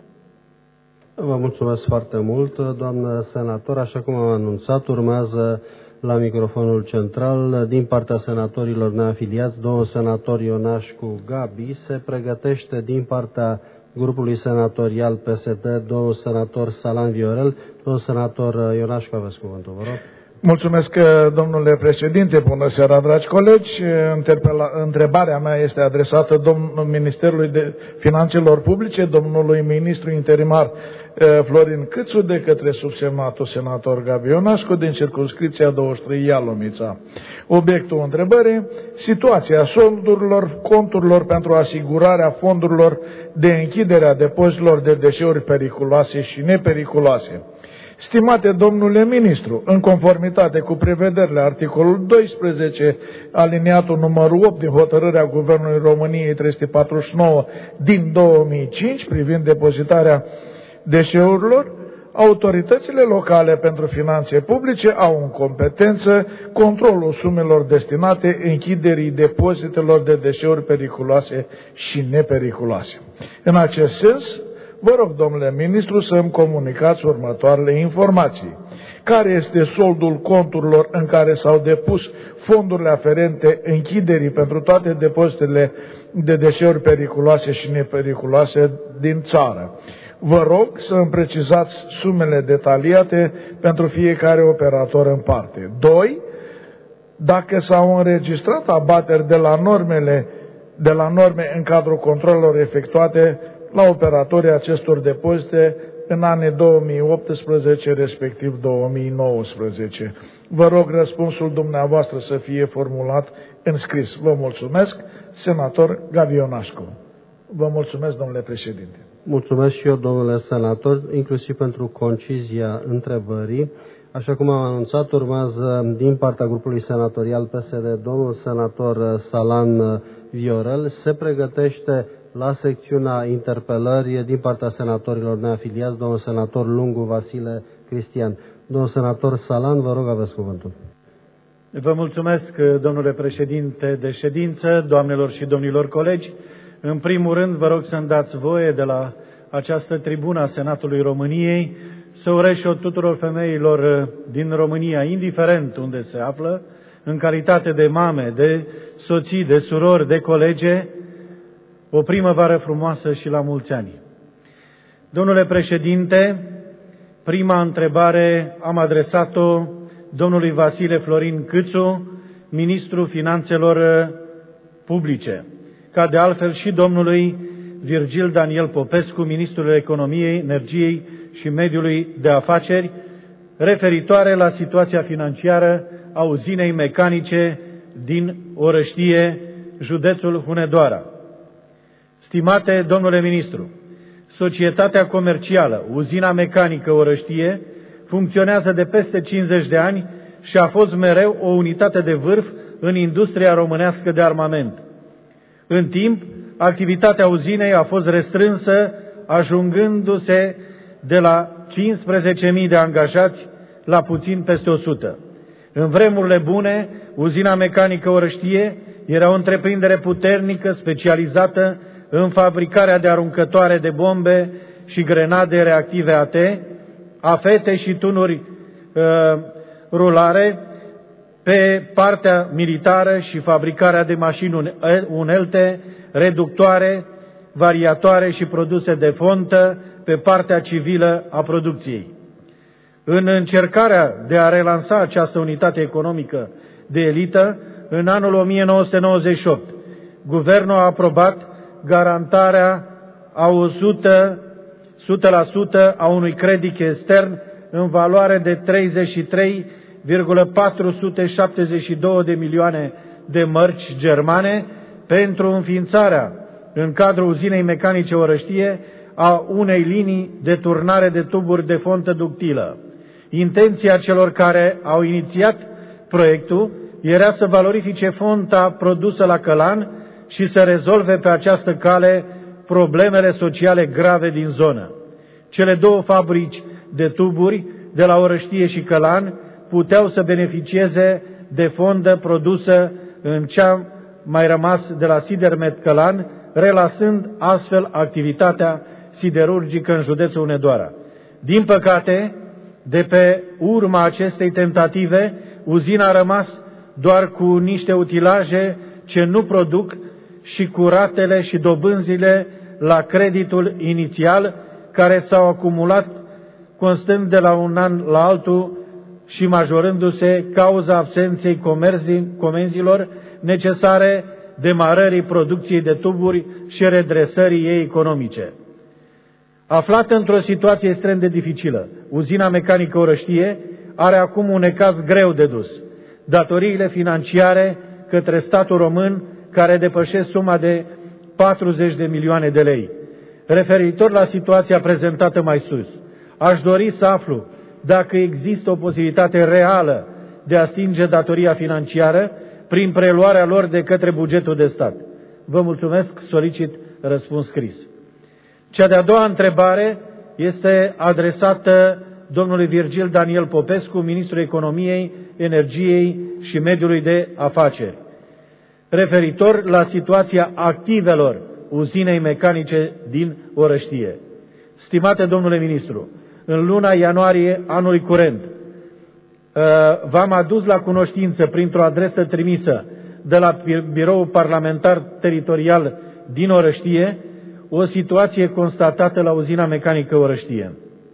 Vă mulțumesc foarte mult, doamnă senator. Așa cum am anunțat, urmează la microfonul central, din partea senatorilor neafiliați, domnul senator Ionașcu Gabi. Se pregătește din partea grupului senatorial P S D, domnul senator Salan Viorel. Domnul senator Ionașcu, aveți cuvântul, vă rog. Mulțumesc, domnule președinte. Bună seara, dragi colegi. Întrebarea mea este adresată domnului Ministerului de Finanțelor Publice, domnului ministru interimar Florin Câțu, de către subsemnatul senator Gabi Ionașcu din circumscripția douăzeci și trei Ialomița. Obiectul întrebării: situația soldurilor conturilor pentru asigurarea fondurilor de închidere a depozitelor de deșeuri periculoase și nepericuloase. Stimate domnule ministru, în conformitate cu prevederile articolul doisprezece, aliniatul numărul opt din hotărârea Guvernului României trei sute patruzeci și nouă din două mii cinci privind depozitarea deșeurilor, autoritățile locale pentru finanțe publice au în competență controlul sumelor destinate închiderii depozitelor de deșeuri periculoase și nepericuloase. În acest sens, vă rog, domnule ministru, să îmi comunicați următoarele informații. Care este soldul conturilor în care s-au depus fondurile aferente închiderii pentru toate depozitele de deșeuri periculoase și nepericuloase din țară? Vă rog să îmi precizați sumele detaliate pentru fiecare operator în parte. doi. Dacă s-au înregistrat abateri de la normele, de la norme în cadrul controlelor efectuate la operatorii acestor depozite în anii două mii optsprezece, respectiv două mii nouăsprezece. Vă rog răspunsul dumneavoastră să fie formulat în scris. Vă mulțumesc, senator Gabi Ionașcu. Vă mulțumesc, domnule președinte. Mulțumesc și eu, domnule senator, inclusiv pentru concizia întrebării. Așa cum am anunțat, urmează din partea grupului senatorial P S D domnul senator Salan Viorel. Se pregătește la secțiunea interpelări din partea senatorilor neafiliați, domnul senator Lungu Vasile Cristian. Domnul senator Salan, vă rog, aveți cuvântul. Vă mulțumesc, domnule președinte de ședință, doamnelor și domnilor colegi. În primul rând, vă rog să-mi dați voie de la această tribună a Senatului României să urez și eu tuturor femeilor din România, indiferent unde se află, în calitate de mame, de soții, de surori, de colege, o primăvară frumoasă și la mulți ani. Domnule președinte, prima întrebare am adresat-o domnului Vasile Florin Câțu, ministrul Finanțelor Publice, ca de altfel și domnului Virgil Daniel Popescu, ministrul Economiei, Energiei și Mediului de Afaceri, referitoare la situația financiară a uzinei mecanice din Orăștie, județul Hunedoara. Stimate domnule ministru, societatea comercială Uzina Mecanică Orăștie funcționează de peste cincizeci de ani și a fost mereu o unitate de vârf în industria românească de armament. În timp, activitatea uzinei a fost restrânsă, ajungându-se de la cincisprezece mii de angajați la puțin peste o sută. În vremurile bune, Uzina Mecanică Orăștie era o întreprindere puternică, specializată în fabricarea de aruncătoare de bombe și grenade reactive A T, afete și tunuri uh, rulare, pe partea militară și fabricarea de mașini unelte, reductoare, variatoare și produse de fontă pe partea civilă a producției. În încercarea de a relansa această unitate economică de elită, în anul o mie nouă sute nouăzeci și opt, guvernul a aprobat garantarea a o sută la sută a unui credit extern în valoare de treizeci și trei virgulă patru sute șaptezeci și două de milioane de mărci germane pentru înființarea în cadrul uzinei mecanice Orăștie a unei linii de turnare de tuburi de fontă ductilă. Intenția celor care au inițiat proiectul era să valorifice fonta produsă la Călan și să rezolve pe această cale problemele sociale grave din zonă. Cele două fabrici de tuburi de la Orăștie și Călan puteau să beneficieze de fondă produsă în cea mai rămas de la Sidermet Călan, relasând astfel activitatea siderurgică în județul Hunedoara. Din păcate, de pe urma acestei tentative, uzina a rămas doar cu niște utilaje ce nu produc și cu ratele și dobânzile la creditul inițial, care s-au acumulat constând de la un an la altul și majorându-se cauza absenței comenzilor necesare demarării producției de tuburi și redresării ei economice. Aflată într-o situație extrem de dificilă, uzina mecanică Orăștie are acum un necaz greu de dus. Datoriile financiare către statul român care depășesc suma de patruzeci de milioane de lei. Referitor la situația prezentată mai sus, aș dori să aflu dacă există o posibilitate reală de a stinge datoria financiară prin preluarea lor de către bugetul de stat. Vă mulțumesc, solicit răspuns scris. Cea de-a doua întrebare este adresată domnului Virgil Daniel Popescu, ministrul Economiei, Energiei și Mediului de Afaceri, referitor la situația activelor uzinei mecanice din Orăștie. Stimate domnule ministru, în luna ianuarie anului curent, v-am adus la cunoștință printr-o adresă trimisă de la Biroul Parlamentar Teritorial din Orăștie o situație constatată la uzina mecanică Orăștie.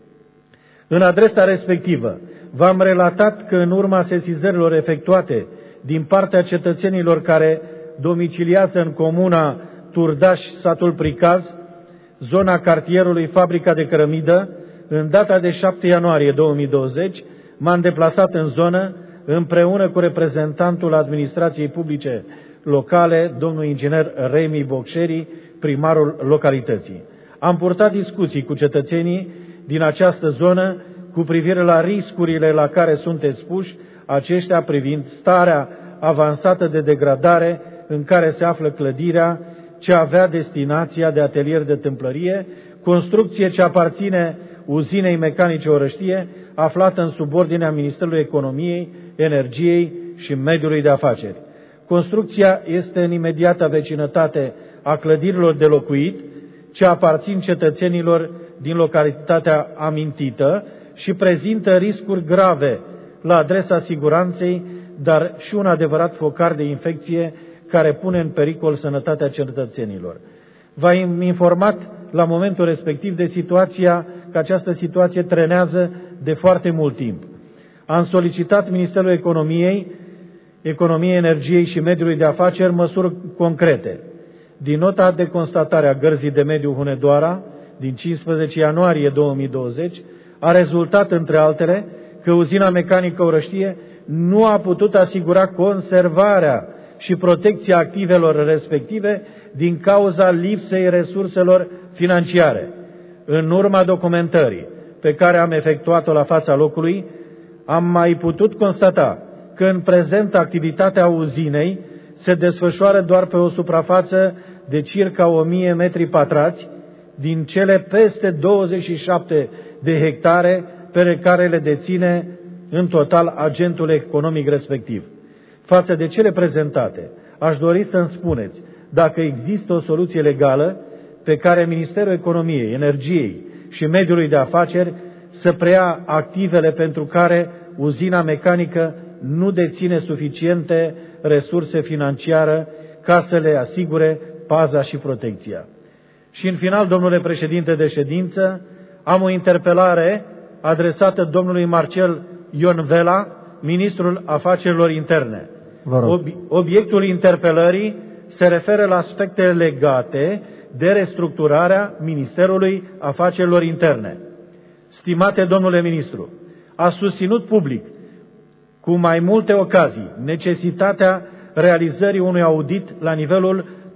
În adresa respectivă, v-am relatat că în urma sesizărilor efectuate din partea cetățenilor care domiciliază în comuna Turdaș, satul Pricaz, zona cartierului Fabrica de Cărămidă, în data de șapte ianuarie două mii douăzeci, m-am deplasat în zonă împreună cu reprezentantul administrației publice locale, domnul inginer Remi Bocșeri, primarul localității. Am purtat discuții cu cetățenii din această zonă cu privire la riscurile la care sunt expuși aceștia privind starea avansată de degradare în care se află clădirea ce avea destinația de atelier de tâmplărie, construcție ce aparține uzinei mecanice Orăștie, aflată în subordinea Ministerului Economiei, Energiei și Mediului de Afaceri. Construcția este în imediata vecinătate a clădirilor de locuit, ce aparțin cetățenilor din localitatea amintită și prezintă riscuri grave la adresa siguranței, dar și un adevărat focar de infecție care pune în pericol sănătatea cetățenilor. V-am informat la momentul respectiv de situația, că această situație trenează de foarte mult timp. Am solicitat Ministerul Economiei, Economiei, Energiei și Mediului de Afaceri măsuri concrete. Din nota de constatare a Gărzii de Mediu Hunedoara, din cincisprezece ianuarie două mii douăzeci, a rezultat, între altele, că uzina mecanică Orăștie nu a putut asigura conservarea și protecția activelor respective din cauza lipsei resurselor financiare. În urma documentării pe care am efectuat-o la fața locului, am mai putut constata că în prezent activitatea uzinei se desfășoară doar pe o suprafață de circa o mie metri pătrați din cele peste douăzeci și șapte de hectare pe care le deține în total agentul economic respectiv. Față de cele prezentate, aș dori să-mi spuneți dacă există o soluție legală pe care Ministerul Economiei, Energiei și Mediului de Afaceri să preia activele pentru care uzina mecanică nu deține suficiente resurse financiare ca să le asigure paza și protecția. Și în final, domnule președinte de ședință, am o interpelare adresată domnului Marcel Ion Vela, ministrul afacerilor interne. Ob- obiectul interpelării se referă la aspecte legate de restructurarea Ministerului Afacerilor Interne. Stimate domnule ministru, a susținut public cu mai multe ocazii necesitatea realizării unui audit la nivelul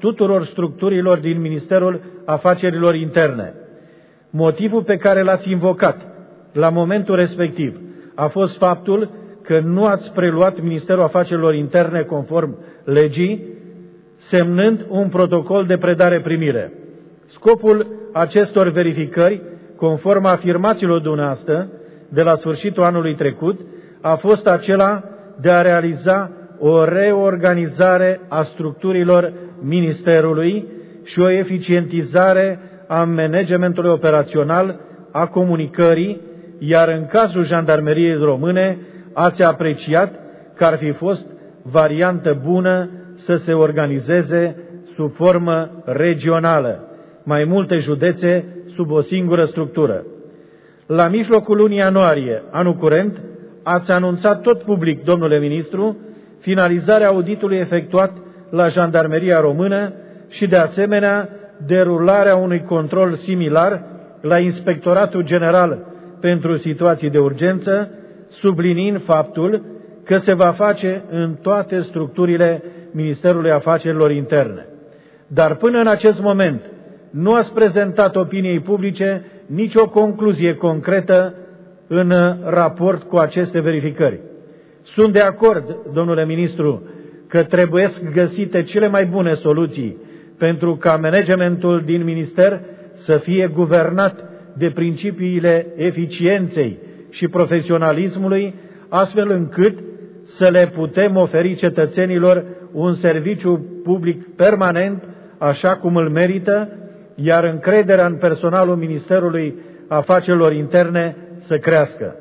tuturor structurilor din Ministerul Afacerilor Interne. Motivul pe care l-ați invocat la momentul respectiv a fost faptul că nu ați preluat Ministerul Afacerilor Interne conform legii, semnând un protocol de predare-primire. Scopul acestor verificări, conform afirmațiilor dumneavoastră de la sfârșitul anului trecut, a fost acela de a realiza o reorganizare a structurilor Ministerului și o eficientizare a managementului operațional, a comunicării, iar în cazul Jandarmeriei Române ați apreciat că ar fi fost variantă bună să se organizeze sub formă regională, mai multe județe sub o singură structură. La mijlocul lunii ianuarie, anul curent, ați anunțat tot public, domnule ministru, finalizarea auditului efectuat la Jandarmeria Română și, de asemenea, derularea unui control similar la Inspectoratul General pentru Situații de Urgență, subliniind faptul că se va face în toate structurile Ministerului Afacerilor Interne. Dar până în acest moment nu ați prezentat opiniei publice nicio concluzie concretă în raport cu aceste verificări. Sunt de acord, domnule ministru, că trebuie găsite cele mai bune soluții pentru ca managementul din minister să fie guvernat de principiile eficienței și profesionalismului, astfel încât să le putem oferi cetățenilor un serviciu public permanent, așa cum îl merită, iar încrederea în personalul Ministerului Afacerilor Interne să crească.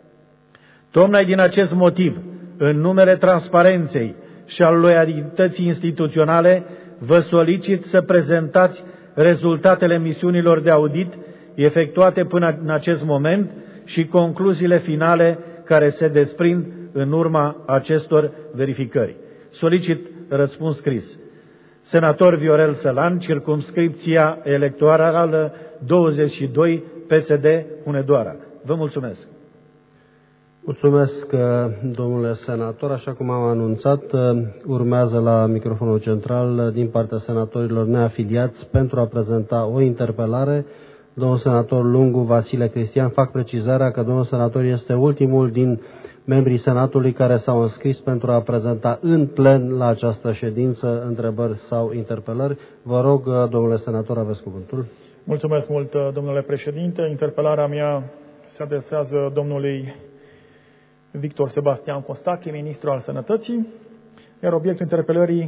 Tocmai din acest motiv, în numele transparenței și al loialității instituționale, vă solicit să prezentați rezultatele misiunilor de audit efectuate până în acest moment și concluziile finale care se desprind în urma acestor verificări. Solicit răspuns scris. Senator Viorel Sălan, circumscripția electorală douăzeci și doi, P S D Hunedoara. Vă mulțumesc. Mulțumesc, domnule senator. Așa cum am anunțat, urmează la microfonul central din partea senatorilor neafiliați pentru a prezenta o interpelare. Domnul senator Lungu Vasile Cristian, fac precizarea că domnul senator este ultimul din membrii Senatului care s-au înscris pentru a prezenta în plen la această ședință întrebări sau interpelări. Vă rog, domnule senator, aveți cuvântul. Mulțumesc mult, domnule președinte. Interpelarea mea se adresează domnului Victor Sebastian Costache, ministru al Sănătății, iar obiectul interpelării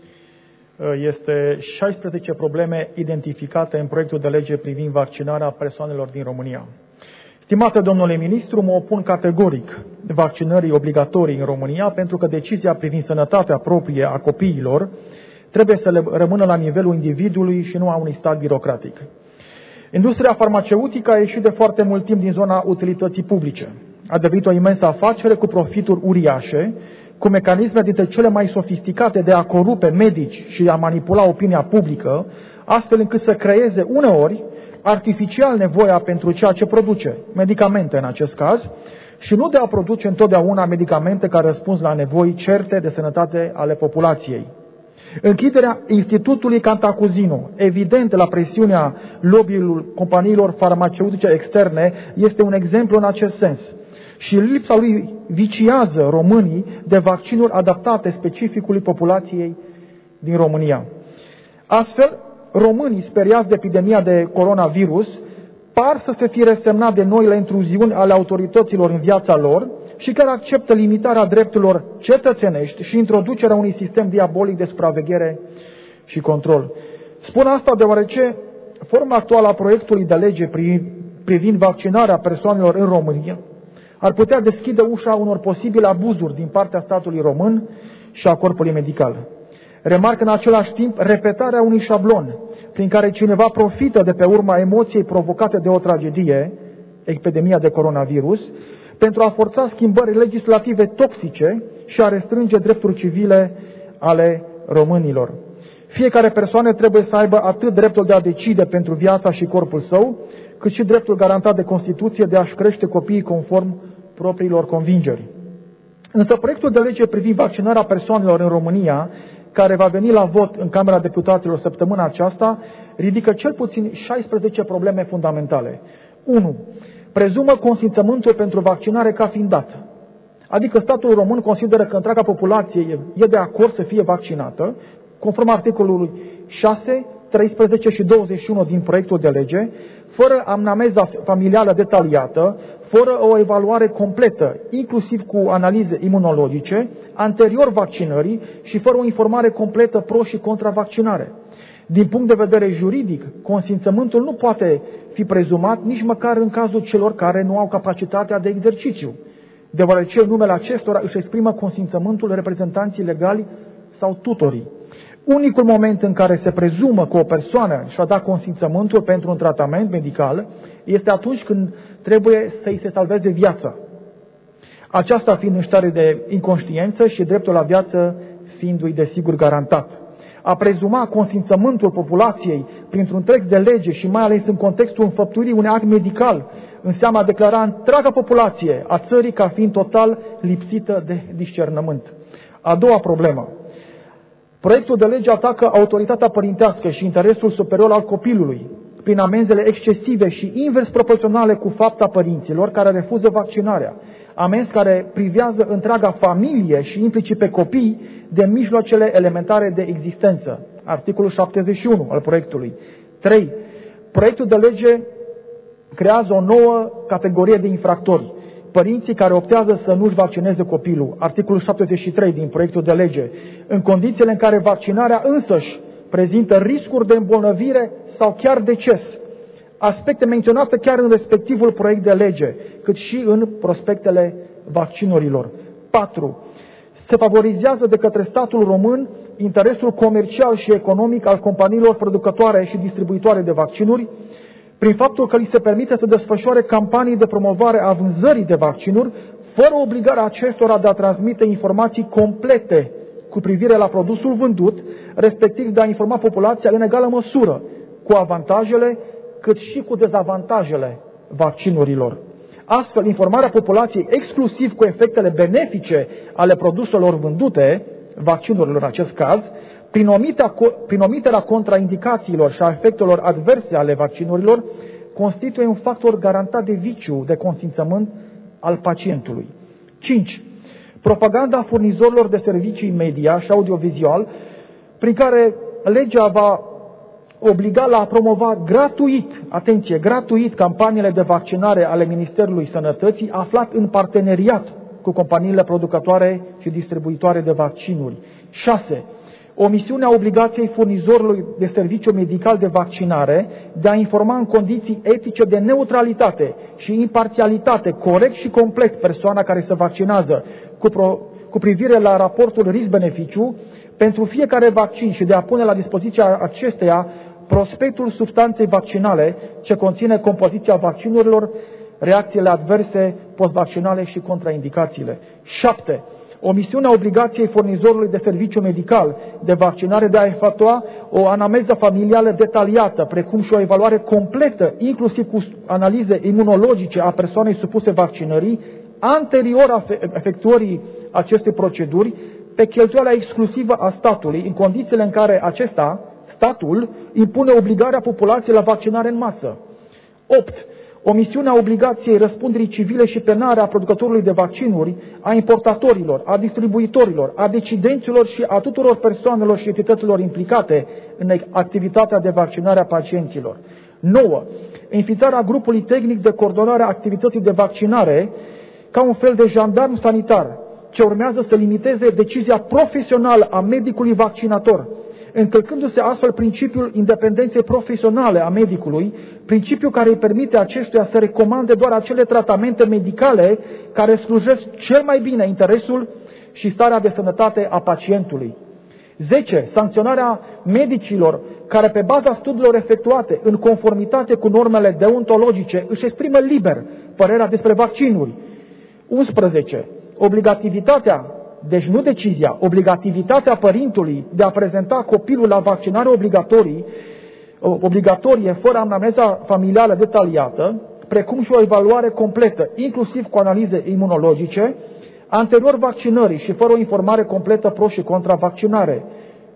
este șaisprezece probleme identificate în proiectul de lege privind vaccinarea persoanelor din România. Stimate domnule ministru, mă opun categoric vaccinării obligatorii în România, pentru că decizia privind sănătatea proprie a copiilor trebuie să le rămână la nivelul individului și nu a unui stat birocratic. Industria farmaceutică a ieșit de foarte mult timp din zona utilității publice. A devenit o imensă afacere cu profituri uriașe, cu mecanisme dintre cele mai sofisticate de a corupe medici și a manipula opinia publică, astfel încât să creeze uneori artificial nevoia pentru ceea ce produce, medicamente în acest caz, și nu de a produce întotdeauna medicamente ca răspuns la nevoi certe de sănătate ale populației. Închiderea Institutului Cantacuzino, evident la presiunea lobby-ului companiilor farmaceutice externe, este un exemplu în acest sens. Și lipsa lui viciază românii de vaccinuri adaptate specificului populației din România. Astfel, românii speriați de epidemia de coronavirus par să se fi resemnat de noile intruziuni ale autorităților în viața lor și chiar acceptă limitarea drepturilor cetățenești și introducerea unui sistem diabolic de supraveghere și control. Spun asta deoarece forma actuală a proiectului de lege privind vaccinarea persoanelor în România ar putea deschide ușa unor posibile abuzuri din partea statului român și a corpului medical. Remarc în același timp repetarea unui șablon prin care cineva profită de pe urma emoției provocate de o tragedie, epidemia de coronavirus, pentru a forța schimbări legislative toxice și a restrânge drepturi civile ale românilor. Fiecare persoană trebuie să aibă atât dreptul de a decide pentru viața și corpul său, cât și dreptul garantat de Constituție de a-și crește copiii conform propriilor convingeri. Însă proiectul de lege privind vaccinarea persoanelor în România care va veni la vot în Camera Deputaților săptămâna aceasta, ridică cel puțin șaisprezece probleme fundamentale. unu. Prezumă consimțământul pentru vaccinare ca fiind dat. Adică statul român consideră că întreaga populație e de acord să fie vaccinată, conform articolului șase, treisprezece și douăzeci și unu din proiectul de lege, fără anamneza familială detaliată, fără o evaluare completă, inclusiv cu analize imunologice, anterior vaccinării și fără o informare completă pro și contra vaccinare. Din punct de vedere juridic, consimțământul nu poate fi prezumat nici măcar în cazul celor care nu au capacitatea de exercițiu, deoarece în numele acestora își exprimă consimțământul reprezentanții legali sau tutorii. Unicul moment în care se prezumă că o persoană și-a dat consimțământul pentru un tratament medical este atunci când trebuie să-i se salveze viața. Aceasta fiind în stare de inconștiență și dreptul la viață fiindu-i desigur garantat. A prezuma consimțământul populației printr-un text de lege și mai ales în contextul înfăptuirii unui act medical înseamnă a declara întreaga populație a țării ca fiind total lipsită de discernământ. A doua problemă. Proiectul de lege atacă autoritatea părintească și interesul superior al copilului prin amenzele excesive și invers proporționale cu fapta părinților care refuză vaccinarea, amenzi care privează întreaga familie și implicit pe copii de mijloacele elementare de existență. Articolul șaptezeci și unu al proiectului. trei. Proiectul de lege creează o nouă categorie de infractori. Părinții care optează să nu-și vaccineze copilul. Articolul șaptezeci și trei din proiectul de lege. În condițiile în care vaccinarea însăși prezintă riscuri de îmbolnăvire sau chiar deces. Aspecte menționate chiar în respectivul proiect de lege, cât și în prospectele vaccinurilor. patru. Se favorizează de către statul român interesul comercial și economic al companiilor producătoare și distribuitoare de vaccinuri, prin faptul că li se permite să desfășoare campanii de promovare a vânzării de vaccinuri, fără obligarea acestora de a transmite informații complete cu privire la produsul vândut, respectiv de a informa populația în egală măsură cu avantajele cât și cu dezavantajele vaccinurilor. Astfel, informarea populației exclusiv cu efectele benefice ale produselor vândute, vaccinurilor în acest caz, prin, omitea, prin omiterea contraindicațiilor și a efectelor adverse ale vaccinurilor, constituie un factor garantat de viciu de consimțământ al pacientului. cinci. Propaganda furnizorilor de servicii media și audiovizual, prin care legea va obliga la a promova gratuit, atenție, gratuit, campaniile de vaccinare ale Ministerului Sănătății, aflat în parteneriat cu companiile producătoare și distribuitoare de vaccinuri. șase. Omisiunea obligației furnizorului de serviciu medical de vaccinare de a informa în condiții etice de neutralitate și imparțialitate, corect și complet, persoana care se vaccinează cu, pro, cu privire la raportul risc-beneficiu pentru fiecare vaccin și de a pune la dispoziția acesteia prospectul substanței vaccinale ce conține compoziția vaccinurilor, reacțiile adverse postvaccinale și contraindicațiile. șapte. Omisiunea obligației furnizorului de serviciu medical de vaccinare de a efectua o anamneză familială detaliată, precum și o evaluare completă, inclusiv cu analize imunologice a persoanei supuse vaccinării, anterior efectuării acestei proceduri, pe cheltuiala exclusivă a statului, în condițiile în care acesta, statul, impune obligarea populației la vaccinare în masă. opt. Omisiunea obligației răspunderii civile și penale a producătorului de vaccinuri, a importatorilor, a distribuitorilor, a decidenților și a tuturor persoanelor și entităților implicate în activitatea de vaccinare a pacienților. nouă. Înființarea grupului tehnic de coordonare a activității de vaccinare ca un fel de jandarm sanitar, ce urmează să limiteze decizia profesională a medicului vaccinator, încălcându-se astfel principiul independenței profesionale a medicului, principiul care îi permite acestuia să recomande doar acele tratamente medicale care slujesc cel mai bine interesul și starea de sănătate a pacientului. zece. Sancționarea medicilor care, pe baza studiilor efectuate în conformitate cu normele deontologice, își exprimă liber părerea despre vaccinuri. unsprezece. Obligativitatea, deci nu decizia, obligativitatea părintului de a prezenta copilul la vaccinare obligatorii, obligatorie fără anamneza familială detaliată, precum și o evaluare completă, inclusiv cu analize imunologice, anterior vaccinării și fără o informare completă pro și contra vaccinare.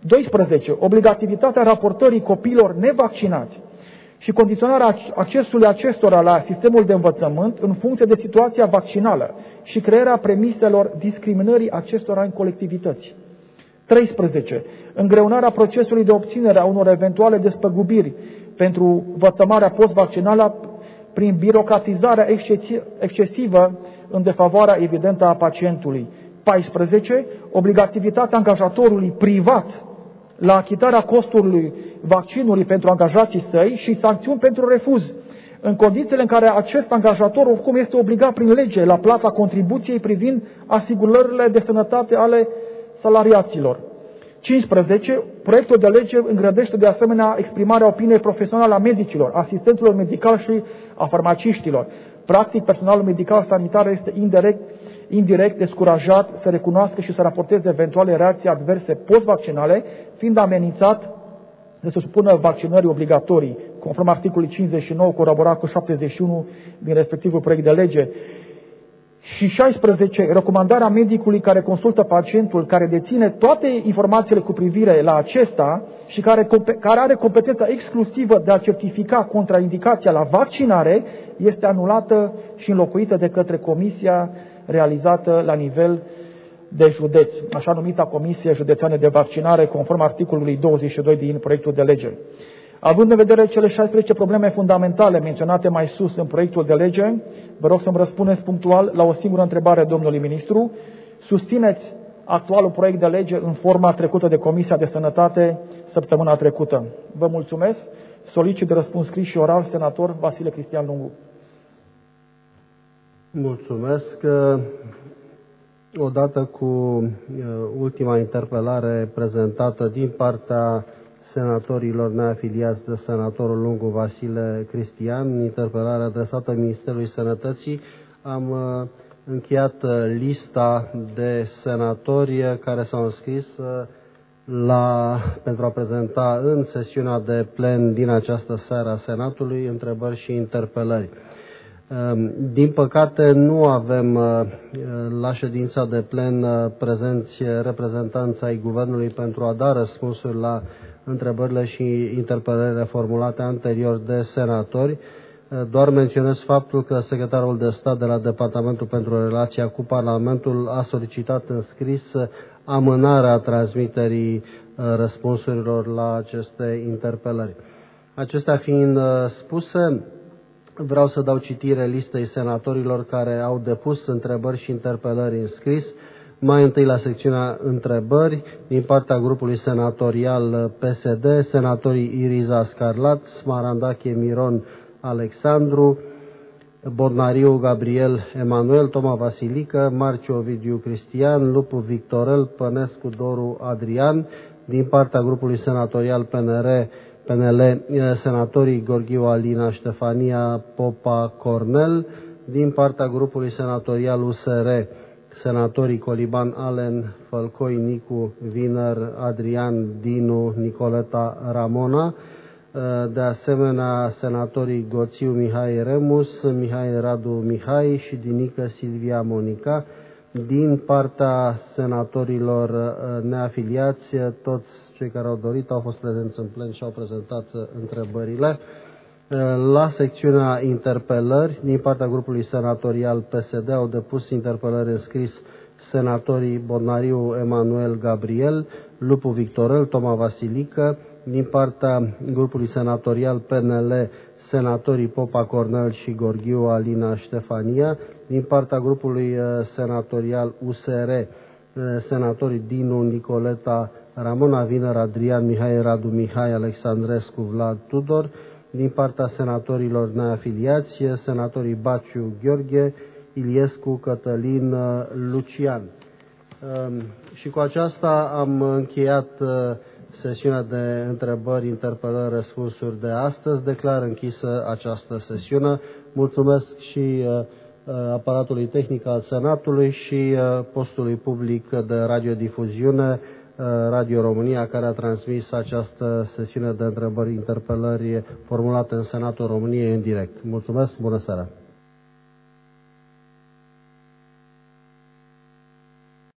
doisprezece. Obligativitatea raportării copiilor nevaccinați și condiționarea accesului acestora la sistemul de învățământ în funcție de situația vaccinală și crearea premiselor discriminării acestora în colectivități. treisprezece. Îngreunarea procesului de obținere a unor eventuale despăgubiri pentru vătămarea post-vaccinală prin birocratizarea excesivă în defavoarea evidentă a pacientului. paisprezece. Obligativitatea angajatorului privat la achitarea costurilor vaccinului pentru angajații săi și sancțiuni pentru refuz, în condițiile în care acest angajator oricum este obligat prin lege la plata contribuției privind asigurările de sănătate ale salariaților. cincisprezece. Proiectul de lege îngrădește de asemenea exprimarea opiniei profesionale a medicilor, asistenților medicali și a farmaciștilor. Practic, personalul medical sanitar este indirect, indirect descurajat să recunoască și să raporteze eventuale reacții adverse post-vaccinale, fiind amenințat de să supună vaccinării obligatorii, conform articolului cincizeci și nouă, coroborat cu șaptezeci și unu din respectivul proiect de lege. Și șaisprezece. Recomandarea medicului care consultă pacientul, care deține toate informațiile cu privire la acesta și care, care are competența exclusivă de a certifica contraindicația la vaccinare, este anulată și înlocuită de către comisia realizată la nivel de județ, așa numita Comisie Județeană de Vaccinare, conform articolului douăzeci și doi din proiectul de lege. Având în vedere cele șaisprezece probleme fundamentale menționate mai sus în proiectul de lege, vă rog să-mi răspundeți punctual la o singură întrebare, domnului ministru. Susțineți actualul proiect de lege în forma trecută de Comisia de Sănătate săptămâna trecută? Vă mulțumesc. Solicit de răspuns scris și oral senator Vasile Cristian Lungu. Mulțumesc. Odată cu ultima interpelare prezentată din partea senatorilor neafiliați de senatorul Lungu Vasile Cristian, interpelare adresată Ministerului Sănătății, am încheiat lista de senatori care s-au înscris la, pentru a prezenta în sesiunea de plen din această seară a Senatului întrebări și interpelări. Din păcate, nu avem la ședința de plen prezenți reprezentanți ai Guvernului pentru a da răspunsuri la întrebările și interpelările formulate anterior de senatori. Doar menționez faptul că secretarul de stat de la Departamentul pentru Relația cu Parlamentul a solicitat în scris amânarea transmiterii răspunsurilor la aceste interpelări. Acestea fiind spuse, vreau să dau citire listei senatorilor care au depus întrebări și interpelări în scris. Mai întâi la secțiunea întrebări, din partea grupului senatorial P S D, senatorii Iriza Scarlat, Smarandache Miron Alexandru, Bornariu Gabriel Emanuel, Toma Vasilică, Marciu Ovidiu Cristian, Lupu Victorel, Pănescu Doru Adrian, din partea grupului senatorial P N R, P N L, senatorii Gorghiu Alina Ștefania Popa Cornel, din partea grupului senatorial U S R, senatorii Coliban Alen, Fălcoi Nicu, Viner, Adrian Dinu, Nicoleta Ramona, de asemenea senatorii Goțiu Mihai Remus, Mihai Radu Mihai și Dinică Silvia Monica. Din partea senatorilor neafiliați, toți cei care au dorit au fost prezenți în plen și au prezentat întrebările. La secțiunea interpelări, din partea grupului senatorial P S D, au depus interpelări în scris senatorii Bornariu Emanuel Gabriel, Lupu Victorel, Toma Vasilică, din partea grupului senatorial P N L, senatorii Popa Cornel și Gorghiu Alina Ștefania, din partea grupului senatorial U S R, senatorii Dinu Nicoleta Ramona, Viner Adrian, Mihai Radu Mihai, Alexandrescu Vlad Tudor, din partea senatorilor neafiliați, senatorii Baciu Gheorghe, Iliescu Cătălin Lucian. Și cu aceasta am încheiat sesiunea de întrebări, interpelări, răspunsuri de astăzi. Declar închisă această sesiune. Mulțumesc și aparatului tehnic al Senatului și postului public de radiodifuziune Radio România, care a transmis această sesiune de întrebări, interpelări formulate în Senatul României în direct. Mulțumesc, bună seara!